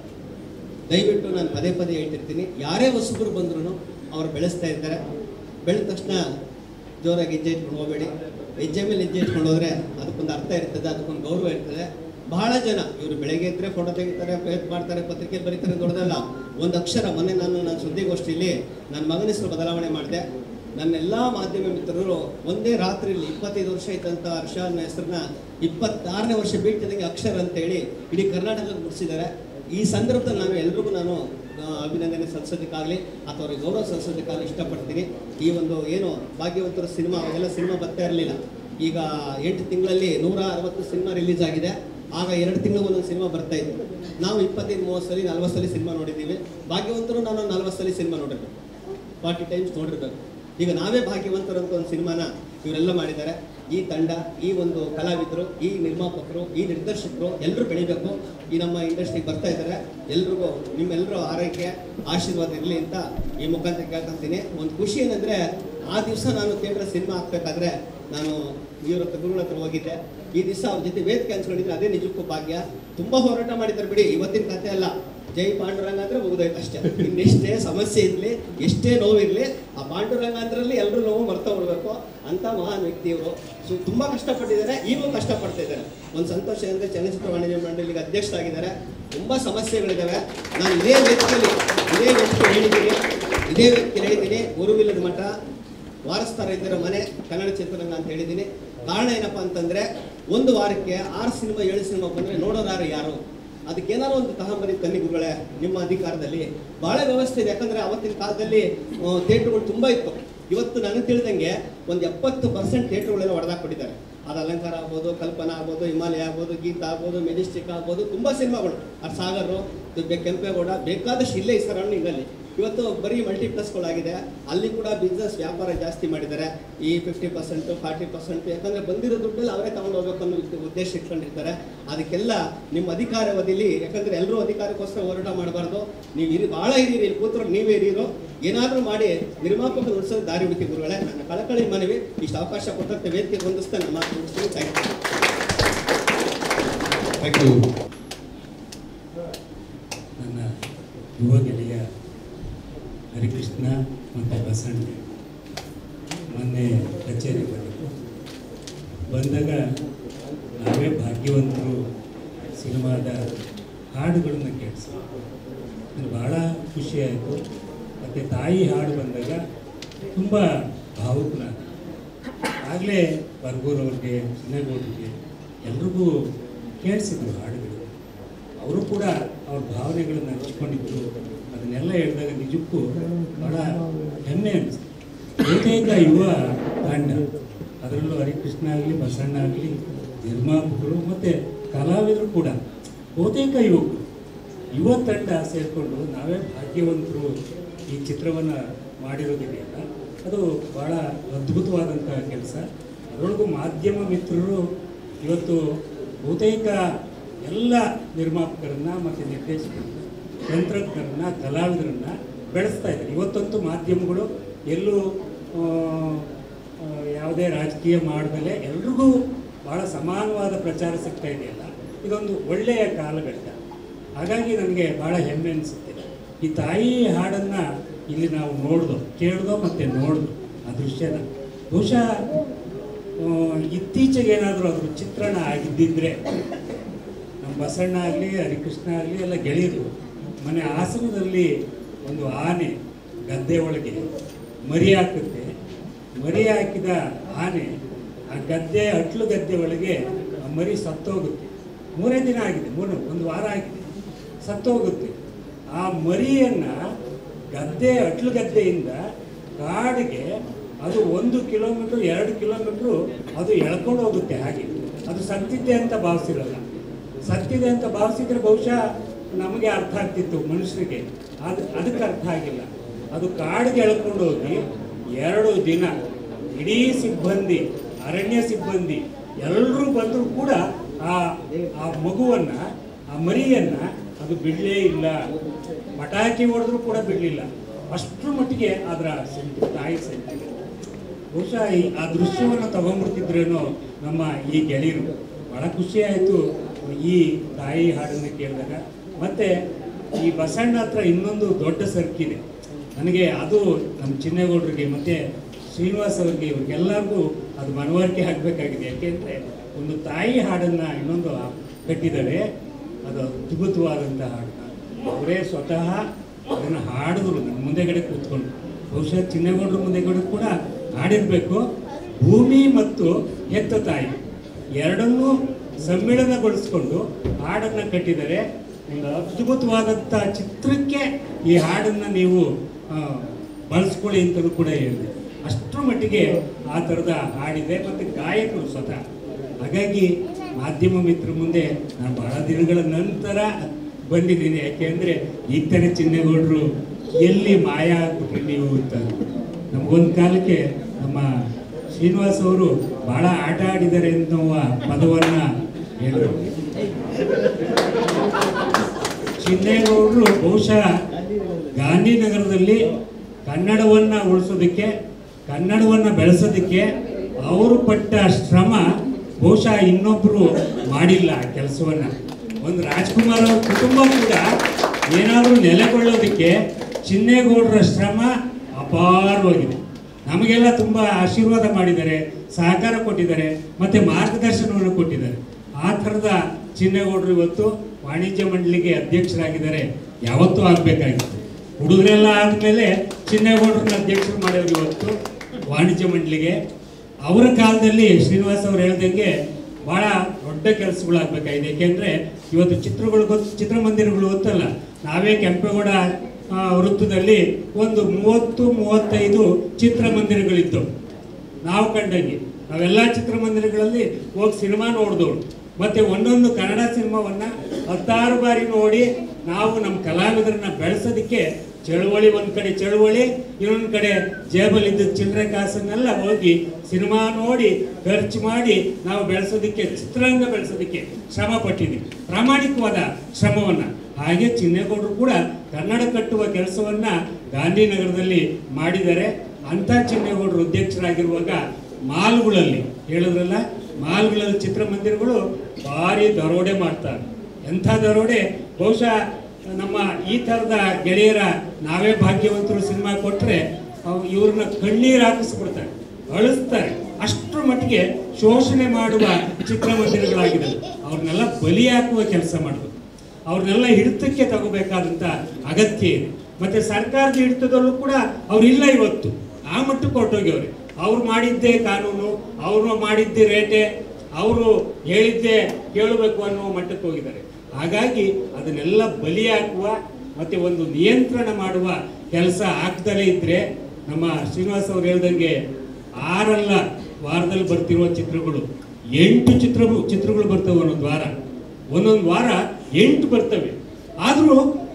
ದಯವಿಟ್ಟು ನಾನು ಪದೇ ಪದೇ ಹೇಳ್ತಿರ್ತೀನಿ, ಯಾರೇ ಹೊಸಬರು ಬಂದ್ರೂ ಅವ್ರು ಬೆಳೆಸ್ತಾ ಇರ್ತಾರೆ. ಬೆಳೆದ ತಕ್ಷಣ ಜೋರಾಗಿ ಹೆಜ್ಜೆ ಇಟ್ಕೊಂಡು ಹೋಗಬೇಡಿ. ಹೆಜ್ಜೆ ಮೇಲೆ ಹೆಜ್ಜೆ ಇಟ್ಕೊಂಡು ಹೋದರೆ ಅದಕ್ಕೊಂದು ಅರ್ಥ ಇರ್ತದೆ, ಅದಕ್ಕೊಂದು ಗೌರವ ಇರ್ತದೆ. ಬಹಳ ಜನ ಇವರು ಬೆಳಗ್ಗೆ ಇದ್ದರೆ ಫೋಟೋ ತೆಗಿತಾರೆ, ಪ್ರಯತ್ನ ಮಾಡ್ತಾರೆ, ಪತ್ರಿಕೆ ಬರೀತಾರೆ, ದೊಡ್ಡದಲ್ಲ. ಒಂದು ಅಕ್ಷರ ಮೊನ್ನೆ ನಾನು ನನ್ನ ಸುದ್ದಿಗೋಷ್ಠಿಯಲ್ಲಿ ನನ್ನ ಮಗನ ಹೆಸರು ಬದಲಾವಣೆ ಮಾಡಿದೆ. ನನ್ನೆಲ್ಲ ಮಾಧ್ಯಮ ಮಿತ್ರರು ಒಂದೇ ರಾತ್ರಿಯಲ್ಲಿ ಇಪ್ಪತ್ತೈದು ವರ್ಷ ಇದ್ದಂಥ ಹರ್ಷ ಅನ್ನೋ ಹೆಸರನ್ನ ಇಪ್ಪತ್ತಾರನೇ ವರ್ಷ ಬೀಳ್ತಿದಂಗೆ ಅಕ್ಷರ ಅಂತೇಳಿ ಇಡೀ ಕರ್ನಾಟಕದಲ್ಲಿ ಮುಗಿಸಿದ್ದಾರೆ. ಈ ಸಂದರ್ಭದಲ್ಲಿ ನಾನು ಎಲ್ರಿಗೂ ನಾನು ಅಭಿನಂದನೆ ಸಲ್ಲಿಸೋದಕ್ಕಾಗಲಿ ಅಥವಾ ಅವ್ರಿಗೆ ಗೌರವ ಸಲ್ಲಿಸೋದಕ್ಕಾಗಲಿ ಇಷ್ಟಪಡ್ತೀನಿ. ಈ ಒಂದು ಏನು ಭಾಗ್ಯವಂತರ ಸಿನಿಮಾ, ಅವೆಲ್ಲ ಸಿನಿಮಾ ಬರ್ತಾ ಇರಲಿಲ್ಲ. ಈಗ ಎಂಟು ತಿಂಗಳಲ್ಲಿ ನೂರ ಅರವತ್ತು ಸಿನಿಮಾ ರಿಲೀಸ್ ಆಗಿದೆ. ಆಗ ಎರಡು ತಿಂಗಳು ಒಂದೊಂದು ಸಿನಿಮಾ ಬರ್ತಾ ಇತ್ತು. ನಾವು ಇಪ್ಪತ್ತೈದು ಮೂವತ್ತು ಸಲ ನಲ್ವತ್ತು ಸಲ ಸಿನಿಮಾ ನೋಡಿದ್ದೀವಿ. ಭಾಗ್ಯವಂತರು ನಾನು ನಲ್ವತ್ತು ಸಲ ಸಿನಿಮಾ ನೋಡಿರ್ಬೇಕು, ಫಾರ್ಟಿ ಟೈಮ್ಸ್ ನೋಡಿರ್ಬೇಕು. ಈಗ ನಾವೇ ಭಾಗ್ಯವಂತರು ಅಂತ ಒಂದು ಸಿನಿಮಾನ ಇವರೆಲ್ಲ ಮಾಡಿದ್ದಾರೆ. ಈ ತಂಡ, ಈ ಒಂದು ಕಲಾವಿದರು, ಈ ನಿರ್ಮಾಪಕರು, ಈ ನಿರ್ದೇಶಕರು ಎಲ್ಲರೂ ಬೆಳಿಬೇಕು. ಈ ನಮ್ಮ ಇಂಡಸ್ಟ್ರಿಗೆ ಬರ್ತಾ ಇದ್ದಾರೆ. ಎಲ್ರಿಗೂ ನಿಮ್ಮೆಲ್ಲರೂ ಆರೈಕೆ ಆಶೀರ್ವಾದ ಇರಲಿ ಅಂತ ಈ ಮುಖಾಂತರ ಕೇಳ್ಕೊಂತೀನಿ. ಒಂದು ಖುಷಿ ಏನಂದರೆ, ಆ ದಿವಸ ನಾನು ಥಿಯೇಟರ್ ಸಿನಿಮಾ ಹಾಕ್ಬೇಕಾದ್ರೆ ನಾನು ಇವ್ರ ಹತ್ರ ಗುರುಗಳ ಹತ್ರ ಹೋಗಿದ್ದೆ. ಈ ದಿವಸ ಅವ್ರ ಜೊತೆ ವೇದಿಕೆ ಹಂಚ್ಕೊಂಡಿದ್ರೆ ಅದೇ ನಿಜಕ್ಕೂ ಭಾಗ್ಯ. ತುಂಬ ಹೋರಾಟ ಮಾಡಿದ್ದಾರೆ ಬಿಡಿ, ಇವತ್ತಿನ ಕಥೆ ಅಲ್ಲ. ಜೈ ಪಾಂಡುರಂಗ ಅಂದರೆ ಮುಗಿದೋಯ್ತು ಅಷ್ಟೇ. ಇನ್ನೆಷ್ಟೇ ಸಮಸ್ಯೆ ಇರಲಿ, ಎಷ್ಟೇ ನೋವಿರಲಿ, ಆ ಪಾಂಡುರಂಗ ಅಂದ್ರಲ್ಲಿ ಎಲ್ಲರೂ ನೋವು ಮರ್ತಾ ಬಿಡಬೇಕು ಅಂತ ಮಹಾನ್ ವ್ಯಕ್ತಿಯವರು. ಸೊ ತುಂಬ ಕಷ್ಟಪಟ್ಟಿದ್ದಾರೆ, ಈಗಲೂ ಕಷ್ಟಪಡ್ತಾ ಇದ್ದಾರೆ. ಒಂದು ಸಂತೋಷ ಅಂದರೆ ಚಲನಚಿತ್ರ ವಾಣಿಜ್ಯ ಮಂಡಳಿಗೆ ಅಧ್ಯಕ್ಷರಾಗಿದ್ದಾರೆ. ತುಂಬ ಸಮಸ್ಯೆಗಳಿದ್ದಾವೆ. ನಾನು ಇದೇ ವೇದಿಕೆಯಲ್ಲಿ ಇದೇ ವೇದಿಕೆ ಹೇಳಿದ್ದೀನಿ ಇದೇ ವೇದಿಕೆ ಹೇಳಿದ್ದೀನಿ ಗುರುವಿಲ್ಲದ ಮಠ, ವಾರಸ್ತಾರ ಇದ್ದರ ಮನೆ, ಕನ್ನಡ ಚಿತ್ರರಂಗ ಅಂತ ಹೇಳಿದ್ದೀನಿ. ಕಾರಣ ಏನಪ್ಪ ಅಂತಂದರೆ, ಒಂದು ವಾರಕ್ಕೆ ಆರು ಸಿನಿಮಾ ಏಳು ಸಿನಿಮಾ ಬಂದರೆ ನೋಡೋದಾರು ಯಾರು? ಅದಕ್ಕೇನಾದ್ರು ಒಂದು ತಹಂಬರಿ ತನ್ನಿ ಗುರುಗಳೇ, ನಿಮ್ಮ ಅಧಿಕಾರದಲ್ಲಿ ಭಾಳ ವ್ಯವಸ್ಥೆ ಇದೆ. ಯಾಕಂದರೆ ಅವತ್ತಿನ ಕಾಲದಲ್ಲಿ ಥಿಯೇಟ್ರುಗಳು ತುಂಬ ಇತ್ತು. ಇವತ್ತು ನನಗೆ ತಿಳಿದಂಗೆ ಒಂದು ಎಪ್ಪತ್ತು ಪರ್ಸೆಂಟ್ ಥಿಯೇಟ್ರುಗಳೆಲ್ಲ ಹೊಡೆದಾಕ್ಬಿಟ್ಟಿದ್ದಾರೆ. ಅದು ಅಲಂಕಾರ ಆಗ್ಬೋದು, ಕಲ್ಪನಾ ಆಗ್ಬೋದು, ಹಿಮಾಲಯ ಆಗ್ಬೋದು, ಗೀತಾ ಆಗ್ಬೋದು, ಮೆಜೆಸ್ಟಿಕ್ ಆಗ್ಬೋದು, ತುಂಬ ಸಿನಿಮಾಗಳು. ಅದು ಸಾಗರು, ಕೆಂಪೇಗೌಡ, ಬೇಕಾದಷ್ಟು ಇಲ್ಲೇ ಈ ಸರೌಂಡಿಂಗಲ್ಲಿ ಇವತ್ತು ಬರೀ ಮಲ್ಟಿಪ್ಲೆಕ್ಸ್ಗಳಾಗಿದೆ. ಅಲ್ಲಿ ಕೂಡ ಬಿಸ್ನೆಸ್ ವ್ಯಾಪಾರ ಜಾಸ್ತಿ ಮಾಡಿದ್ದಾರೆ. ಈ ಫಿಫ್ಟಿ ಪರ್ಸೆಂಟು ಫಾರ್ಟಿ ಪರ್ಸೆಂಟು ಯಾಕಂದರೆ ಬಂದಿರೋ ದುಡ್ಡಲ್ಲಿ ಅವರೇ ತಗೊಂಡು ಹೋಗ್ಬೇಕು ಅನ್ನೋ ಉದ್ದೇಶ ಇಟ್ಕೊಂಡಿರ್ತಾರೆ. ಅದಕ್ಕೆಲ್ಲ ನಿಮ್ಮ ಅಧಿಕಾರಾವಧಿಲಿ, ಯಾಕಂದರೆ ಎಲ್ಲರೂ ಅಧಿಕಾರಕ್ಕೋಸ್ಕರ ಹೋರಾಟ ಮಾಡಬಾರ್ದು. ನೀವು ಇರಿ, ಭಾಳ ಹಿರಿಯರಿ, ಇಲ್ಲಿ ಕೂತ್ರು ನೀವೇ ಹಿರಿಯರು, ಏನಾದರೂ ಮಾಡಿ ನಿರ್ಮಾಪಕರು ಉಳಿಸೋದು ದಾರಿ ಹುಡುಕಿ ಗುರುಗಳೇ. ನನ್ನ ಕಳಕಳಿ ಮನವಿ. ಇಷ್ಟು ಅವಕಾಶ ಕೊಟ್ಟಂತೆ ವೇದಿಕೆ ಹೊಂದಿಸ್ತಾ ನಮ್ಮ ಮಾತು ಮುಗಿಸ್ತೀನಿ. Thank you. Thank you. ನನ್ನ ಯುವ ಗೆಳೆಯ ಹರಿಕೃಷ್ಣ ಮತ್ತು ಬಸಣ್ಣ ಮೊನ್ನೆ ಕಚೇರಿ ಬಂದಿತ್ತು. ಬಂದಾಗ ನಾವೇ ಭಾಗ್ಯವಂತರು ಸಿನಿಮಾದ ಹಾಡುಗಳನ್ನು ಕೇಳಿಸಿ ನನಗೆ ಭಾಳ ಖುಷಿಯಾಯಿತು. ಮತ್ತು ತಾಯಿ ಹಾಡು ಬಂದಾಗ ತುಂಬ ಭಾವುಕನಾದ. ಆಗಲೇ ಬರ್ಗೂರವ್ರಿಗೆ, ಚಿನ್ನಗೌಡರಿಗೆ ಎಲ್ರಿಗೂ ಕೇಳಿಸಿದ್ರು ಹಾಡುಗಳು. ಅವರು ಕೂಡ ಅವ್ರ ಭಾವನೆಗಳನ್ನು ಹಂಚ್ಕೊಂಡಿದ್ರು. ಅದನ್ನೆಲ್ಲ ಹೇಳಿದಾಗ ನಿಜಕ್ಕೂ ಭಾಳ ಹೆಮ್ಮೆ ಅನಿಸ್ತು. ಬಹುತೇಕ ಯುವ ತಂಡ, ಅದರಲ್ಲೂ ಹರಿಕೃಷ್ಣ ಆಗಲಿ, ಬಸಣ್ಣ ಆಗಲಿ, ನಿರ್ಮಾಪಕರು ಮತ್ತು ಕಲಾವಿದರು ಕೂಡ ಬಹುತೇಕ ಯುವಕರು, ಯುವ ತಂಡ ಸೇರಿಕೊಂಡು ನಾವೇ ಭಾಗ್ಯವಂತರು ಈ ಚಿತ್ರವನ್ನು ಮಾಡಿರೋದಿದೆಯಲ್ಲ, ಅದು ಭಾಳ ಅದ್ಭುತವಾದಂಥ ಕೆಲಸ. ಅದರೊಳಗೂ ಮಾಧ್ಯಮ ಮಿತ್ರರು ಇವತ್ತು ಬಹುತೇಕ ಎಲ್ಲ ನಿರ್ಮಾಪಕರನ್ನು ಮತ್ತು ನಿರ್ದೇಶಕರನ್ನ, ತಂತ್ರಜ್ಞರನ್ನ, ಕಲಾವಿದರನ್ನು ಬೆಳೆಸ್ತಾ ಇದ್ದಾರೆ. ಇವತ್ತಂತೂ ಮಾಧ್ಯಮಗಳು ಎಲ್ಲೂ ಯಾವುದೇ ರಾಜಕೀಯ ಮಾಡದಲ್ಲೇ ಎಲ್ರಿಗೂ ಭಾಳ ಸಮಾನವಾದ ಪ್ರಚಾರ ಸಿಗ್ತಾ ಇದೆಯಲ್ಲ, ಇದೊಂದು ಒಳ್ಳೆಯ ಕಾಲಘಟ್ಟ. ಹಾಗಾಗಿ ನನಗೆ ಭಾಳ ಹೆಮ್ಮೆ ಅನಿಸುತ್ತೆ. ಈ ತಾಯಿ ಹಾಡನ್ನು ಇಲ್ಲಿ ನಾವು ನೋಡ್ದೋ, ಕೇಳ್ದೋ ಮತ್ತು ನೋಡ್ದೋ ಆ ದೃಶ್ಯನ. ಬಹುಶಃ ಇತ್ತೀಚೆಗೆ ಏನಾದರೂ ಅದ್ರ ಚಿತ್ರಣ ಆಗಿದ್ದಿದ್ರೆ ನಮ್ಮ ಬಸಣ್ಣ ಆಗಲಿ ಹರಿಕೃಷ್ಣ ಆಗಲಿ ಎಲ್ಲ ಗೆಳೆಯರು ಮನೆ ಹಾಸನದಲ್ಲಿ ಒಂದು ಆನೆ ಗದ್ದೆ ಒಳಗೆ ಮರಿ ಹಾಕುತ್ತೆ. ಮರಿ ಹಾಕಿದ ಆನೆ ಆ ಗದ್ದೆ ಅಟ್ಲು ಗದ್ದೆ ಒಳಗೆ ಆ ಮರಿ ಸತ್ತೋಗುತ್ತೆ. ಮೂರೇ ದಿನ ಆಗಿದೆ, ಮೂರು ಒಂದು ವಾರ ಆಗಿದೆ, ಸತ್ತೋಗುತ್ತೆ. ಆ ಮರಿಯನ್ನು ಗದ್ದೆ ಅಟ್ಲು ಗದ್ದೆಯಿಂದ ಕಾಡಿಗೆ ಅದು ಒಂದು ಕಿಲೋಮೀಟ್ರ್ ಎರಡು ಕಿಲೋಮೀಟ್ರು ಅದು ಎಳ್ಕೊಂಡು ಹೋಗುತ್ತೆ. ಹಾಗೆ ಅದು ಸತ್ತಿದೆ ಅಂತ ಭಾವಿಸಿರಲ್ಲ. ಸತ್ತಿದೆ ಅಂತ ಭಾವಿಸಿದ್ರೆ ಬಹುಶಃ ನಮಗೆ ಅರ್ಥ ಆಗ್ತಿತ್ತು ಮನುಷ್ಯರಿಗೆ, ಅದು ಅದಕ್ಕೆ ಅರ್ಥ ಆಗಿಲ್ಲ. ಅದು ಕಾಡಿಗೆ ಎಳ್ಕೊಂಡು ಹೋಗಿ ಎರಡು ದಿನ ಇಡೀ ಸಿಬ್ಬಂದಿ, ಅರಣ್ಯ ಸಿಬ್ಬಂದಿ ಎಲ್ಲರೂ ಬಂದರೂ ಕೂಡ ಆ ಆ ಮಗುವನ್ನು, ಆ ಮರಿಯನ್ನು ಅದು ಬಿಡಲೇ ಇಲ್ಲ. ಪಟಾಕಿ ಹೊಡೆದ್ರೂ ಕೂಡ ಬಿಡಲಿಲ್ಲ. ಅಷ್ಟರ ಮಟ್ಟಿಗೆ ಅದರ ಸೆಂಟಿ ತಾಯಿ ಸೆಂಟಿ. ಬಹುಶಃ ಈ ಆ ದೃಶ್ಯವನ್ನು ತಗೊಂಡ್ಬಿಡ್ತಿದ್ರೇನೋ ನಮ್ಮ ಈ ಗೆಳೆಯರು. ಭಾಳ ಖುಷಿ ಆಯಿತು ಈ ತಾಯಿ ಹಾಡನ್ನು ಕೇಳಿದಾಗ. ಮತ್ತು ಈ ಬಸಣ್ಣ ಹತ್ರ ಇನ್ನೊಂದು ದೊಡ್ಡ ಸರ್ಕಿದೆ ನನಗೆ, ಅದು ನಮ್ಮ ಚಿನ್ನೇಗೌಡರಿಗೆ ಮತ್ತು ಶ್ರೀನಿವಾಸ್ ಅವರಿಗೆ ಇವ್ರಿಗೆಲ್ಲರಿಗೂ ಅದು ಮನವರಿಕೆ ಆಗಬೇಕಾಗಿದೆ. ಯಾಕೆಂದರೆ ಒಂದು ತಾಯಿ ಹಾಡನ್ನು ಇನ್ನೊಂದು ಕಟ್ಟಿದ್ದಾರೆ, ಅದು ಅದ್ಭುತವಾದಂಥ ಹಾಡನ್ನ ಅವರೇ ಸ್ವತಃ ಅದನ್ನು ಹಾಡಿದ್ರು ನನ್ನ ಮುಂದೆಗಡೆ ಕೂತ್ಕೊಂಡು. ಬಹುಶಃ ಚಿನ್ನೇಗೌಡರ ಮುಂದೆಗಡೆ ಕೂಡ ಹಾಡಿರಬೇಕು. ಭೂಮಿ ಮತ್ತು ಹೆತ್ತ ತಾಯಿ ಎರಡನ್ನೂ ಸಮ್ಮಿಳನಗೊಳಿಸ್ಕೊಂಡು ಹಾಡನ್ನು ಕಟ್ಟಿದ್ದಾರೆ. ಒಂದು ಅದ್ಭುತವಾದಂಥ ಚಿತ್ರಕ್ಕೆ ಈ ಹಾಡನ್ನು ನೀವು ಬಳಸ್ಕೊಳ್ಳಿ ಅಂತಲೂ ಕೂಡ ಹೇಳಿದೆ. ಅಷ್ಟರ ಮಟ್ಟಿಗೆ ಆ ಥರದ ಹಾಡಿದೆ ಮತ್ತು ಗಾಯಕರು ಸ್ವತಃ. ಹಾಗಾಗಿ ಮಾಧ್ಯಮ ಮಿತ್ರ ಮುಂದೆ ನಾನು ಬಹಳ ದಿನಗಳ ನಂತರ ಬಂದಿದ್ದೀನಿ. ಯಾಕೆಂದರೆ ಈಗ ತಾನೇ ಚಿನ್ನೇಗೌಡರು ಎಲ್ಲಿ ಮಾಯ ಆಗ್ಬಿಟ್ರಿ ನೀವು ಅಂತ. ನಮಗೊಂದು ಕಾಲಕ್ಕೆ ನಮ್ಮ ಶ್ರೀನಿವಾಸ್ ಅವರು ಭಾಳ ಆಟ ಆಡಿದ್ದಾರೆ ಎನ್ನುವ ಪದವನ್ನು ಹೇಳಿದರು. ಚಿನ್ನೇಗೌಡರು ಬಹುಶಃ ಗಾಂಧಿನಗರದಲ್ಲಿ ಕನ್ನಡವನ್ನು ಉಳಿಸೋದಕ್ಕೆ, ಕನ್ನಡವನ್ನು ಬೆಳೆಸೋದಕ್ಕೆ ಅವರು ಪಟ್ಟ ಶ್ರಮ ಬಹುಶಃ ಇನ್ನೊಬ್ಬರು ಮಾಡಿಲ್ಲ ಆ ಕೆಲಸವನ್ನು. ಒಂದು ರಾಜ್ಕುಮಾರ್ ಅವ್ರ ಕುಟುಂಬ ಕೂಡ ಏನಾದರೂ ನೆಲೆಗೊಳ್ಳೋದಕ್ಕೆ ಚಿನ್ನೇಗೌಡರ ಶ್ರಮ ಅಪಾರವಾಗಿದೆ. ನಮಗೆಲ್ಲ ತುಂಬ ಆಶೀರ್ವಾದ ಮಾಡಿದ್ದಾರೆ, ಸಹಕಾರ ಕೊಟ್ಟಿದ್ದಾರೆ ಮತ್ತು ಮಾರ್ಗದರ್ಶನವನ್ನು ಕೊಟ್ಟಿದ್ದಾರೆ. ಆ ಥರದ ಚಿನ್ನೇಗೌಡರು ಇವತ್ತು ವಾಣಿಜ್ಯ ಮಂಡಳಿಗೆ ಅಧ್ಯಕ್ಷರಾಗಿದ್ದಾರೆ. ಯಾವತ್ತೂ ಆಗಬೇಕಾಗಿತ್ತು. ಹುಡುಗರೆಲ್ಲ ಆದಮೇಲೆ ಚಿನ್ನೇಗೌಡರನ್ನ ಅಧ್ಯಕ್ಷರು ಮಾಡೋರು ಇವತ್ತು ವಾಣಿಜ್ಯ ಮಂಡಳಿಗೆ. ಅವರ ಕಾಲದಲ್ಲಿ ಶ್ರೀನಿವಾಸ್ ಅವರು ಹೇಳ್ದಂಗೆ ಭಾಳ ದೊಡ್ಡ ಕೆಲಸಗಳಾಗಬೇಕಾಗಿದೆ. ಏಕೆಂದರೆ ಇವತ್ತು ಚಿತ್ರಗಳು ಗೊತ್ತು, ಚಿತ್ರಮಂದಿರಗಳು ಗೊತ್ತಲ್ಲ. ನಾವೇ ಕೆಂಪೇಗೌಡ ವೃತ್ತದಲ್ಲಿ ಒಂದು ಮೂವತ್ತು ಮೂವತ್ತೈದು ಚಿತ್ರಮಂದಿರಗಳಿದ್ದವು ನಾವು ಕಂಡಂಗೆ. ನಾವೆಲ್ಲ ಚಿತ್ರಮಂದಿರಗಳಲ್ಲಿ ಹೋಗಿ ಸಿನಿಮಾ ನೋಡಿದವರು. ಮತ್ತು ಒಂದೊಂದು ಕನ್ನಡ ಸಿನಿಮಾವನ್ನು ಹತ್ತಾರು ಬಾರಿ ನೋಡಿ ನಾವು ನಮ್ಮ ಕಲಾವಿದರನ್ನ ಬೆಳೆಸೋದಕ್ಕೆ ಚಳುವಳಿ, ಒಂದು ಕಡೆ ಚಳುವಳಿ, ಇನ್ನೊಂದು ಕಡೆ ಜೇಬಲ್ಲಿದ್ದ ಚಿಲ್ಲರೆ ಕಾಸನ್ನೆಲ್ಲ ಹೋಗಿ ಸಿನಿಮಾ ನೋಡಿ ಖರ್ಚು ಮಾಡಿ ನಾವು ಬೆಳೆಸೋದಕ್ಕೆ, ಚಿತ್ರರಂಗ ಬೆಳೆಸೋದಕ್ಕೆ ಶ್ರಮ ಪಟ್ಟಿದ್ದೀವಿ, ಪ್ರಾಮಾಣಿಕವಾದ ಶ್ರಮವನ್ನು. ಹಾಗೆ ಚಿನ್ನೇಗೌಡರು ಕೂಡ ಕನ್ನಡ ಕಟ್ಟುವ ಕೆಲಸವನ್ನು ಗಾಂಧಿನಗರದಲ್ಲಿ ಮಾಡಿದ್ದಾರೆ. ಅಂಥ ಚಿನ್ನೇಗೌಡರು ಅಧ್ಯಕ್ಷರಾಗಿರುವಾಗ ಮಾಲ್ಗಳಲ್ಲಿ ಹೇಳಿದ್ರಲ್ಲ, ಮಾಲ್ಗಳಲ್ಲಿ ಚಿತ್ರಮಂದಿರಗಳು ಭಾರಿ ದರೋಡೆ ಮಾಡ್ತಾರೆ. ಎಂಥ ದರೋಡೆ! ಬಹುಶಃ ನಮ್ಮ ಈ ಥರದ ಗೆಳೆಯರ ನಾವೇ ಭಾಗ್ಯವಂತರು ಸಿನಿಮಾ ಕೊಟ್ಟರೆ ಇವ್ರನ್ನ ಕಣ್ಣೀರು ಹಾಕಿಸ್ಬಿಡ್ತಾರೆ, ಅಳಿಸ್ತಾರೆ. ಅಷ್ಟರ ಮಟ್ಟಿಗೆ ಶೋಷಣೆ ಮಾಡುವ ಚಿತ್ರಮಂದಿರಗಳಾಗಿದೆ. ಅವ್ರನ್ನೆಲ್ಲ ಬಲಿ ಹಾಕುವ ಕೆಲಸ ಮಾಡಬೇಕು. ಅವ್ರನ್ನೆಲ್ಲ ಹಿಡಿತಕ್ಕೆ ತಗೋಬೇಕಾದಂಥ ಅಗತ್ಯ ಇದೆ. ಮತ್ತು ಸರ್ಕಾರದ ಹಿಡಿತದಲ್ಲೂ ಕೂಡ ಅವರಿಲ್ಲ ಇವತ್ತು. ಆ ಮಟ್ಟಕ್ಕೆ ಹೊರಟೋಗ್ಯವ್ರೆ. ಅವ್ರು ಮಾಡಿದ್ದೇ ಕಾನೂನು, ಅವರು ಮಾಡಿದ್ದೇ ರೇಟೆ, ಅವರು ಹೇಳಿದ್ದೇ ಕೇಳಬೇಕು ಅನ್ನೋ ಮಟ್ಟಕ್ಕೆ ಹೋಗಿದ್ದಾರೆ. ಹಾಗಾಗಿ ಅದನ್ನೆಲ್ಲ ಬಲಿ ಹಾಕುವ ಮತ್ತು ಒಂದು ನಿಯಂತ್ರಣ ಮಾಡುವ ಕೆಲಸ ಆಗ್ತಲೇ ಇದ್ದರೆ ನಮ್ಮ ಶ್ರೀನಿವಾಸ್ ಅವ್ರು ಹೇಳ್ದಂಗೆ ಆರಲ್ಲ ವಾರದಲ್ಲಿ ಬರ್ತಿರುವ ಚಿತ್ರಗಳು ಎಂಟು ಚಿತ್ರ ಚಿತ್ರಗಳು ಬರ್ತವೆ ಒಂದೊಂದು ವಾರ. ಒಂದೊಂದು ವಾರ ಎಂಟು ಬರ್ತವೆ. ಆದರೂ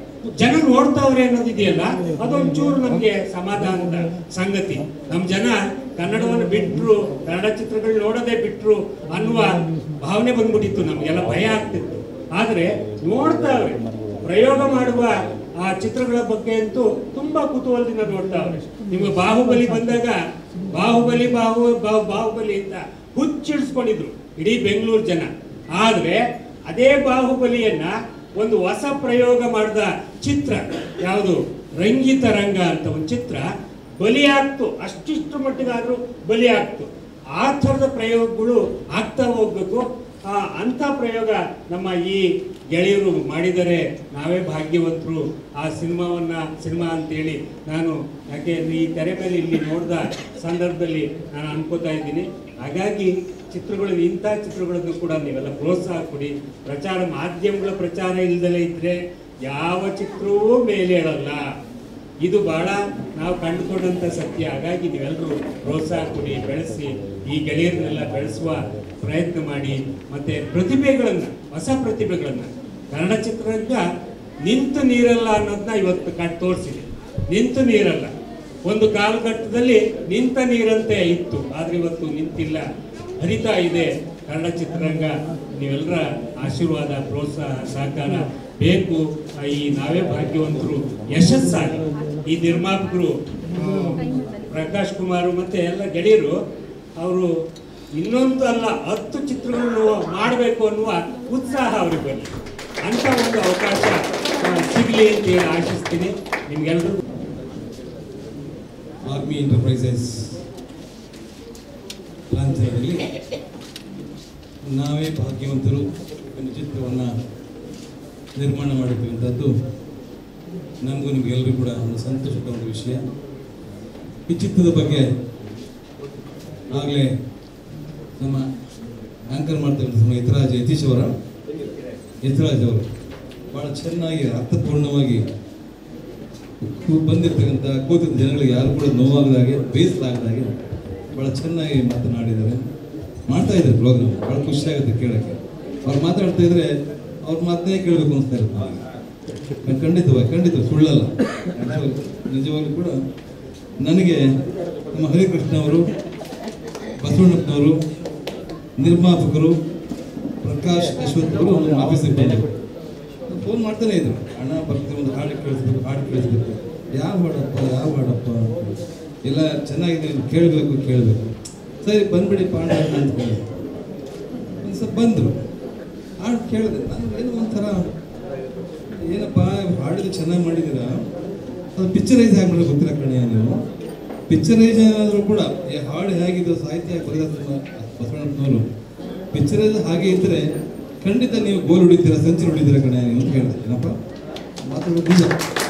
ಜನ ನೋಡ್ತಾವ್ರೆ ಅನ್ನೋದಿದೆಯಲ್ಲ, ಅದೊಂಚೂರು ನಮಗೆ ಸಮಾಧಾನದ ಸಂಗತಿ. ನಮ್ಮ ಜನ ಕನ್ನಡವನ್ನು ಬಿಟ್ಟರು, ಕನ್ನಡ ಚಿತ್ರಗಳು ನೋಡೋದೇ ಬಿಟ್ಟರು ಅನ್ನುವ ಭಾವನೆ ಬಂದ್ಬಿಟ್ಟಿತ್ತು. ನಮಗೆಲ್ಲ ಭಯ ಆಗ್ತಿತ್ತು. ಆದರೆ ನೋಡ್ತಾವ್ರೆ, ಪ್ರಯೋಗ ಮಾಡುವ ಆ ಚಿತ್ರಗಳ ಬಗ್ಗೆ ಅಂತೂ ತುಂಬ ಕುತೂಹಲದಿಂದ ನೋಡ್ತಾವ್ರೆ. ನಿಮಗೆ ಬಾಹುಬಲಿ ಬಂದಾಗ ಬಾಹುಬಲಿ ಬಾಹು ಬಾಹುಬಲಿ ಅಂತ ಹುಚ್ಚಿಡ್ಸ್ಕೊಂಡಿದ್ರು ಇಡೀ ಬೆಂಗಳೂರು ಜನ. ಆದರೆ ಅದೇ ಬಾಹುಬಲಿಯನ್ನ ಒಂದು ಹೊಸ ಪ್ರಯೋಗ ಮಾಡಿದ ಚಿತ್ರ ಯಾವುದು, ರಂಗಿತ ರಂಗ ಅಂತ ಒಂದು ಚಿತ್ರ ಬಲಿಯಾಗ್ತು. ಅಷ್ಟಿಷ್ಟು ಮಟ್ಟಿಗಾದರೂ ಬಲಿಯಾಗ್ತು. ಆ ಥರದ ಪ್ರಯೋಗಗಳು ಆಗ್ತಾ ಹೋಗ್ಬೇಕು. ಆ ಅಂಥ ಪ್ರಯೋಗ ನಮ್ಮ ಈ ಗೆಳೆಯರು ಮಾಡಿದರೆ ನಾವೇ ಭಾಗ್ಯವಂತರು. ಆ ಸಿನಿಮಾವನ್ನು ಸಿನಿಮಾ ಅಂತೇಳಿ ನಾನು ಯಾಕೆ ಈ ತೆರೆ ಮೇಲೆ ಇಲ್ಲಿ ನೋಡಿದ ಸಂದರ್ಭದಲ್ಲಿ ನಾನು ಅನ್ಕೋತಾ ಇದ್ದೀನಿ. ಹಾಗಾಗಿ ಚಿತ್ರಗಳು, ಇಂಥ ಚಿತ್ರಗಳನ್ನು ಕೂಡ ನೀವೆಲ್ಲ ಪ್ರೋತ್ಸಾಹ ಕೊಡಿ. ಪ್ರಚಾರ ಮಾಧ್ಯಮಗಳ ಪ್ರಚಾರ ಇಲ್ದಲೇ ಇದ್ದರೆ ಯಾವ ಚಿತ್ರವೂ ಮೇಲೆ ಹೇಳಲ್ಲ. ಇದು ಭಾಳ ನಾವು ಕಂಡುಕೊಂಡಂಥ ಸತ್ಯ. ಹಾಗಾಗಿ ನೀವೆಲ್ಲರೂ ಪ್ರೋತ್ಸಾಹ ಕೊಡಿ, ಬೆಳೆಸಿ, ಈ ಗೆಳೆಯರನ್ನೆಲ್ಲ ಬೆಳೆಸುವ ಪ್ರಯತ್ನ ಮಾಡಿ. ಮತ್ತು ಪ್ರತಿಭೆಗಳನ್ನು, ಹೊಸ ಪ್ರತಿಭೆಗಳನ್ನು, ಕನ್ನಡ ಚಿತ್ರರಂಗ ನಿಂತು ನೀರಲ್ಲ ಅನ್ನೋದನ್ನ ಇವತ್ತು ಕಟ್ ತೋರಿಸಿದೆ. ನಿಂತು ನೀರಲ್ಲ, ಒಂದು ಕಾಲಘಟ್ಟದಲ್ಲಿ ನಿಂತ ನೀರಂತೆ ಇತ್ತು, ಆದರೆ ಇವತ್ತು ನಿಂತಿಲ್ಲ, ಹರಿತಾ ಇದೆ ಕನ್ನಡ ಚಿತ್ರರಂಗ. ನೀವೆಲ್ಲರ ಆಶೀರ್ವಾದ, ಪ್ರೋತ್ಸಾಹ, ಸಹಕಾರ ಬೇಕು. ಈ ನಾವೇ ಭಾಗ್ಯವಂತರು ಯಶಸ್ಸಾಗಿ ಈ ನಿರ್ಮಾಪಕರು ಪ್ರಕಾಶ್ ಕುಮಾರ್ ಮತ್ತು ಎಲ್ಲ ಗೆಳೆಯರು ಅವರು ಇನ್ನೊಂದು ಅಲ್ಲ ಹತ್ತು ಚಿತ್ರಗಳನ್ನು ಮಾಡಬೇಕು ಅನ್ನುವ ಉತ್ಸಾಹ ಅವ್ರಿಗೆ ಬರಲಿ, ಅಂತ ಒಂದು ಅವಕಾಶ ಸಿಗಲಿ ಅಂತ ಹೇಳಿ ಆಶಿಸ್ತೀನಿ. ನಿಮ್ಗೆಲ್ಲರೂ ಆರ್ಮಿ ಎಂಟರ್ಪ್ರೈಸಸ್ ಲಾಂಛನದಲ್ಲಿ ನಾವೇ ಭಾಗ್ಯವಂತರು ಒಂದು ಚಿತ್ರವನ್ನು ನಿರ್ಮಾಣ ಮಾಡಿರ್ತಕ್ಕಂಥದ್ದು ನಮಗೂ ನಿಮಗೆಲ್ಲರೂ ಕೂಡ ಒಂದು ಸಂತೋಷದ ಒಂದು ವಿಷಯ. ಈ ಚಿತ್ರದ ಬಗ್ಗೆ ಆಗಲೇ ನಮ್ಮ ಆ್ಯಂಕರ್ ಮಾಡ್ತಕ್ಕಂಥ ನಮ್ಮ ಯತಿರಾಜ್ ಯತೀಶ್ ಅವರ ಯತಿರಾಜ್ ಅವರು ಭಾಳ ಚೆನ್ನಾಗಿ ಅರ್ಥಪೂರ್ಣವಾಗಿ ಬಂದಿರ್ತಕ್ಕಂಥ ಕೂತಿದ್ದ ಜನಗಳಿಗೆ ಯಾರು ಕೂಡ ನೋವಾಗದಾಗೆ, ಬೇಯಿಸಲಾಗದಾಗೆ ಭಾಳ ಚೆನ್ನಾಗಿ ಮಾತನಾಡಿದ್ದಾರೆ, ಮಾಡ್ತಾ ಇದ್ದಾರೆ ಪ್ರೋಗ್ರಾಮ್. ಭಾಳ ಖುಷಿಯಾಗುತ್ತೆ ಕೇಳೋಕ್ಕೆ. ಅವ್ರು ಮಾತಾಡ್ತಾ ಇದ್ರೆ ಅವ್ರ ಮಾತನ್ನೇ ಕೇಳಬೇಕು ಅನಿಸ್ತಾ ಇರುತ್ತೆ ನನಗೆ. ಖಂಡಿತವಾಗಿ ಖಂಡಿತ ಸುಳ್ಳಲ್ಲ, ನಿಜವಾಗ್ಲೂ ಕೂಡ ನನಗೆ ನಮ್ಮ ಹರಿಕೃಷ್ಣ ಅವರು, ಬಸವಣ್ಣಪ್ಪನವರು, ನಿರ್ಮಾಪಕರು ಪ್ರಕಾಶ್ ಅಶ್ವಥ್ ಅವರು ನಮ್ಮ ಆಫೀಸಿಗೆ ಬಂದರು. ಫೋನ್ ಮಾಡ್ತಾನೆ ಇದ್ರು, ಅಣ್ಣ ಬರ್ತೀವಿ, ಒಂದು ಹಾಡು ಕೇಳಿಸ್ಬೇಕು, ಹಾಡು ಕೇಳಿಸ್ಬೇಕು, ಯಾವ ಹಾಡಪ್ಪ ಯಾವ ಹಾಡಪ್ಪ ಎಲ್ಲ ಚೆನ್ನಾಗಿದೆ, ಕೇಳಬೇಕು ಕೇಳಬೇಕು. ಸರಿ ಬಂದ್ಬಿಡಿ ಪಾಂಡ ಅಂತ ಹೇಳಿ ಒಂದು ಸ್ವಲ್ಪ ಬಂದರು. ಹಾಡು ಕೇಳಿದೆ. ನಾನು ಏನೋ ಒಂಥರ ಏನಪ್ಪ ಹಾಡಿದ್ರೆ ಚೆನ್ನಾಗಿ ಮಾಡಿದ್ದೀರಾ, ಅದು ಪಿಕ್ಚರೈಸ್ ಆಗಿ ಮಾಡೋದು ಗೊತ್ತಿಲ್ಲ ಕಣೆ. ನೀವು ಪಿಕ್ಚರೈಸ್ ಆದರೂ ಕೂಡ ಈ ಹಾಡು ಹೇಗಿದ್ದು ಸಾಹಿತ್ಯ ಬರೆದ ಬಸವಣ್ಣಪ್ಪನವರು ಪಿಕ್ಚರೈಸ್ ಹಾಗೆ ಇದ್ದರೆ ಖಂಡಿತ ನೀವು ಗೋಲ್ ಹೊಡಿತೀರಾ, ಸೆಂಚುರಿ ಹೊಡಿತೀರಾ ಕಣೆ ನೀವು ಅಂತ ಹೇಳಿದೆ. ಏನಪ್ಪ ಮಾತಾಡೋದು ನಿಜ.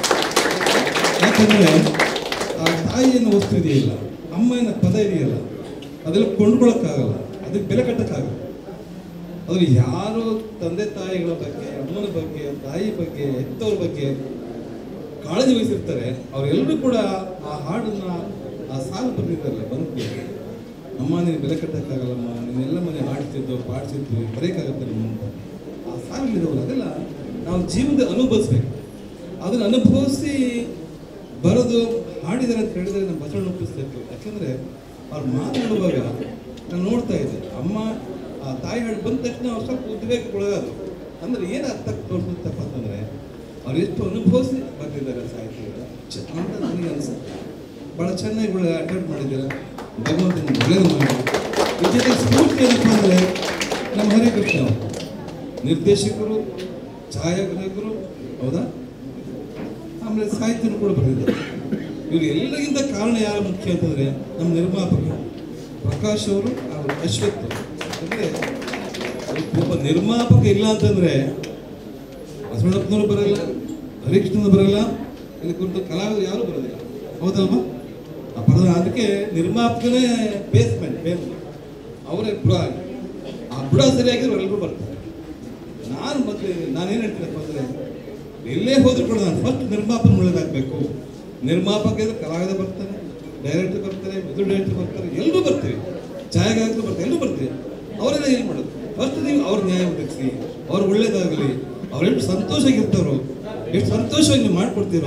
ಯಾಕಂದರೆ ಆ ತಾಯಿ ಅನ್ನೋ ವಸ್ತು ಇದೆಯಲ್ಲ, ಅಮ್ಮ ಅನ್ನೋ ಪದ ಇದೆಯಲ್ಲ, ಅದೆಲ್ಲ ಕೊಂಡ್ಕೊಳಕ್ಕಾಗಲ್ಲ, ಅದಕ್ಕೆ ಬೆಲೆ ಕಟ್ಟಕ್ಕಾಗಲ್ಲ. ಅದ್ರ ಯಾರು ತಂದೆ ತಾಯಿಗಳ ಬಗ್ಗೆ, ಅಮ್ಮನ ಬಗ್ಗೆ, ತಾಯಿ ಬಗ್ಗೆ, ಹೆತ್ತವ್ರ ಬಗ್ಗೆ ಕಾಳಜಿ ವಹಿಸಿರ್ತಾರೆ ಅವರೆಲ್ಲರೂ ಕೂಡ ಆ ಹಾಡನ್ನ, ಆ ಸಾಲು ಬರ್ತಿದ್ದಾರಲ್ಲ, ಬಂದು ಅಮ್ಮ ನೀನು ಬೆಲೆ ಕಟ್ಟಕ್ಕಾಗಲ್ಲಮ್ಮ, ನೀನೆಲ್ಲ ಮನೆ ಹಾಡ್ತಿದ್ದೋ ಪಾಡ್ತಿದ್ದು ಬರೆಯೋಕ್ಕಾಗತ್ತೆ ನಮ್ಮ ಅಂತ ಆ ಸಾಲುಗಳಿದಾವಲ್ಲ, ಅದೆಲ್ಲ ನಾವು ಜೀವನದ ಅನುಭವಿಸ್ಬೇಕು. ಅದನ್ನು ಅನುಭವಿಸಿ ಬರೋದು ಹಾಡಿದ್ದಾರೆ ಅಂತ ಹೇಳಿದರೆ ನಮ್ಮ ಬಸವಣ್ಣ ಒಪ್ಪಿಸ್ಬೇಕು. ಯಾಕೆಂದರೆ ಅವ್ರು ಮಾತಾಡುವಾಗ ನಾನು ನೋಡ್ತಾ ಇದ್ದೆ, ಅಮ್ಮ ಆ ತಾಯಿ ಹಾಡು ಬಂದ ತಕ್ಷಣ ಅವ್ರು ಸ್ವಲ್ಪ ಉದ್ವೇಗಕ್ಕೊಳಗಾದ್ರು. ಅಂದರೆ ಏನು ಅರ್ಥ ತೋರಿಸುತ್ತಪ್ಪ ಅಂತಂದರೆ ಅವ್ರು ಎಷ್ಟು ಅನುಭವಿಸಿ ಬರ್ತಿದ್ದಾರೆ ಸಾಹಿತ್ಯಗಳು ಅಂತ ನನಗೆ ಅನಿಸುತ್ತೆ. ಭಾಳ ಚೆನ್ನಾಗಿ ಅಟೆಂಡ್ ಮಾಡಿದ್ದೀರ, ಭಗವಂತನ ಒಳ್ಳೆಯದು ಮಾಡಿ. ಈ ಜೊತೆಗೆ ಸ್ಫೂರ್ತಿ ಏನಪ್ಪ ಅಂದರೆ ನಮ್ಮ ಹರಿಕೃಷ್ಣ ಅವರು ನಿರ್ದೇಶಕರು, ಛಾಯಾಗ್ರಾಹಕರು, ಹೌದಾ, ಆಮೇಲೆ ಸಾಹಿತ್ಯನೂ ಕೂಡ ಬರೆದಿದ್ದಾರೆ. ಇವರು ಎಲ್ಲರಿಗಿಂತ ಕಾರಣ ಯಾರು ಮುಖ್ಯ ಅಂತಂದರೆ ನಮ್ಮ ನಿರ್ಮಾಪಕರು ಪ್ರಕಾಶ್ ಅವರು, ಅವರು ಅಶ್ವಥ್. ಅಂದರೆ ಒಬ್ಬ ನಿರ್ಮಾಪಕ ಇಲ್ಲ ಅಂತಂದರೆ ಬಸವಣ್ಣಪ್ಪನವರು ಬರಲ್ಲ, ಹರಿಕೃಷ್ಣನವರು ಬರಲ್ಲ, ಇಲ್ಲಿ ಕುರಿತು ಕಲಾವಿದರು ಯಾರೂ ಬರೋದಿಲ್ಲ, ಹೌದಲ್ವಾ? ಆ ಪದ ಅದಕ್ಕೆ ನಿರ್ಮಾಪಕನೇ ಬೇಸ್ಮೆಂಟ್, ಬೇಸ್ ಅವರೇ ಬುಡ. ಆ ಬುಡ ಸರಿಯಾಗಿದ್ರು ಎಲ್ಲರೂ ಬರ್ತಾರೆ. ನಾನು ಮತ್ತೆ ನಾನೇನು ಹೇಳ್ತೀನಪ್ಪ ಅಂದರೆ ಎಲ್ಲೇ ಹೋದ್ರು ಕೂಡ ನಾನು ಫಸ್ಟ್ ನಿರ್ಮಾಪನ ಒಳ್ಳೆದಾಗಬೇಕು. ನಿರ್ಮಾಪಕ ಇದ್ರೆ ಕಲಾವಿದ ಬರ್ತಾರೆ, ಡೈರೆಕ್ಟರ್ ಬರ್ತಾರೆ, ಮಿದು ಡೈರೆಕ್ಟರ್ ಬರ್ತಾರೆ, ಎಲ್ಲರೂ ಬರ್ತೀವಿ, ಛಾಯಾಗ್ರಾಹಕರು ಬರ್ತಾರೆ, ಎಲ್ಲರೂ ಬರ್ತೀವಿ. ಅವರೆಲ್ಲ ಏನು ಮಾಡೋದು? ಫಸ್ಟ್ ನೀವು ಅವ್ರ ನ್ಯಾಯ ಒದಗಿಸಿ, ಅವ್ರು ಒಳ್ಳೇದಾಗಲಿ, ಅವ್ರು ಎಷ್ಟು ಸಂತೋಷವಾಗಿರ್ತಾರೋ, ಎಷ್ಟು ಸಂತೋಷವಾಗಿ ನೀವು ಮಾಡಿಕೊಡ್ತೀರೋ.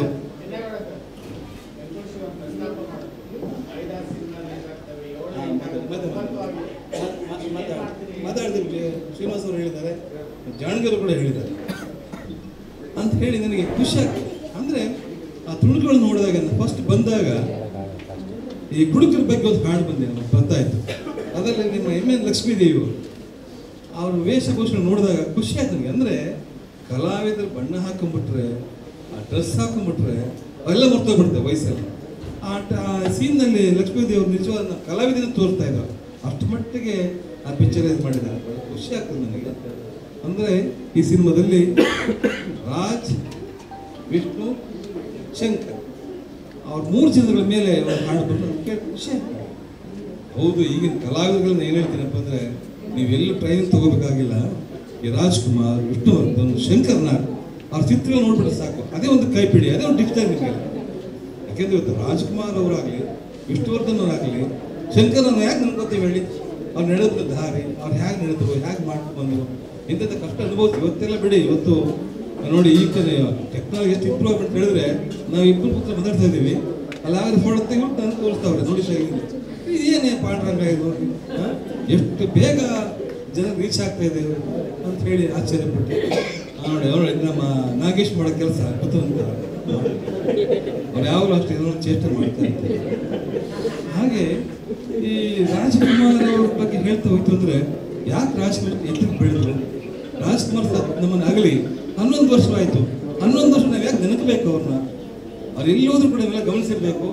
ಮಾತಾಡ್ತೀವಿ, ಶ್ರೀನಿವಾಸ್ ಅವರು ಹೇಳಿದ್ದಾರೆ, ಜಾಣಗರು ಕೂಡ ಹೇಳಿದ್ದಾರೆ ಅಂತ ಹೇಳಿ ನನಗೆ ಖುಷಿ ಆಗ್ತದೆ. ಅಂದರೆ ಆ ತುಣುಕುಗಳು ನೋಡಿದಾಗ ಫಸ್ಟ್ ಬಂದಾಗ ಈ ಕುಡುಕರ ಬಗ್ಗೆ ಒಂದು ಹಾಡು ಬಂದೆ ನಮಗೆ ಗೊತ್ತಾಯಿತು. ಅದರಲ್ಲಿ ನಿಮ್ಮ ಎಮ್ ಎನ್ ಲಕ್ಷ್ಮೀದೇವಿ ಅವ್ರ ವೇಷಭೂಷಣ ನೋಡಿದಾಗ ಖುಷಿ ಆಯ್ತು ನನಗೆ. ಅಂದರೆ ಕಲಾವಿದರು ಬಣ್ಣ ಹಾಕೊಂಡ್ಬಿಟ್ರೆ, ಆ ಡ್ರೆಸ್ ಹಾಕೊಂಡ್ಬಿಟ್ರೆ ಅವೆಲ್ಲ ಮರ್ತೋಗ್ಬಿಡ್ತೇವೆ ವಯಸ್ಸಲ್ಲಿ. ಆ ಸೀನ್ನಲ್ಲಿ ಲಕ್ಷ್ಮೀದೇವಿ ಅವರು ನಿಜವಾದ ಕಲಾವಿದನ ತೋರಿಸ್ತಾ ಇದ್ದಾರೆ. ಅಷ್ಟು ಮಟ್ಟಿಗೆ ಆ ಪಿಕ್ಚರೈಸ್ ಮಾಡಿದ್ದಾರೆ. ಖುಷಿ ಆಗ್ತದೆ ನನಗೆ. ಅಂದರೆ ಈ ಸಿನಿಮಾದಲ್ಲಿ ರಾಜ್, ವಿಷ್ಣು, ಶಂಕರ್ ಅವ್ರ ಮೂರು ಜನಗಳ ಮೇಲೆ ಒಂದು ಹಾಡು ಬಂದು ಕೇಳಿ ಖುಷಿ ಆಗ್ತದೆ. ಹೌದು, ಈಗಿನ ಕಲಾವಿದಗಳನ್ನ ಏನು ಹೇಳ್ತೀನಪ್ಪ ಅಂದರೆ ನೀವೆಲ್ಲೂ ಟ್ರೈನಿಂಗ್ ತಗೋಬೇಕಾಗಿಲ್ಲ. ಈ ರಾಜ್ಕುಮಾರ್, ವಿಷ್ಣುವರ್ಧನ್, ಶಂಕರ್ನ ಅವ್ರ ಚಿತ್ರ ನೋಡ್ಬಿಟ್ರೆ ಸಾಕು, ಅದೇ ಒಂದು ಕೈಪಿಡಿ, ಅದೇ ಒಂದು ಡಿಕ್ಷನರಿ ನಿಮಗೆ. ಯಾಕೆಂದ್ರೆ ಇವತ್ತು ರಾಜ್ಕುಮಾರ್ ಅವರಾಗಲಿ, ವಿಷ್ಣುವರ್ಧನ್ ಅವರಾಗಲಿ, ಶಂಕರನ್ನು ಯಾಕೆ ನೆನ್ಕೋತೀವಿ ಹೇಳಿ? ಅವ್ರು ನಡೆದ ದಾರಿ, ಅವ್ರು ಹೇಗೆ ನಡೆದ್ರು, ಹೇಗೆ ಮಾಡ್ಕೊಂಡು ಇಂಥದ್ದು ಕಷ್ಟ ಅನುಭವಿಸಿ ಇವತ್ತೆಲ್ಲ ಬಿಡಿ. ಇವತ್ತು ನೋಡಿ ಈಗ ಟೆಕ್ನಾಲಜಿ ಎಷ್ಟು ಇಂಪ್ರೂವ್ ಆಗ್ಬಿಟ್ಟು ಹೇಳಿದ್ರೆ ನಾವು ಇಬ್ಬರು ಪುತ್ರ ಮಾತಾಡ್ತಾ ಇದ್ದೀವಿ, ಅಲ್ಲಾದ್ರೆ ಫೋಟೋ ತೆಗಿಬಿಟ್ಟು ನಾನು ತೋರಿಸ್ತಾವ್ರೆ ನೋಡಿ ಶಾಲೆಗೆ ಇದೇನೇ ಪಾಂಡ್ರಂಗ ಇದು, ಎಷ್ಟು ಬೇಗ ಜನ ರೀಚ್ ಆಗ್ತಾ ಇದೆ ಅಂತ ಹೇಳಿ ಆಶ್ಚರ್ಯಪಟ್ಟು ನೋಡಿ. ಅವ್ರು ನಮ್ಮ ನಾಗೇಶ್ ಮಾಡೋ ಕೆಲಸ ಗೊತ್ತಂತ ಅವ್ರು ಯಾವಾಗಲೂ ಅಷ್ಟು ಏನೋ ಚೇಷ್ಟೆ ಮಾಡ್ತಾ ಇರ್ತಾರೆ. ಹಾಗೆ ಈ ರಾಜ್ಕುಮಾರ್ ಅವ್ರ ಬಗ್ಗೆ ಹೇಳ್ತಾ ಹೋಯ್ತು ಅಂದರೆ ಯಾಕೆ ರಾಜ್ಕುಮಾರ್ ಎತ್ತಕ್ಕೆ ಬೆಳೆದ್ರು? ರಾಜ್ಕುಮಾರ್ ನಮ್ಮನ್ನು ಆಗಲಿ ಹನ್ನೊಂದು ವರ್ಷ ಆಯಿತು, ಹನ್ನೊಂದು ವರ್ಷ ನಾವು ಯಾಕೆ ನೆನಪಬೇಕು ಅವ್ರನ್ನ? ಅವ್ರು ಎಲ್ಲಿ ಹೋದ್ರು ಕೂಡ ಇವೆಲ್ಲ ಗಮನಿಸಿರ್ಬೇಕು.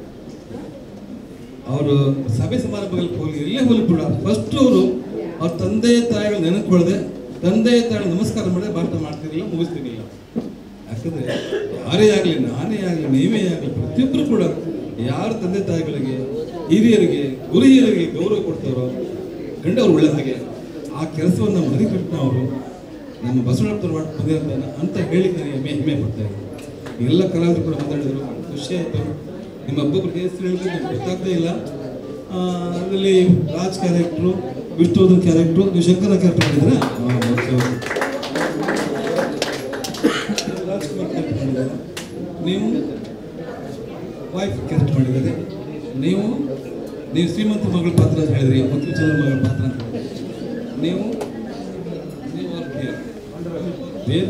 ಅವರು ಸಭೆ ಸಮಾರಂಭಗಳಿಗೆ ಹೋಗಿ ಎಲ್ಲೇ ಹೋಗಿ ಕೂಡ ಫಸ್ಟ್ ಅವರು ಅವ್ರ ತಂದೆ ತಾಯಿಗಳು ನೆನಕೊಳ್ಳದೆ ತಂದೆ ತಾಯಿ ನಮಸ್ಕಾರ ಮಾಡದೆ ಭಾಷಣ ಮಾಡ್ತಿರಲಿಲ್ಲ, ಮುಗಿಸ್ತಿರಲಿಲ್ಲ. ಯಾಕಂದರೆ ಯಾರೇ ಆಗಲಿ, ನಾನೇ ಆಗಲಿ, ನೀವೇ ಆಗಲಿ, ಪ್ರತಿಯೊಬ್ಬರು ಕೂಡ ಯಾರ ತಂದೆ ತಾಯಿಗಳಿಗೆ, ಹಿರಿಯರಿಗೆ, ಗುರುಹಿಯರಿಗೆ ಗೌರವ ಕೊಡ್ತಾರೋ ಗಂಡ ಅವ್ರು ಒಳ್ಳೆ ಹಾಗೆ ಆ ಕೆಲಸವನ್ನು ನಮ್ಮ ಹರಿಕೃಷ್ಣ ಅವರು ನಮ್ಮ ಬಸವಣ್ಣಪ್ಪರು ಮಾಡ್ಕೊಂಡೆ ಅಂತ ಅಂತ ಹೇಳಿ ನನಗೆ ಹೆಮ್ಮೆ ಹೆಮ್ಮೆ ಪಡ್ತಾ ಇದ್ದೀನಿ. ಎಲ್ಲ ಕಲಾವಿದರು ಕೂಡ ಮಾತಾಡಿದರು, ಖುಷಿ ಆಯಿತು. ನಿಮ್ಮ ಒಬ್ಬೊಬ್ಬರಿಗೆ ಹೆಸರು ಹೇಳಿದ್ರೆ ನಮ್ಗೆ ಗೊತ್ತಾಗ್ತಾ ಇಲ್ಲ. ಅದರಲ್ಲಿ ರಾಜ್ ಕ್ಯಾರೆಕ್ಟ್ರು, ವಿಷ್ಣುವರ್ಧನ್ ಕ್ಯಾರೆಕ್ಟ್ರು, ನೀವು ಶಂಕರ ಕ್ಯಾರೆಕ್ಟರ್ ಮಾಡಿದ್ರೆ ರಾಜ್ಕುಮಾರ್ ಕ್ಯಾರೆಕ್ಟರ್ ಮಾಡಿದ್ದಾರೆ, ನೀವು ವೈಫ್ ಕ್ಯಾರೆಕ್ಟರ್ ಮಾಡಿದ್ದಾರೆ, ನೀವು ನೀವು ಶ್ರೀಮಂತ ಮಗಳ ಪಾತ್ರ ಅಂತ ಹೇಳಿದ್ರಿ, ಮತ್ತು ಚಂದ್ರ ಮಗಳ ಪಾತ್ರ ಅಂತ ನೀವು ನೀವು ಬೇರೆ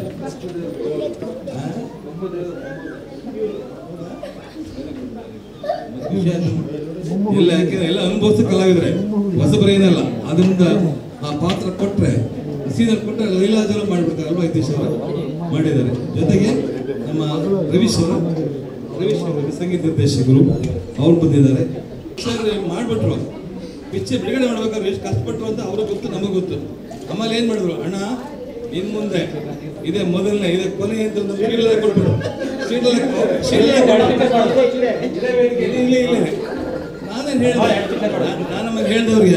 ಎಲ್ಲ ಯಾಕೆಂದ್ರೆ ಎಲ್ಲ ಅನುಭವಿಸ ಕಲಾವಿದ್ರೆ ಹೊಸಬರ ಏನಲ್ಲ. ಅದರಿಂದ ಆ ಪಾತ್ರ ಕೊಟ್ಟರೆ ಸೀದರ್ ಕೊಟ್ಟರೆ ಲೀಲಾಜಲ ಮಾಡಿಬಿಡ್ತಾರೆ ಅಲ್ವಾ? ಯತೀಶ್ ಅವರು ಮಾಡಿದ್ದಾರೆ. ಜೊತೆಗೆ ನಮ್ಮ ರವೀಶ್ ಅವರು ರವೀಶ್ ಅವರು ಸಂಗೀತ ನಿರ್ದೇಶಕರು ಅವ್ರು ಬಂದಿದ್ದಾರೆ. ಮಾಡಿಬಿಟ್ರು ಪಿಕ್ಚರ್ ಬಿಡುಗಡೆ ಮಾಡ್ಬೇಕಾದ್ರೆ ಎಷ್ಟು ಕಷ್ಟಪಟ್ಟರು ಅಂತ ಅವ್ರಿಗೆ ಗೊತ್ತು, ನಮಗೆ ಗೊತ್ತು. ಆಮೇಲೆ ಏನು ಮಾಡಿದ್ರು, ಅಣ್ಣ ಇನ್ನು ಮುಂದೆ ಇದೇ ಮೊದಲನೇ ಇದೇ ಕೊನೆ ಅಂತ ಒಂದು ಶೀಲಲ್ಲೇ ಕೊಟ್ಬಿಡು, ಶೀಲಲ್ಲೇ ನಾನೇನು ಹೇಳಿದೆ, ನಾನು ನಮಗೆ ಹೇಳಿದವ್ರಿಗೆ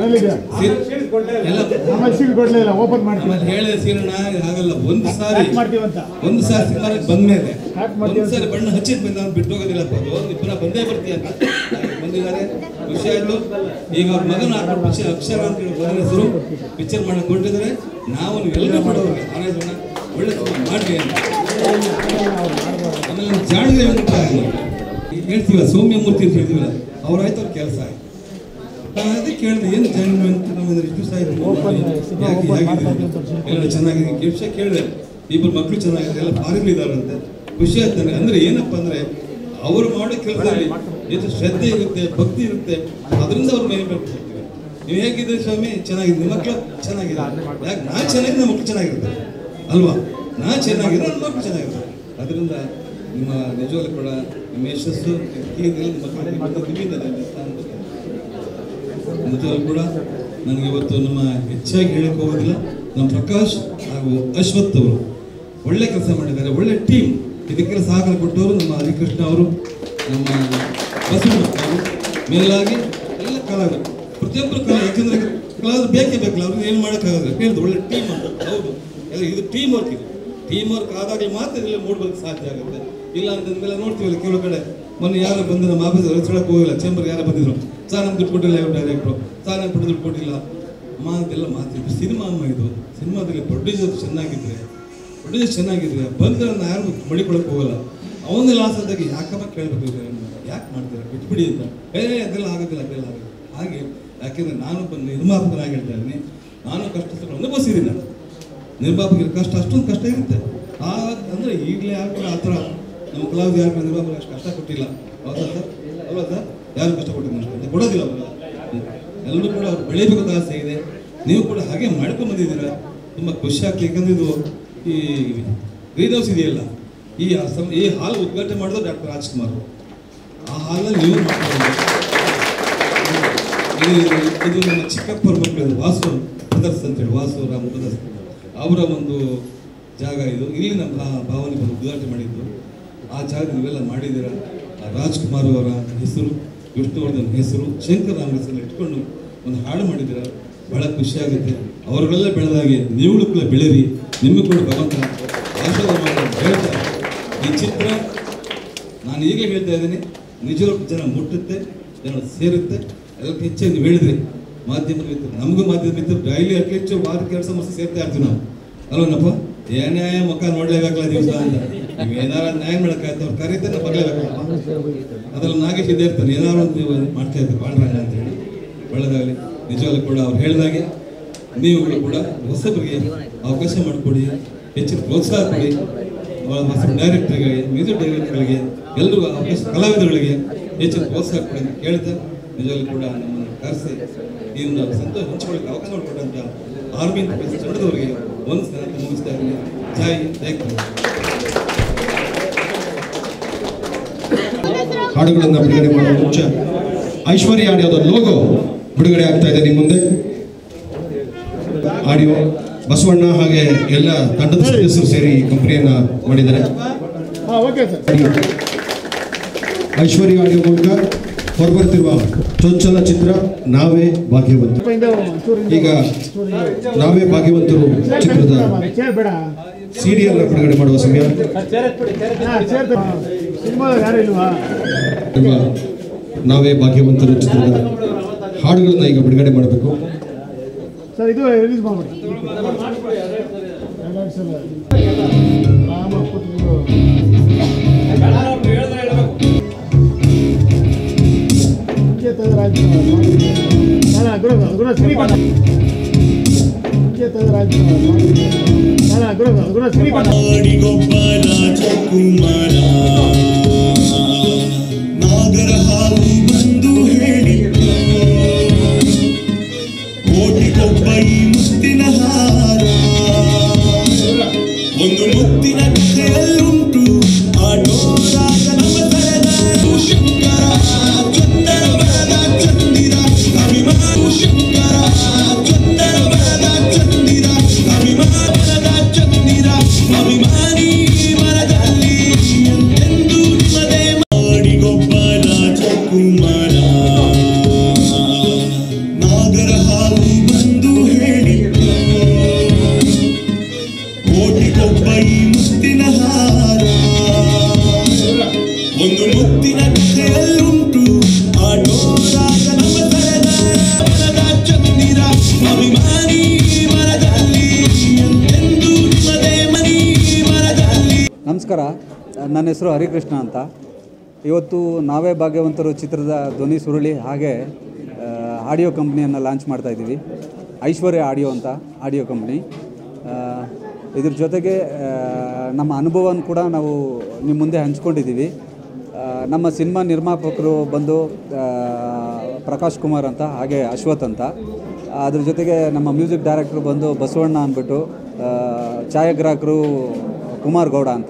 ಆಮೇಲೆ ಹೇಳಿದೆ ಸೀರಣ್ಣ ಆಗಲ್ಲ, ಒಂದು ಸಾರಿ ಒಂದು ಸಾರಿ ಸಿನಿಮಾಕ್ಕೆ ಬಂದ್ಮೇಲೆ ಒಂದು ಸಾರಿ ಬಣ್ಣ ಹಚ್ಚಿದ ಮೇಲೆ ನಾನು ಬಿಟ್ಟು ಹೋಗೋದಿಲ್ಲಪ್ಪ, ಅದು ಇಬ್ಬರ ಬಂದೇ ಬರ್ತೀಯ ಅಂತ ಬಂದಿದ್ದಾರೆ. ಖುಷಿ ಆಯಿತು. ಈಗ ಅವ್ರ ಮಗನ ಹಾಕೊಂಡು ಪಿಕ್ಚರ್ ಅಕ್ಷರ ಅಂತ ಹೇಳಿ ಮಗನ ಹೆಸರು ಪಿಕ್ಚರ್ ಮಾಡಕ್ಕೆ ಹೊರಟಿದ್ದಾರೆ. ನಾವು ಎಲ್ಲರೂ ಮಾಡೋರಿಗೆ ಆನಂದಣ್ಣ ಒಳ್ಳೆ ಮಾಡಿ ಅಂತ ಆಮೇಲೆ ಜಾಣಿಗೆ ಹೇಳ್ತೀವ ಸೌಮ್ಯ ಮೂರ್ತಿ ಅಂತ ಹೇಳ್ತೀವಲ್ಲ, ಅವ್ರಾಯ್ತು ಅವ್ರ ಕೆಲಸ ಆಯ್ತು. ನಾನು ಅದೇ ಕೇಳಿದೆ ಏನು ಜಾಯಿನ್ ಅಂತ ನಮ್ಗೆ ಇಷ್ಟು ದಿವಸ ಆಯಿತು ಯಾಕೆ ಹೇಗಿದ್ದೀರಿ ಎಲ್ಲ ಚೆನ್ನಾಗಿದೆ ವಿಷಯ ಕೇಳಿದೆ. ಇಬ್ಬರು ಮಕ್ಕಳು ಚೆನ್ನಾಗಿದೆ, ಎಲ್ಲ ಫಾರಿನ್ ಇದ್ದಾರಂತೆ. ಖುಷಿ ಆಯ್ತು ನನಗೆ. ಅಂದರೆ ಏನಪ್ಪ ಅಂದರೆ ಅವರು ಮಾಡೋ ಕೆಲಸದಲ್ಲಿ ಎಷ್ಟು ಶ್ರದ್ಧೆ ಇರುತ್ತೆ, ಭಕ್ತಿ ಇರುತ್ತೆ, ಅದರಿಂದ ಅವ್ರ ಮೇಲೆ ಬರ್ತೀವಿ. ನೀವು ಹೇಗಿದ್ದೀರಿ ಸ್ವಾಮಿ? ಚೆನ್ನಾಗಿದೆ. ನಿಮ್ಮ ಮಕ್ಕಳು ಚೆನ್ನಾಗಿದೆ. ಯಾಕೆ ನಾ ಚೆನ್ನಾಗಿದೆ, ನಮ್ಮ ಮಕ್ಕಳು ಚೆನ್ನಾಗಿರ್ತಾರೆ ಅಲ್ವಾ? ನಾ ಚೆನ್ನಾಗಿದ್ರೆ ನನ್ನ ಮಕ್ಕಳು ಚೆನ್ನಾಗಿರ್ತಾರೆ. ಅದರಿಂದ ನಿಮ್ಮ ನಿಜವಾಗ್ಲೂ ಕೂಡ ನಿಮ್ಮ ಯಶಸ್ಸು ನಿಜವಾಗ್ಲೂ ಕೂಡ ನನಗೆ ಇವತ್ತು ನಮ್ಮ ಹೆಚ್ಚಾಗಿ ಹೇಳಕ್ಕೆ ಹೋಗೋದಿಲ್ಲ. ನಮ್ಮ ಪ್ರಕಾಶ್ ಹಾಗೂ ಅಶ್ವಥ್ ಅವರು ಒಳ್ಳೆ ಕೆಲಸ ಮಾಡಿದ್ದಾರೆ, ಒಳ್ಳೆ ಟೀಮ್. ಇದಕ್ಕೆಲ್ಲ ಸಹಕಾರ ಕೊಟ್ಟವರು ನಮ್ಮ ಹರಿಕೃಷ್ಣ ಅವರು, ನಮ್ಮ ಬಸವಣ್ಣ ಅವರು, ಮೇಲಾಗಿ ಎಲ್ಲ ಕಲಾವಿದರು, ಪ್ರತಿಯೊಬ್ಬರು ಕಲಾ. ಯಾಕಂದರೆ ಕಲಾವಿದರು ಬೇಕೇ ಬೇಕಲ್ಲ, ಅವ್ರಿಗೆ ಏನು ಮಾಡೋಕ್ಕಾಗಲ್ಲ. ಹೇಳಿದ್ರು ಒಳ್ಳೆ ಟೀಮ್ ಅಂತ. ಹೌದು, ಇದು ಟೀಮ್ ವರ್ಕ್. ಇದು ಟೀಮ್ ವರ್ಕ್ ಆದಾಗಲೇ ಮಾತ್ರ ಇದೆಲ್ಲ ಮೂಡ್ಬೇಕು ಸಾಧ್ಯ ಆಗುತ್ತೆ. ಇಲ್ಲ ಅಂತಂದ್ಮೇಲೆ ನೋಡ್ತೀವಲ್ಲ ಕೆಲವು ಕಡೆ. ಮೊನ್ನೆ ಯಾರು ಬಂದು ನಮ್ಮ ಆಫೀಸ್ ಹೇಳಕ್ಕೆ ಹೋಗಿಲ್ಲ, ಚೇಂಬರ್ಗೆ ಯಾರು ಬಂದಿದ್ರು, ಸರ್ ನಮ್ಗೆ ದುಡ್ಡು ಕೊಟ್ಟಿಲ್ಲ ಇವ್ರು ಡೈರೆಕ್ಟ್ರು, ಸರ್ ನಮ್ಗೆ ದುಡ್ಡು ಕೊಟ್ಟಿಲ್ಲ ಅಮ್ಮ ಅಂತೆಲ್ಲ ಮಾತಿದ್ರು. ಸಿನಿಮಾ ಅಮ್ಮ ಇದು. ಸಿನಿಮಾದಲ್ಲಿ ಪ್ರೊಡ್ಯೂಸರ್ ಚೆನ್ನಾಗಿದ್ರೆ ಪ್ರೊಡ್ಯೂಸರ್ ಚೆನ್ನಾಗಿದ್ರೆ ಬಂದರೆ ನಾನು ಯಾರು ಮಡಿಕೊಳಕ್ಕೆ ಹೋಗಲ್ಲ. ಅವನೇ ಲಾಸ್ ಆದಾಗ ಯಾಕಮ್ಮ ಕೇಳಬೇಕು, ಯಾಕೆ ಮಾಡ್ತಾರೆ ಬಿಟ್ಬಿಡಿ ಅಂತ. ಏ ಅದೆಲ್ಲ ಆಗೋದಿಲ್ಲ, ಅದೆಲ್ಲ ಆಗೋದಿಲ್ಲ. ಹಾಗೆ ಯಾಕೆಂದರೆ ನಾನು ಬಂದು ನಿರ್ಮಾಪಕನಾಗಿ ಹೇಳ್ತಾ ಇದ್ದೀನಿ, ನಾನು ಕಷ್ಟ ಅನುಭವಿಸಿದ್ದೀನಿ. ನಾನು ನಿರ್ಮಾಪಕರ ಕಷ್ಟ ಅಷ್ಟೊಂದು ಕಷ್ಟ ಇರುತ್ತೆ. ಆ ಅಂದರೆ ಈಗಲೇ ಯಾರು ಕೂಡ ಆ ಥರ ನಮ್ಮ ಕಲಾವಿದ ಯಾರು ನಿರ್ಮಾಪಕ ಅಷ್ಟು ಕಷ್ಟ ಕೊಟ್ಟಿಲ್ಲ. ಹೌದಾ ಸರ್? ಅಲ್ವಾ ಸರ್? ಯಾರು ಕಷ್ಟ ಕೊಟ್ಟಿಲ್ಲ ಅಂತ ಕೊಡೋದಿಲ್ಲ ಅವರು. ಎಲ್ಲರೂ ಕೂಡ ಅವ್ರು ಬೆಳೀಬೇಕಂತ ಆಸೆ ಇದೆ. ನೀವು ಕೂಡ ಹಾಗೆ ಮಾಡ್ಕೊಂಡು ಬಂದಿದ್ದೀರಾ, ತುಂಬ ಖುಷಿ ಆಗ್ತದೆ. ಯಾಕಂದರೆ ಇದು ಈ ಗ್ರೀನ್ ಹೌಸ್ ಇದೆಯಲ್ಲ, ಈ ಈ ಹಾಲ್ ಉದ್ಘಾಟನೆ ಮಾಡಿದ್ರು ಡಾಕ್ಟರ್ ರಾಜ್ಕುಮಾರ್. ಆ ಹಾಲಲ್ಲಿ ನೀವು ಇದು ನಮ್ಮ ಚಿಕ್ಕಪ್ಪರ ಮಕ್ಕಳು ವಾಸು ಬ್ರದರ್ಸ್ ಅಂತೇಳಿ ವಾಸು ರಾಮ್ ಬ್ರದರ್ಸ್ ಅವರ ಒಂದು ಜಾಗ ಇದು. ಇಲ್ಲಿ ನಮ್ಮ ಭಾವನೆ ಬಂದು ಉದ್ಘಾಟನೆ ಮಾಡಿದ್ದು ಆ ಜಾಗ ನೀವೆಲ್ಲ ಮಾಡಿದ್ದೀರ. ರಾಜ್ಕುಮಾರ್ ಅವರ ಹೆಸರು, ವಿಷ್ಣುವರ್ಧನ್ ಹೆಸರು, ಶಂಕರ್ ರಾಮ್ ಹೆಸರು ಇಟ್ಕೊಂಡು ಒಂದು ಹಾಡು ಮಾಡಿದ್ದೀರ. ಬಹಳ ಖುಷಿಯಾಗುತ್ತೆ. ಅವರುಗಳೆಲ್ಲ ಬೆಳೆದಾಗೆ ನೀವು ಕೂಡ ಬೆಳೆರಿ, ನಿಮಗೂ ಕೂಡ ಭಗವಂತ ಆಶೀರ್ವಾದ ಮಾಡಿ ಹೇಳ್ತಾ ಈ ಚಿತ್ರ ನಾನು ಈಗಲೇ ಹೇಳ್ತಾ ಇದ್ದೀನಿ, ನಿಜವಾಗ್ಲೂ ಜನ ಮುಟ್ಟುತ್ತೆ, ಜನ ಸೇರುತ್ತೆ. ಎಲ್ಲಕ್ಕೆ ಹೆಚ್ಚಾಗಿ ನೀವು ಹೇಳಿದ್ರಿ ಮಾಧ್ಯಮ ಮಿತ್ರರು, ನಮಗೂ ಮಾಧ್ಯಮ ಮಿತ್ರರು ಡೈಲಿ ಅಟ್ಲೀಸ್ಟ್ ವಾರಕ್ಕೆ ಎರಡು ಸಮಸ್ಯೆ ಸೇರ್ತಾ ಇರ್ತೀವಿ ನಾವು ಅಲ್ವನಪ್ಪ. ಏನ್ ನ್ಯಾಯ ಮುಖ ನೋಡ್ಲೇಬೇಕಲ್ಲ ದಿವಸ ಅಂತ ನೀವು ಏನಾರು ನ್ಯಾಯ ಮಾಡೋಕ್ಕಾಯ್ತು ಅವ್ರು ಕರೀತಾರೆ ಬರ್ಲೇಬೇಕಲ್ಲಪ್ಪ. ಅದ್ರಲ್ಲಿ ನಾಗೇಶ್ ಇದ್ದೇ ಇರ್ತಾನೆ, ಏನಾರು ಒಂದು ನೀವು ಮಾಡ್ತಾ ಇರ್ತೀವಿ ಪಾಂಡ್ರಂಗ ಅಂತ ಹೇಳಿ ಒಳ್ಳೆದಾಗಲಿ. ನಿಜವಾಗ್ಲೂ ಕೂಡ ಅವ್ರು ಹೇಳಿದಾಗೆ ನೀವುಗಳು ಕೂಡ ಹೊಸಬರಿಗೆ ಅವಕಾಶ ಮಾಡಿಕೊಡಿ, ಹೆಚ್ಚಿನ ಪ್ರೋತ್ಸಾಹ ಕೊಡಿ. ಹೊಸ ಡೈರೆಕ್ಟರ್ಗೆ, ಮ್ಯೂಸಿಕ್ ಡೈರೆಕ್ಟರ್ಗಳಿಗೆ, ಎಲ್ಲರಿಗೂ ಅವಕಾಶ, ಕಲಾವಿದರುಗಳಿಗೆ ಹೆಚ್ಚಿನ ಪ್ರೋತ್ಸಾಹ ಕೊಡಿ ಅಂತ ಕೇಳ್ತಾ ನಿಜವಾಗ್ಲೂ ಕೂಡ ನಮ್ಮನ್ನು ಕರೆಸಿ ಈ ಒಂದು ಸಂತೋಷ ಹಂಚಿಕೊಳ್ಳಿಕ್ಕೆ ಅವಕಾಶ ಮಾಡಿಕೊಟ್ಟಂತ ಆರ್ಮಿ ತಂಡದವರಿಗೆ ಒಂದು ಸ್ಥಾನ ಮುಗಿಸ್ತಾ ಇದ್ದೀನಿ. ಜೈ ಥ್ಯಾಂಕ್ ಯು. ಹಾಡುಗಳನ್ನು ಬಿಡುಗಡೆ ಮಾಡುವ ಮುಂಚೆ ಐಶ್ವರ್ಯ ಆಡಿಯೋದ ಲೋಗೋ ಬಿಡುಗಡೆ ಆಗ್ತಾ ಇದೆ ನಿಮ್ಮ ಮುಂದೆ. ಆಡಿಯೋ ಬಸವಣ್ಣ ಹಾಗೆ ಎಲ್ಲ ತಂಡದ ಸದಸ್ಯರು ಸೇರಿ ಕಂಪನಿಯನ್ನ ಮಾಡಿದ್ದಾರೆ. ಐಶ್ವರ್ಯ ಆಡಿಯೋ ಮೂಲಕ ಹೊರಬರ್ತಿರುವ ಚೊಚ್ಚಲ ಚಿತ್ರ ನಾವೇ ಭಾಗ್ಯವಂತರು. ಈಗ ನಾವೇ ಭಾಗ್ಯವಂತರು ಚಿತ್ರದ ಸಿಡಿಯನ್ನ ಬಿಡುಗಡೆ ಮಾಡುವ ಸಮಯ. ನಾವೇ ಭಾಗ್ಯವಂತರು ಚಿತ್ರದ ಹಾಡುಗಳನ್ನ ಈಗ ಬಿಡುಗಡೆ ಮಾಡಬೇಕು. ಸರ್ ಇದು ರಿಲೀಸ್ ಮಾಡ್ಬಿಡಿ. ನಾಗರ ಹಾವು ಬಂದು ಹೇಳಿತ್ತು, ಕೋಟಿಗೊಬ್ಬ ಈ ಮುತ್ತಿನ ಹಾರ, ಒಂದು ಮುತ್ತಿನ ಕಥೆಯಲ್ಲುಂಟು ಆಟೋರಾಗ ನವತರದ ಶಂಕರ ಚಂದನ ಬರದ ಚಂದಿರ ಅಭಿಮಾನು ಶಂಕರ ಚಂದನ ಬರದ ಚಂದಿರ ಅಭಿಮಾನದ ಚಂದಿರ ಅಭಿಮಾನಿ ಮರದಲ್ಲಿ ಎಂದೆಂದು ನಿಮ್ಮದೇ ಮಾಡಿಗೊಬ್ಬ ರಾಜಕುಮಾರ. ನಾಗರ ಹಾವು ಬಂದು ಹೇಳಿತ್ತು, ಕೋಟಿಗೊಬ್ಬ ಈ ಮುತ್ತಿನ ಹಾರ, ಒಂದು ಮುತ್ತಿನ ಕಥೆಯಲ್ಲುಂಟು ಆಟೋರಾಗ ನವತರದ ಬರದ ಚಂದಿರ ಅಭಿಮಾನಿ ಮರದಲ್ಲಿ ಎಂದೆಂದು ನಿಮ್ಮದೇ ಮನಿ ಮರದಲ್ಲಿ. ನಮಸ್ಕಾರ, ನನ್ನ ಹೆಸರು ಹರಿಕೃಷ್ಣ ಅಂತ. ಇವತ್ತು ನಾವೇ ಭಾಗ್ಯವಂತರು ಚಿತ್ರದ ಧ್ವನಿ ಸುರುಳಿ ಹಾಗೆ ಆಡಿಯೋ ಕಂಪ್ನಿಯನ್ನು ಲಾಂಚ್ ಮಾಡ್ತಾಯಿದ್ದೀವಿ. ಐಶ್ವರ್ಯ ಆಡಿಯೋ ಅಂತ ಆಡಿಯೋ ಕಂಪ್ನಿ. ಇದ್ರ ಜೊತೆಗೆ ನಮ್ಮ ಅನುಭವನ ಕೂಡ ನಾವು ನಿಮ್ಮ ಮುಂದೆ ಹಂಚ್ಕೊಂಡಿದ್ದೀವಿ. ನಮ್ಮ ಸಿನಿಮಾ ನಿರ್ಮಾಪಕರು ಬಂದು ಪ್ರಕಾಶ್ ಕುಮಾರ್ ಅಂತ ಹಾಗೆ ಅಶ್ವಥ್ ಅಂತ. ಅದ್ರ ಜೊತೆಗೆ ನಮ್ಮ ಮ್ಯೂಸಿಕ್ ಡೈರೆಕ್ಟ್ರು ಬಂದು ಬಸವಣ್ಣ ಅಂದ್ಬಿಟ್ಟು, ಛಾಯಾಗ್ರಾಹಕರು ಕುಮಾರ್ ಗೌಡ ಅಂತ.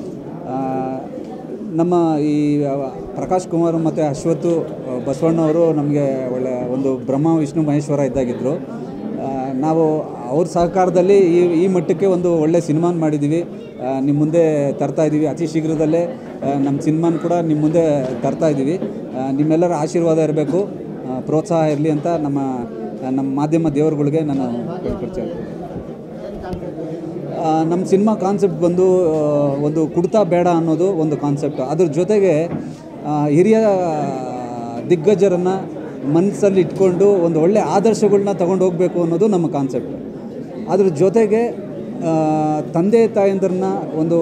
ನಮ್ಮ ಈ ಪ್ರಕಾಶ್ ಕುಮಾರ್ ಮತ್ತು ಅಶ್ವಥ್ ಬಸವಣ್ಣವರು ನಮಗೆ ಒಳ್ಳೆಯ ಒಂದು ಬ್ರಹ್ಮ ವಿಷ್ಣು ಮಹೇಶ್ವರ ಇದ್ದಾಗಿದ್ದರು. ನಾವು ಅವ್ರ ಸಹಕಾರದಲ್ಲಿ ಈ ಈ ಮಟ್ಟಕ್ಕೆ ಒಂದು ಒಳ್ಳೆಯ ಸಿನಿಮಾನ ಮಾಡಿದ್ದೀವಿ, ನಿಮ್ಮ ಮುಂದೆ ತರ್ತಾಯಿದ್ದೀವಿ. ಅತಿ ಶೀಘ್ರದಲ್ಲೇ ನಮ್ಮ ಸಿನಿಮಾನ ಕೂಡ ನಿಮ್ಮ ಮುಂದೆ ತರ್ತಾಯಿದ್ದೀವಿ. ನಿಮ್ಮೆಲ್ಲರ ಆಶೀರ್ವಾದ ಇರಬೇಕು, ಪ್ರೋತ್ಸಾಹ ಇರಲಿ ಅಂತ ನಮ್ಮ ನಮ್ಮ ಮಾಧ್ಯಮ ದೇವರುಗಳಿಗೆ ನಾನು ಕೇಳ್ಕೊಳ್ತೇನೆ. ನಮ್ಮ ಸಿನಿಮಾ ಕಾನ್ಸೆಪ್ಟ್ ಬಂದು ಒಂದು ಕುಡ್ತಾ ಬೇಡ ಅನ್ನೋದು ಒಂದು ಕಾನ್ಸೆಪ್ಟ್. ಅದ್ರ ಜೊತೆಗೆ ಹಿರಿಯ ದಿಗ್ಗಜರನ್ನು ಮನಸ್ಸಲ್ಲಿ ಇಟ್ಕೊಂಡು ಒಂದು ಒಳ್ಳೆಯ ಆದರ್ಶಗಳನ್ನ ತಗೊಂಡು ಹೋಗಬೇಕು ಅನ್ನೋದು ನಮ್ಮ ಕಾನ್ಸೆಪ್ಟ್. ಅದ್ರ ಜೊತೆಗೆ ತಂದೆ ತಾಯಂದ್ರನ್ನ ಒಂದು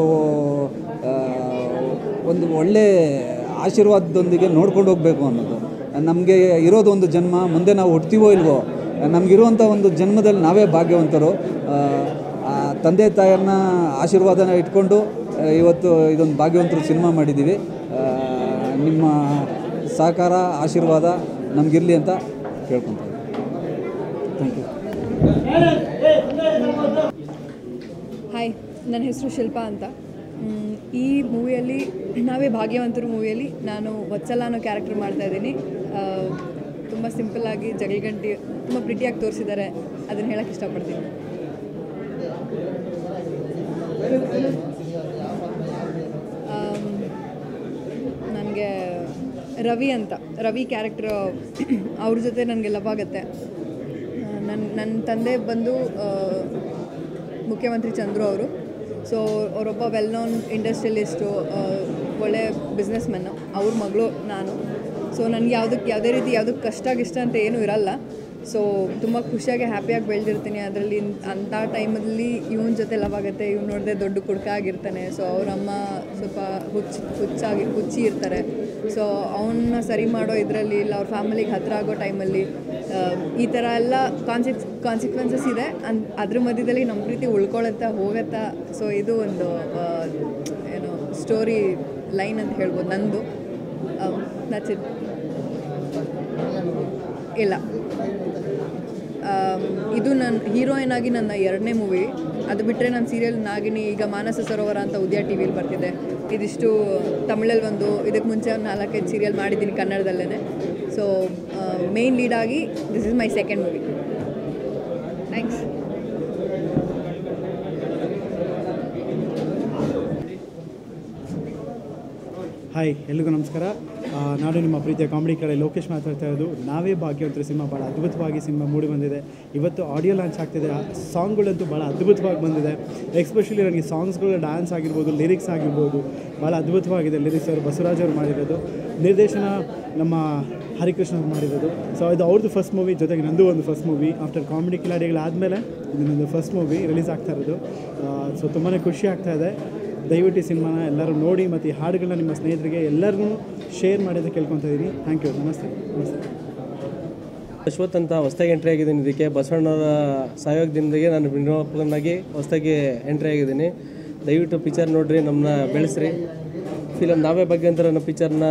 ಒಂದು ಒಳ್ಳೆ ಆಶೀರ್ವಾದದೊಂದಿಗೆ ನೋಡ್ಕೊಂಡು ಹೋಗಬೇಕು ಅನ್ನೋದು. ನಮಗೆ ಇರೋದು ಒಂದು ಜನ್ಮ, ಮುಂದೆ ನಾವು ಹುಟ್ತೀವೋ ಇಲ್ವೋ, ನಮಗಿರುವಂಥ ಒಂದು ಜನ್ಮದಲ್ಲಿ ನಾವೇ ಭಾಗ್ಯವಂತರು. ತಂದೆ ತಾಯನ್ನ ಆಶೀರ್ವಾದನ ಇಟ್ಕೊಂಡು ಇವತ್ತು ಇದೊಂದು ಭಾಗ್ಯವಂತರು ಸಿನಿಮಾ ಮಾಡಿದ್ದೀವಿ. ನಿಮ್ಮ ಸಹಕಾರ ಆಶೀರ್ವಾದ ನಮಗಿರಲಿ ಅಂತ ಕೇಳ್ಕೊತಾರೆ. Thank you. ಹಾಯ್, ನನ್ನ ಹೆಸರು ಶಿಲ್ಪಾ ಅಂತ. ಈ ಮೂವಿಯಲ್ಲಿ ನಾವೇ ಭಾಗ್ಯವಂತರು ಮೂವಿಯಲ್ಲಿ ನಾನು ವತ್ಸಲ ಅನ್ನೋ ಕ್ಯಾರೆಕ್ಟರ್ ಮಾಡ್ತಾಯಿದ್ದೀನಿ. ತುಂಬ ಸಿಂಪಲ್ಲಾಗಿ ಜಗಳಗಂಟಿ ತುಂಬ ಪ್ರಿಟಿಯಾಗಿ ತೋರಿಸಿದ್ದಾರೆ, ಅದನ್ನು ಹೇಳೋಕ್ಕೆ ಇಷ್ಟಪಡ್ತೀನಿ. ನನಗೆ ರವಿ ಅಂತ ರವಿ ಕ್ಯಾರೆಕ್ಟರ್ ಅವ್ರ ಜೊತೆ ನನಗೆ ಲವ್ ಆಗುತ್ತೆ. ನನ್ನ ನನ್ನ ತಂದೆ ಬಂದು ಮುಖ್ಯಮಂತ್ರಿ ಚಂದ್ರು ಅವರು. ಸೊ ಅವರೊಬ್ಬ ವೆಲ್ ನೋನ್ ಇಂಡಸ್ಟ್ರಿಯಲಿಸ್ಟು, ಒಳ್ಳೆ ಬಿಸ್ನೆಸ್ ಮೆನ್ನು. ಅವ್ರ ಮಗಳು ನಾನು. ಸೊ ನನಗೆ ಯಾವುದಕ್ಕೆ ಯಾವುದೇ ರೀತಿ ಯಾವುದಕ್ಕೆ ಕಷ್ಟ ಗಿಷ್ಟ ಅಂತ ಏನೂ ಇರಲ್ಲ. ಸೊ ತುಂಬ ಖುಷಿಯಾಗಿ ಹ್ಯಾಪಿಯಾಗಿ ಬೆಳೆದಿರ್ತೀನಿ. ಅದರಲ್ಲಿ ಅಂಥ ಟೈಮಲ್ಲಿ ಇವನ ಜೊತೆ ಲವ್ ಆಗುತ್ತೆ. ಇವ್ನು ನೋಡಿದ್ರೆ ದೊಡ್ಡ ಕುಡ್ಕ ಆಗಿರ್ತಾನೆ. ಸೊ ಅವರಮ್ಮ ಸ್ವಲ್ಪ ಹುಚ್ಚು ಹುಚ್ಚಾಗಿ ಹುಚ್ಚಿ ಇರ್ತಾರೆ. ಸೊ ಅವನ್ನ ಸರಿ ಮಾಡೋ ಇದರಲ್ಲಿ ಇಲ್ಲ ಅವ್ರ ಫ್ಯಾಮಿಲಿಗೆ ಹತ್ತಿರ ಆಗೋ ಟೈಮಲ್ಲಿ ಈ ಥರ ಎಲ್ಲ ಕಾನ್ಸಿಕ್ ಕಾನ್ಸಿಕ್ವೆನ್ಸಸ್ ಇದೆ. ಅನ್ ಅದ್ರ ಮಧ್ಯದಲ್ಲಿ ನಮ್ಮ ಪ್ರೀತಿ ಉಳ್ಕೊಳತ್ತಾ ಹೋಗುತ್ತಾ. ಸೊ ಇದು ಒಂದು ಏನು ಸ್ಟೋರಿ ಲೈನ್ ಅಂತ ಹೇಳ್ಬೋದು ನಂದು. That's it. ಇಲ್ಲ, ಇದು ನನ್ನ ಹೀರೋಯಿನ್ ಆಗಿ ನನ್ನ ಎರಡನೇ ಮೂವಿ. ಅದು ಬಿಟ್ಟರೆ ನನ್ನ ಸೀರಿಯಲ್ ನಾಗಿನಿ, ಈಗ ಮಾನಸ ಸರೋವರ ಅಂತ ಉದಯ ಟಿ ವಿಲಿ ಬರ್ತಿದೆ. ಇದಿಷ್ಟು ತಮಿಳಲ್ಲಿ ಒಂದು, ಇದಕ್ಕೆ ಮುಂಚೆ ಒಂದು ನಾಲ್ಕೈದು ಸೀರಿಯಲ್ ಮಾಡಿದ್ದೀನಿ ಕನ್ನಡದಲ್ಲೇ. ಸೊ ಮೇನ್ ಲೀಡಾಗಿ this is my second movie. Thanks. Hi, ಎಲ್ರಿಗೂ ನಮಸ್ಕಾರ. ನಾನು ನಿಮ್ಮ ಪ್ರೀತಿಯ ಕಾಮಿಡಿ ಕಡೆ ಲೋಕೇಶ್ ಮಾತಾಡ್ತಾ ಇರೋದು. ನಾವೇ ಭಾಗ್ಯವಂತರು ಸಿನಿಮಾ ಭಾಳ ಅದ್ಭುತವಾಗಿ ಸಿನಿಮಾ ಮೂಡಿ ಬಂದಿದೆ. ಇವತ್ತು ಆಡಿಯೋ ಲಾಂಚ್ ಆಗ್ತಿದೆ. ಆ ಸಾಂಗ್ಗಳಂತೂ ಭಾಳ ಅದ್ಭುತವಾಗಿ ಬಂದಿದೆ. ಎಸ್ಪೆಷಲಿ ನನಗೆ ಸಾಂಗ್ಸ್ಗಳ ಡ್ಯಾನ್ಸ್ ಆಗಿರ್ಬೋದು, ಲಿರಿಕ್ಸ್ ಆಗಿರ್ಬೋದು ಭಾಳ ಅದ್ಭುತವಾಗಿದೆ. ಲಿರಿಕ್ಸ್ ಅವರು ಬಸವರಾಜ್ ಅವರು ಮಾಡಿರೋದು, ನಿರ್ದೇಶನ ನಮ್ಮ ಹರಿಕೃಷ್ಣ ಅವರು ಮಾಡಿರೋದು. ಸೊ ಇದು ಅವ್ರದ್ದು ಫಸ್ಟ್ ಮೂವಿ, ಜೊತೆಗೆ ನಂದು ಒಂದು ಫಸ್ಟ್ ಮೂವಿ. ಆಫ್ಟರ್ ಕಾಮಿಡಿ ಕಿಲಾಡಿಗಳಾದಮೇಲೆ ಇದು ನಂದು ಫಸ್ಟ್ ಮೂವಿ ರಿಲೀಸ್ ಆಗ್ತಾ ಇರೋದು. ಸೊ ತುಂಬಾ ಖುಷಿ ಆಗ್ತಾಯಿದೆ. ದಯವಿಟ್ಟು ಈ ಸಿನಿಮಾನ ಎಲ್ಲರೂ ನೋಡಿ ಮತ್ತು ಈ ಹಾಡುಗಳನ್ನ ನಿಮ್ಮ ಸ್ನೇಹಿತರಿಗೆ ಎಲ್ಲರಿಗೂ ಶೇರ್ ಮಾಡೋದು ಕೇಳ್ಕೊತಾ ಇದ್ದೀನಿ. Thank you. ನಮಸ್ತೆ. ನಮಸ್ತೆ. ಅಶ್ವಥ್ ಅಂತ ಹೊಸದಾಗಿ ಎಂಟ್ರಿ ಆಗಿದ್ದೀನಿ. ಇದಕ್ಕೆ ಬಸವಣ್ಣವರ ಸಹಯೋಗದಿಂದಾಗಿ ನಾನು ನಿರ್ಮಾಪಕನಾಗಿ ಹೊಸದಾಗಿ ಎಂಟ್ರಿ ಆಗಿದ್ದೀನಿ. ದಯವಿಟ್ಟು ಪಿಕ್ಚರ್ ನೋಡಿರಿ, ನಮ್ಮನ್ನ ಬೆಳೆಸ್ರಿ. ಫಿಲಮ್ ನಾವೇ ಭಾಗ್ಯವಂತರ ಅನ್ನೋ ಪಿಕ್ಚರ್ನ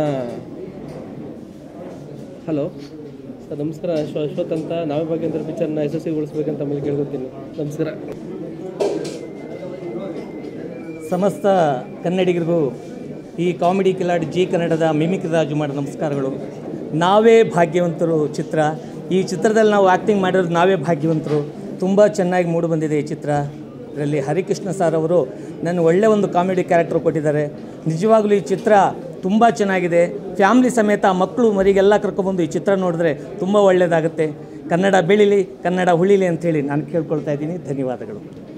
ಹಲೋ ಸರ್ ನಮಸ್ಕಾರ. ಅಶ್ವ ಅಶ್ವಥ್ ಅಂತ ನಾವೇ ಭಾಗ್ಯವಂತರ ಪಿಕ್ಚರ್ನ ಯಶಸ್ವಿಗೊಳಿಸ್ಬೇಕಂತ ಆಮೇಲೆ ಕೇಳ್ಕೊತೀನಿ. ನಮಸ್ಕಾರ. ಸಮಸ್ತ ಕನ್ನಡಿಗರಿಗೂ ಈ ಕಾಮಿಡಿ ಕಿಲಾಡಿ ಜಿ ಕನ್ನಡದ ಮಿಮಿಕ್ರಿ ರಾಜು ಮಾಡೋ ನಮಸ್ಕಾರಗಳು. ನಾವೇ ಭಾಗ್ಯವಂತರು ಚಿತ್ರ. ಈ ಚಿತ್ರದಲ್ಲಿ ನಾವು ಆ್ಯಕ್ಟಿಂಗ್ ಮಾಡಿರೋದು ನಾವೇ ಭಾಗ್ಯವಂತರು. ತುಂಬ ಚೆನ್ನಾಗಿ ಮೂಡಿ ಬಂದಿದೆ ಈ ಚಿತ್ರ. ಇದರಲ್ಲಿ ಹರಿಕೃಷ್ಣ ಸರ್ ಅವರು ನನ್ನ ಒಳ್ಳೆಯ ಒಂದು ಕಾಮಿಡಿ ಕ್ಯಾರೆಕ್ಟರ್ ಕೊಟ್ಟಿದ್ದಾರೆ. ನಿಜವಾಗಲೂ ಈ ಚಿತ್ರ ತುಂಬ ಚೆನ್ನಾಗಿದೆ. ಫ್ಯಾಮ್ಲಿ ಸಮೇತ ಮಕ್ಕಳು ಮರಿಗೆಲ್ಲ ಕರ್ಕೊಬಂದು ಈ ಚಿತ್ರ ನೋಡಿದ್ರೆ ತುಂಬ ಒಳ್ಳೆಯದಾಗುತ್ತೆ. ಕನ್ನಡ ಬೆಳೀಲಿ, ಕನ್ನಡ ಉಳಿಲಿ ಅಂಥೇಳಿ ನಾನು ಕೇಳ್ಕೊಳ್ತಾ ಇದ್ದೀನಿ. ಧನ್ಯವಾದಗಳು.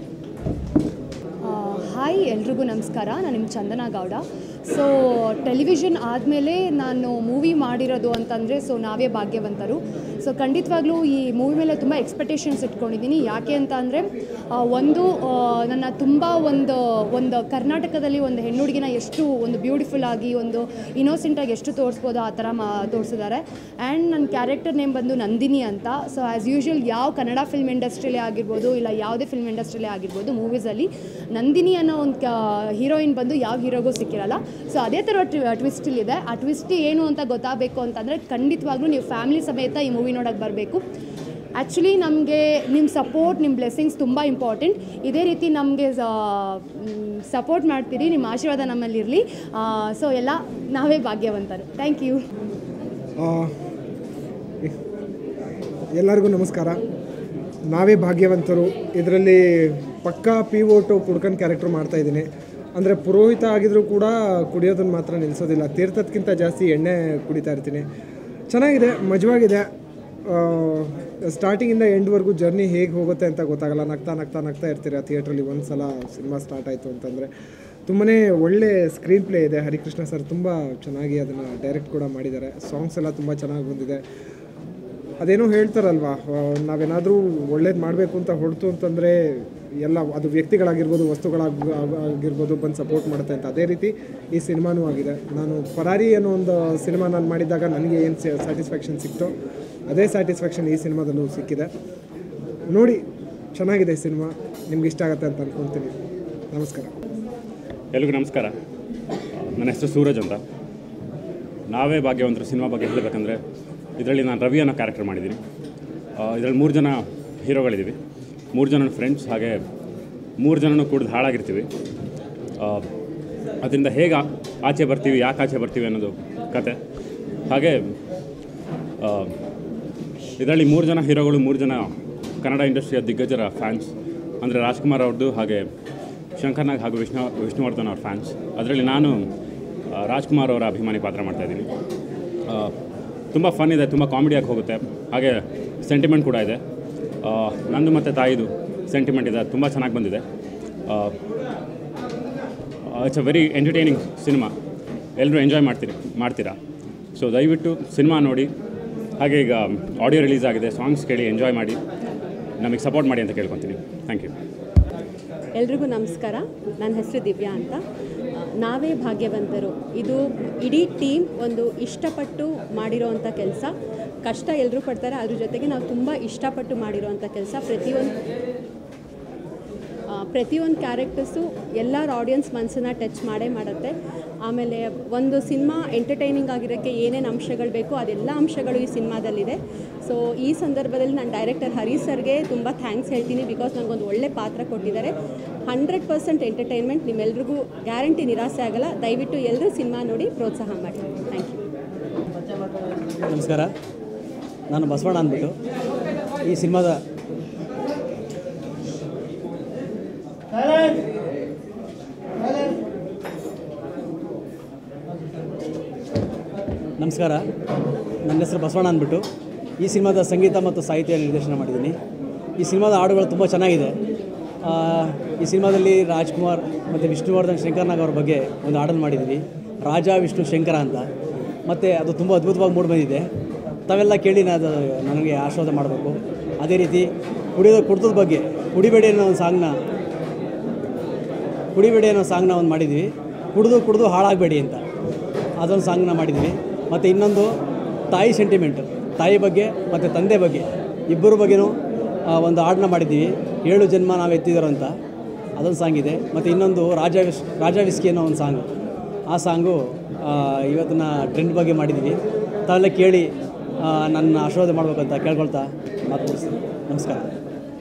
ಹಾಯ್, ಎಲ್ರಿಗೂ ನಮಸ್ಕಾರ. ನಾನು ನಿಮ್ಮ ಚಂದನ ಗೌಡ. ಸೊ ಟೆಲಿವಿಷನ್ ಆದಮೇಲೆ ನಾನು ಮೂವಿ ಮಾಡಿರೋದು ಅಂತಂದರೆ ಸೊ ನಾವೇ ಭಾಗ್ಯವಂತರು. ಸೊ ಖಂಡಿತವಾಗ್ಲೂ ಈ ಮೂವಿ ಮೇಲೆ ತುಂಬ ಎಕ್ಸ್ಪೆಕ್ಟೇಷನ್ಸ್ ಇಟ್ಕೊಂಡಿದ್ದೀನಿ. ಯಾಕೆ ಅಂತ ಅಂದರೆ ಒಂದು ನನ್ನ ತುಂಬ ಒಂದು ಒಂದು ಕರ್ನಾಟಕದಲ್ಲಿ ಒಂದು ಹೆಣ್ಣು ಹುಡುಗಿನ ಎಷ್ಟು ಒಂದು ಬ್ಯೂಟಿಫುಲ್ ಆಗಿ ಒಂದು ಇನ್ನೋಸೆಂಟಾಗಿ ಎಷ್ಟು ತೋರಿಸ್ಬೋದು ಆ ಥರ ಮಾ ತೋರಿಸಿದ್ದಾರೆ. ಆ್ಯಂಡ್ ನನ್ನ ಕ್ಯಾರೆಕ್ಟರ್ ನೇಮ್ ಬಂದು ನಂದಿನಿ ಅಂತ. ಸೊ ಆ್ಯಸ್ ಯೂಶ್ವಲ್ ಯಾವ ಕನ್ನಡ ಫಿಲ್ಮ್ ಇಂಡಸ್ಟ್ರಿಲೇ ಆಗಿರ್ಬೋದು, ಇಲ್ಲ ಯಾವುದೇ ಫಿಲ್ಮ್ ಇಂಡಸ್ಟ್ರಿಲೇ ಆಗಿರ್ಬೋದು, ಮೂವೀಸಲ್ಲಿ ನಂದಿನಿ ಅನ್ನೋ ಒಂದು ಹೀರೋಯಿನ್ ಬಂದು ಯಾವ ಹೀರೋಗೂ ಸಿಕ್ಕಿರಲ್ಲ. ಸೊ ಅದೇ ಥರ ಟ್ವಿಸ್ಟಲ್ಲಿ ಇದೆ. ಆ ಟ್ವಿಸ್ಟ್ ಏನು ಅಂತ ಗೊತ್ತಾಗಬೇಕು ಅಂತಂದರೆ ಖಂಡಿತವಾಗ್ಲೂ ನೀವು ಫ್ಯಾಮಿಲಿ ಸಮೇತ ಈ ಮೂವಿ ನೋಡೋಕ್ಕೆ ಬರಬೇಕು. ಆ್ಯಕ್ಚುಲಿ ನಮಗೆ ನಿಮ್ಮ ಸಪೋರ್ಟ್, ನಿಮ್ಮ ಬ್ಲೆಸ್ಸಿಂಗ್ಸ್ ತುಂಬ ಇಂಪಾರ್ಟೆಂಟ್. ಇದೇ ರೀತಿ ನಮಗೆ ಸಪೋರ್ಟ್ ಮಾಡ್ತೀರಿ, ನಿಮ್ಮ ಆಶೀರ್ವಾದ ನಮ್ಮಲ್ಲಿರಲಿ. ಸೊ ಎಲ್ಲ ನಾವೇ ಭಾಗ್ಯವಂತರು. Thank you. ಎಲ್ಲರಿಗೂ ನಮಸ್ಕಾರ. ನಾವೇ ಭಾಗ್ಯವಂತರು ಇದರಲ್ಲಿ ಪಕ್ಕಾ ಪಿ ಓಟು ಕುಡ್ಕನ್ ಕ್ಯಾರೆಕ್ಟರ್ ಮಾಡ್ತಾಯಿದ್ದೀನಿ. ಅಂದರೆ ಪುರೋಹಿತ ಆಗಿದ್ರೂ ಕೂಡ ಕುಡಿಯೋದನ್ನು ಮಾತ್ರ ನಿಲ್ಲಿಸೋದಿಲ್ಲ. ತೀರ್ಥದಕ್ಕಿಂತ ಜಾಸ್ತಿ ಎಣ್ಣೆ ಕುಡಿತಾ ಇರ್ತೀನಿ. ಚೆನ್ನಾಗಿದೆ, ಮಜವಾಗಿದೆ. ಸ್ಟಾರ್ಟಿಂಗಿಂದ ಎಂಡ್ವರೆಗೂ ಜರ್ನಿ ಹೇಗೆ ಹೋಗುತ್ತೆ ಅಂತ ಗೊತ್ತಾಗಲ್ಲ. ನಗ್ತಾ ನಗ್ತಾ ನಗ್ತಾ ಇರ್ತೀರ ಥಿಯೇಟ್ರಲ್ಲಿ ಒಂದು ಸಲ ಸಿನಿಮಾ ಸ್ಟಾರ್ಟ್ ಆಯಿತು ಅಂತಂದರೆ. ತುಂಬಾ ಒಳ್ಳೆ ಸ್ಕ್ರೀನ್ ಪ್ಲೇ ಇದೆ. ಹರಿಕೃಷ್ಣ ಸರ್ ತುಂಬ ಚೆನ್ನಾಗಿ ಅದನ್ನು ಡೈರೆಕ್ಟ್ ಕೂಡ ಮಾಡಿದ್ದಾರೆ. ಸಾಂಗ್ಸ್ ಎಲ್ಲ ತುಂಬ ಚೆನ್ನಾಗಿ ಬಂದಿದೆ. ಅದೇನೋ ಹೇಳ್ತಾರಲ್ವ, ನಾವೇನಾದರೂ ಒಳ್ಳೇದು ಮಾಡಬೇಕು ಅಂತ ಹೊರತು ಅಂತಂದರೆ ಎಲ್ಲ ಅದು ವ್ಯಕ್ತಿಗಳಾಗಿರ್ಬೋದು, ವಸ್ತುಗಳಾಗಿ ಆಗಿರ್ಬೋದು ಬಂದು ಸಪೋರ್ಟ್ ಮಾಡುತ್ತೆ ಅಂತ. ಅದೇ ರೀತಿ ಈ ಸಿನಿಮಾನೂ ಆಗಿದೆ. ನಾನು ಪರಾರಿ ಅನ್ನೋ ಒಂದು ಸಿನಿಮಾ ನಾನು ಮಾಡಿದಾಗ ನನಗೆ ಏನು ಸ್ಯಾಟಿಸ್ಫ್ಯಾಕ್ಷನ್ ಸಿಕ್ತೋ ಅದೇ ಸ್ಯಾಟಿಸ್ಫ್ಯಾಕ್ಷನ್ ಈ ಸಿನಿಮಾದಲ್ಲೂ ಸಿಕ್ಕಿದೆ. ನೋಡಿ, ಚೆನ್ನಾಗಿದೆ ಸಿನಿಮಾ, ನಿಮ್ಗೆ ಇಷ್ಟ ಆಗುತ್ತೆ ಅಂತ ಅಂದ್ಕೊಳ್ತೀನಿ. ನಮಸ್ಕಾರ. ಎಲ್ರಿಗೂ ನಮಸ್ಕಾರ. ನನ್ನ ಹೆಸರು ಸೂರಜ್ ಅಂತ. ನಾವೇ ಭಾಗ್ಯವಂತರು ಸಿನಿಮಾ ಬಗ್ಗೆ ಹೇಳಬೇಕಂದ್ರೆ, ಇದರಲ್ಲಿ ನಾನು ರವಿ ಅನ್ನೋ ಕ್ಯಾರೆಕ್ಟರ್ ಮಾಡಿದ್ದೀನಿ. ಇದರಲ್ಲಿ ಮೂರು ಜನ ಹೀರೋಗಳಿದ್ದೀವಿ. ಮೂರು ಜನ ಫ್ರೆಂಡ್ಸ್, ಹಾಗೆ ಮೂರು ಜನನೂ ಕುಡಿದು ಹಾಳಾಗಿರ್ತೀವಿ. ಅದರಿಂದ ಹೇಗೆ ಆಚೆ ಬರ್ತೀವಿ, ಯಾಕೆ ಆಚೆ ಬರ್ತೀವಿ ಅನ್ನೋದು ಕತೆ. ಹಾಗೆ ಇದರಲ್ಲಿ ಮೂರು ಜನ ಹೀರೋಗಳು ಮೂರು ಜನ ಕನ್ನಡ ಇಂಡಸ್ಟ್ರಿಯ ದಿಗ್ಗಜರ ಫ್ಯಾನ್ಸ್, ಅಂದರೆ ರಾಜ್ಕುಮಾರ್ ಅವ್ರದ್ದು, ಹಾಗೆ ಶಂಕರ್ನಾಗ್ ಹಾಗೂ ವಿಷ್ಣು ವಿಷ್ಣುವರ್ಧನ್ ಅವ್ರ ಫ್ಯಾನ್ಸ್. ಅದರಲ್ಲಿ ನಾನು ರಾಜ್ಕುಮಾರ್ ಅವರ ಅಭಿಮಾನಿ ಪಾತ್ರ ಮಾಡ್ತಾಯಿದ್ದೀನಿ. ತುಂಬ ಫನ್ ಇದೆ, ತುಂಬ ಕಾಮಿಡಿಯಾಗಿ ಹೋಗುತ್ತೆ, ಹಾಗೆ ಸೆಂಟಿಮೆಂಟ್ ಕೂಡ ಇದೆ. ನಂದು ಮತ್ತು ತಾಯಿದು ಸೆಂಟಿಮೆಂಟ್ ಇದೆ, ತುಂಬ ಚೆನ್ನಾಗಿ ಬಂದಿದೆ. It's a very entertaining cinema, ಎಲ್ಲರೂ ಎಂಜಾಯ್ ಮಾಡ್ತೀರಿ ಮಾಡ್ತೀರಾ ಸೊ ದಯವಿಟ್ಟು ಸಿನಿಮಾ ನೋಡಿ. ಹಾಗೆ ಈಗ ಆಡಿಯೋ ರಿಲೀಸ್ ಆಗಿದೆ, ಸಾಂಗ್ಸ್ ಕೇಳಿ ಎಂಜಾಯ್ ಮಾಡಿ, ನಮಗೆ ಸಪೋರ್ಟ್ ಮಾಡಿ ಅಂತ ಕೇಳ್ಕೊತೀನಿ. Thank you. ಎಲ್ರಿಗೂ ನಮಸ್ಕಾರ. ನನ್ನ ಹೆಸರು ದಿವ್ಯಾ ಅಂತ. ನಾವೇ ಭಾಗ್ಯವಂತರು ಇದು ಇಡೀ ಟೀಮ್ ಒಂದು ಇಷ್ಟಪಟ್ಟು ಮಾಡಿರೋವಂಥ ಕೆಲಸ. ಕಷ್ಟ ಎಲ್ಲರೂ ಪಡ್ತಾರೆ, ಅದ್ರ ಜೊತೆಗೆ ನಾವು ತುಂಬ ಇಷ್ಟಪಟ್ಟು ಮಾಡಿರೋವಂಥ ಕೆಲಸ. ಪ್ರತಿಯೊಂದು ಪ್ರತಿಯೊಂದು ಕ್ಯಾರೆಕ್ಟರ್ಸು ಎಲ್ಲರ ಆಡಿಯನ್ಸ್ ಮನಸ್ಸನ್ನು ಟಚ್ ಮಾಡೇ ಮಾಡುತ್ತೆ. ಆಮೇಲೆ ಒಂದು ಸಿನಿಮಾ ಎಂಟರ್ಟೈನಿಂಗ್ ಆಗಿರೋಕ್ಕೆ ಏನೇನು ಅಂಶಗಳು ಬೇಕೋ ಅದೆಲ್ಲ ಅಂಶಗಳು ಈ ಸಿನಿಮಾದಲ್ಲಿದೆ. ಸೊ ಈ ಸಂದರ್ಭದಲ್ಲಿ ನಾನು ಡೈರೆಕ್ಟರ್ ಹರಿ ಸರ್ಗೆ ತುಂಬ ಥ್ಯಾಂಕ್ಸ್ ಹೇಳ್ತೀನಿ. ಬಿಕಾಸ್ ನನಗೊಂದು ಒಳ್ಳೆ ಪಾತ್ರ ಕೊಟ್ಟಿದ್ದಾರೆ. ಹಂಡ್ರೆಡ್ ಪರ್ಸೆಂಟ್ ಎಂಟರ್ಟೈನ್ಮೆಂಟ್, ನಿಮ್ಮೆಲ್ರಿಗೂ ಗ್ಯಾರಂಟಿ ನಿರಾಸೆ ಆಗಲ್ಲ. ದಯವಿಟ್ಟು ಎಲ್ಲರೂ ಸಿನಿಮಾ ನೋಡಿ ಪ್ರೋತ್ಸಾಹ ಮಾಡಿ. Thank you. ನಮಸ್ಕಾರ, ನಾನು ಬಸವಣ್ಣ ಅಂದ್ಬಿಟ್ಟು ಈ ಸಿನಿಮಾದ ನಮಸ್ಕಾರ ನನ್ನ ಹೆಸರು ಬಸವಣ್ಣ ಅಂದ್ಬಿಟ್ಟು ಈ ಸಿನಿಮಾದ ಸಂಗೀತ ಮತ್ತು ಸಾಹಿತ್ಯ ನಿರ್ದೇಶನ ಮಾಡಿದ್ದೀನಿ. ಈ ಸಿನಿಮಾದ ಹಾಡುಗಳು ತುಂಬ ಚೆನ್ನಾಗಿದೆ. ಈ ಸಿನಿಮಾದಲ್ಲಿ ರಾಜ್ಕುಮಾರ್ ಮತ್ತು ವಿಷ್ಣುವರ್ಧನ್ ಶಂಕರ್ನಾಗ್ ಅವ್ರ ಬಗ್ಗೆ ಒಂದು ಹಾಡನ್ನು ಮಾಡಿದ್ದೀವಿ, ರಾಜ ವಿಷ್ಣು ಶಂಕರ ಅಂತ. ಮತ್ತು ಅದು ತುಂಬ ಅದ್ಭುತವಾಗಿ ಮೂಡಿ ಬಂದಿದೆ. ತಾವೆಲ್ಲ ಕೇಳಿ ಅದು ನನಗೆ ಆಶೀರ್ವಾದ ಮಾಡಬೇಕು. ಅದೇ ರೀತಿ ಕುಡಿಯೋದು ಕುಡ್ತದ ಬಗ್ಗೆ ಕುಡಿಬೇಡಿ ಅನ್ನೋ ಒಂದು ಸಾಂಗ್ನ ಕುಡಿಬೇಡಿ ಅನ್ನೋ ಸಾಂಗ್ನ ಒಂದು ಮಾಡಿದ್ವಿ, ಕುಡಿದು ಕುಡಿದು ಹಾಳಾಗಬೇಡಿ ಅಂತ ಅದೊಂದು ಸಾಂಗ್ನ ಮಾಡಿದ್ವಿ. ಮತ್ತು ಇನ್ನೊಂದು ತಾಯಿ ಸೆಂಟಿಮೆಂಟು, ತಾಯಿ ಬಗ್ಗೆ ಮತ್ತು ತಂದೆ ಬಗ್ಗೆ ಇಬ್ಬರ ಬಗ್ಗೆನೂ ಒಂದು ಹಾಡನ್ನ ಮಾಡಿದ್ದೀವಿ, ಏಳು ಜನ್ಮ ನಾವು ಎತ್ತಿದಾರೋ ಅಂತ ಅದೊಂದು ಸಾಂಗ್ ಇದೆ. ಮತ್ತು ಇನ್ನೊಂದು ರಾಜ ವಿಸ್ ರಾಜ ವಿಸ್ಕಿ ಅನ್ನೋ ಒಂದು ಸಾಂಗು, ಆ ಸಾಂಗು ಇವತ್ತಿನ ಟ್ರೆಂಡ್ ಬಗ್ಗೆ ಮಾಡಿದ್ದೀವಿ. ತಾವೆಲ್ಲ ಕೇಳಿ ನನ್ನ ಆಶೀರ್ವಾದ ಮಾಡಬೇಕಂತ ಕೇಳ್ಕೊಳ್ತಾ ಮಾತು ಮುಗಿಸ್ತೀನಿ. ನಮಸ್ಕಾರ.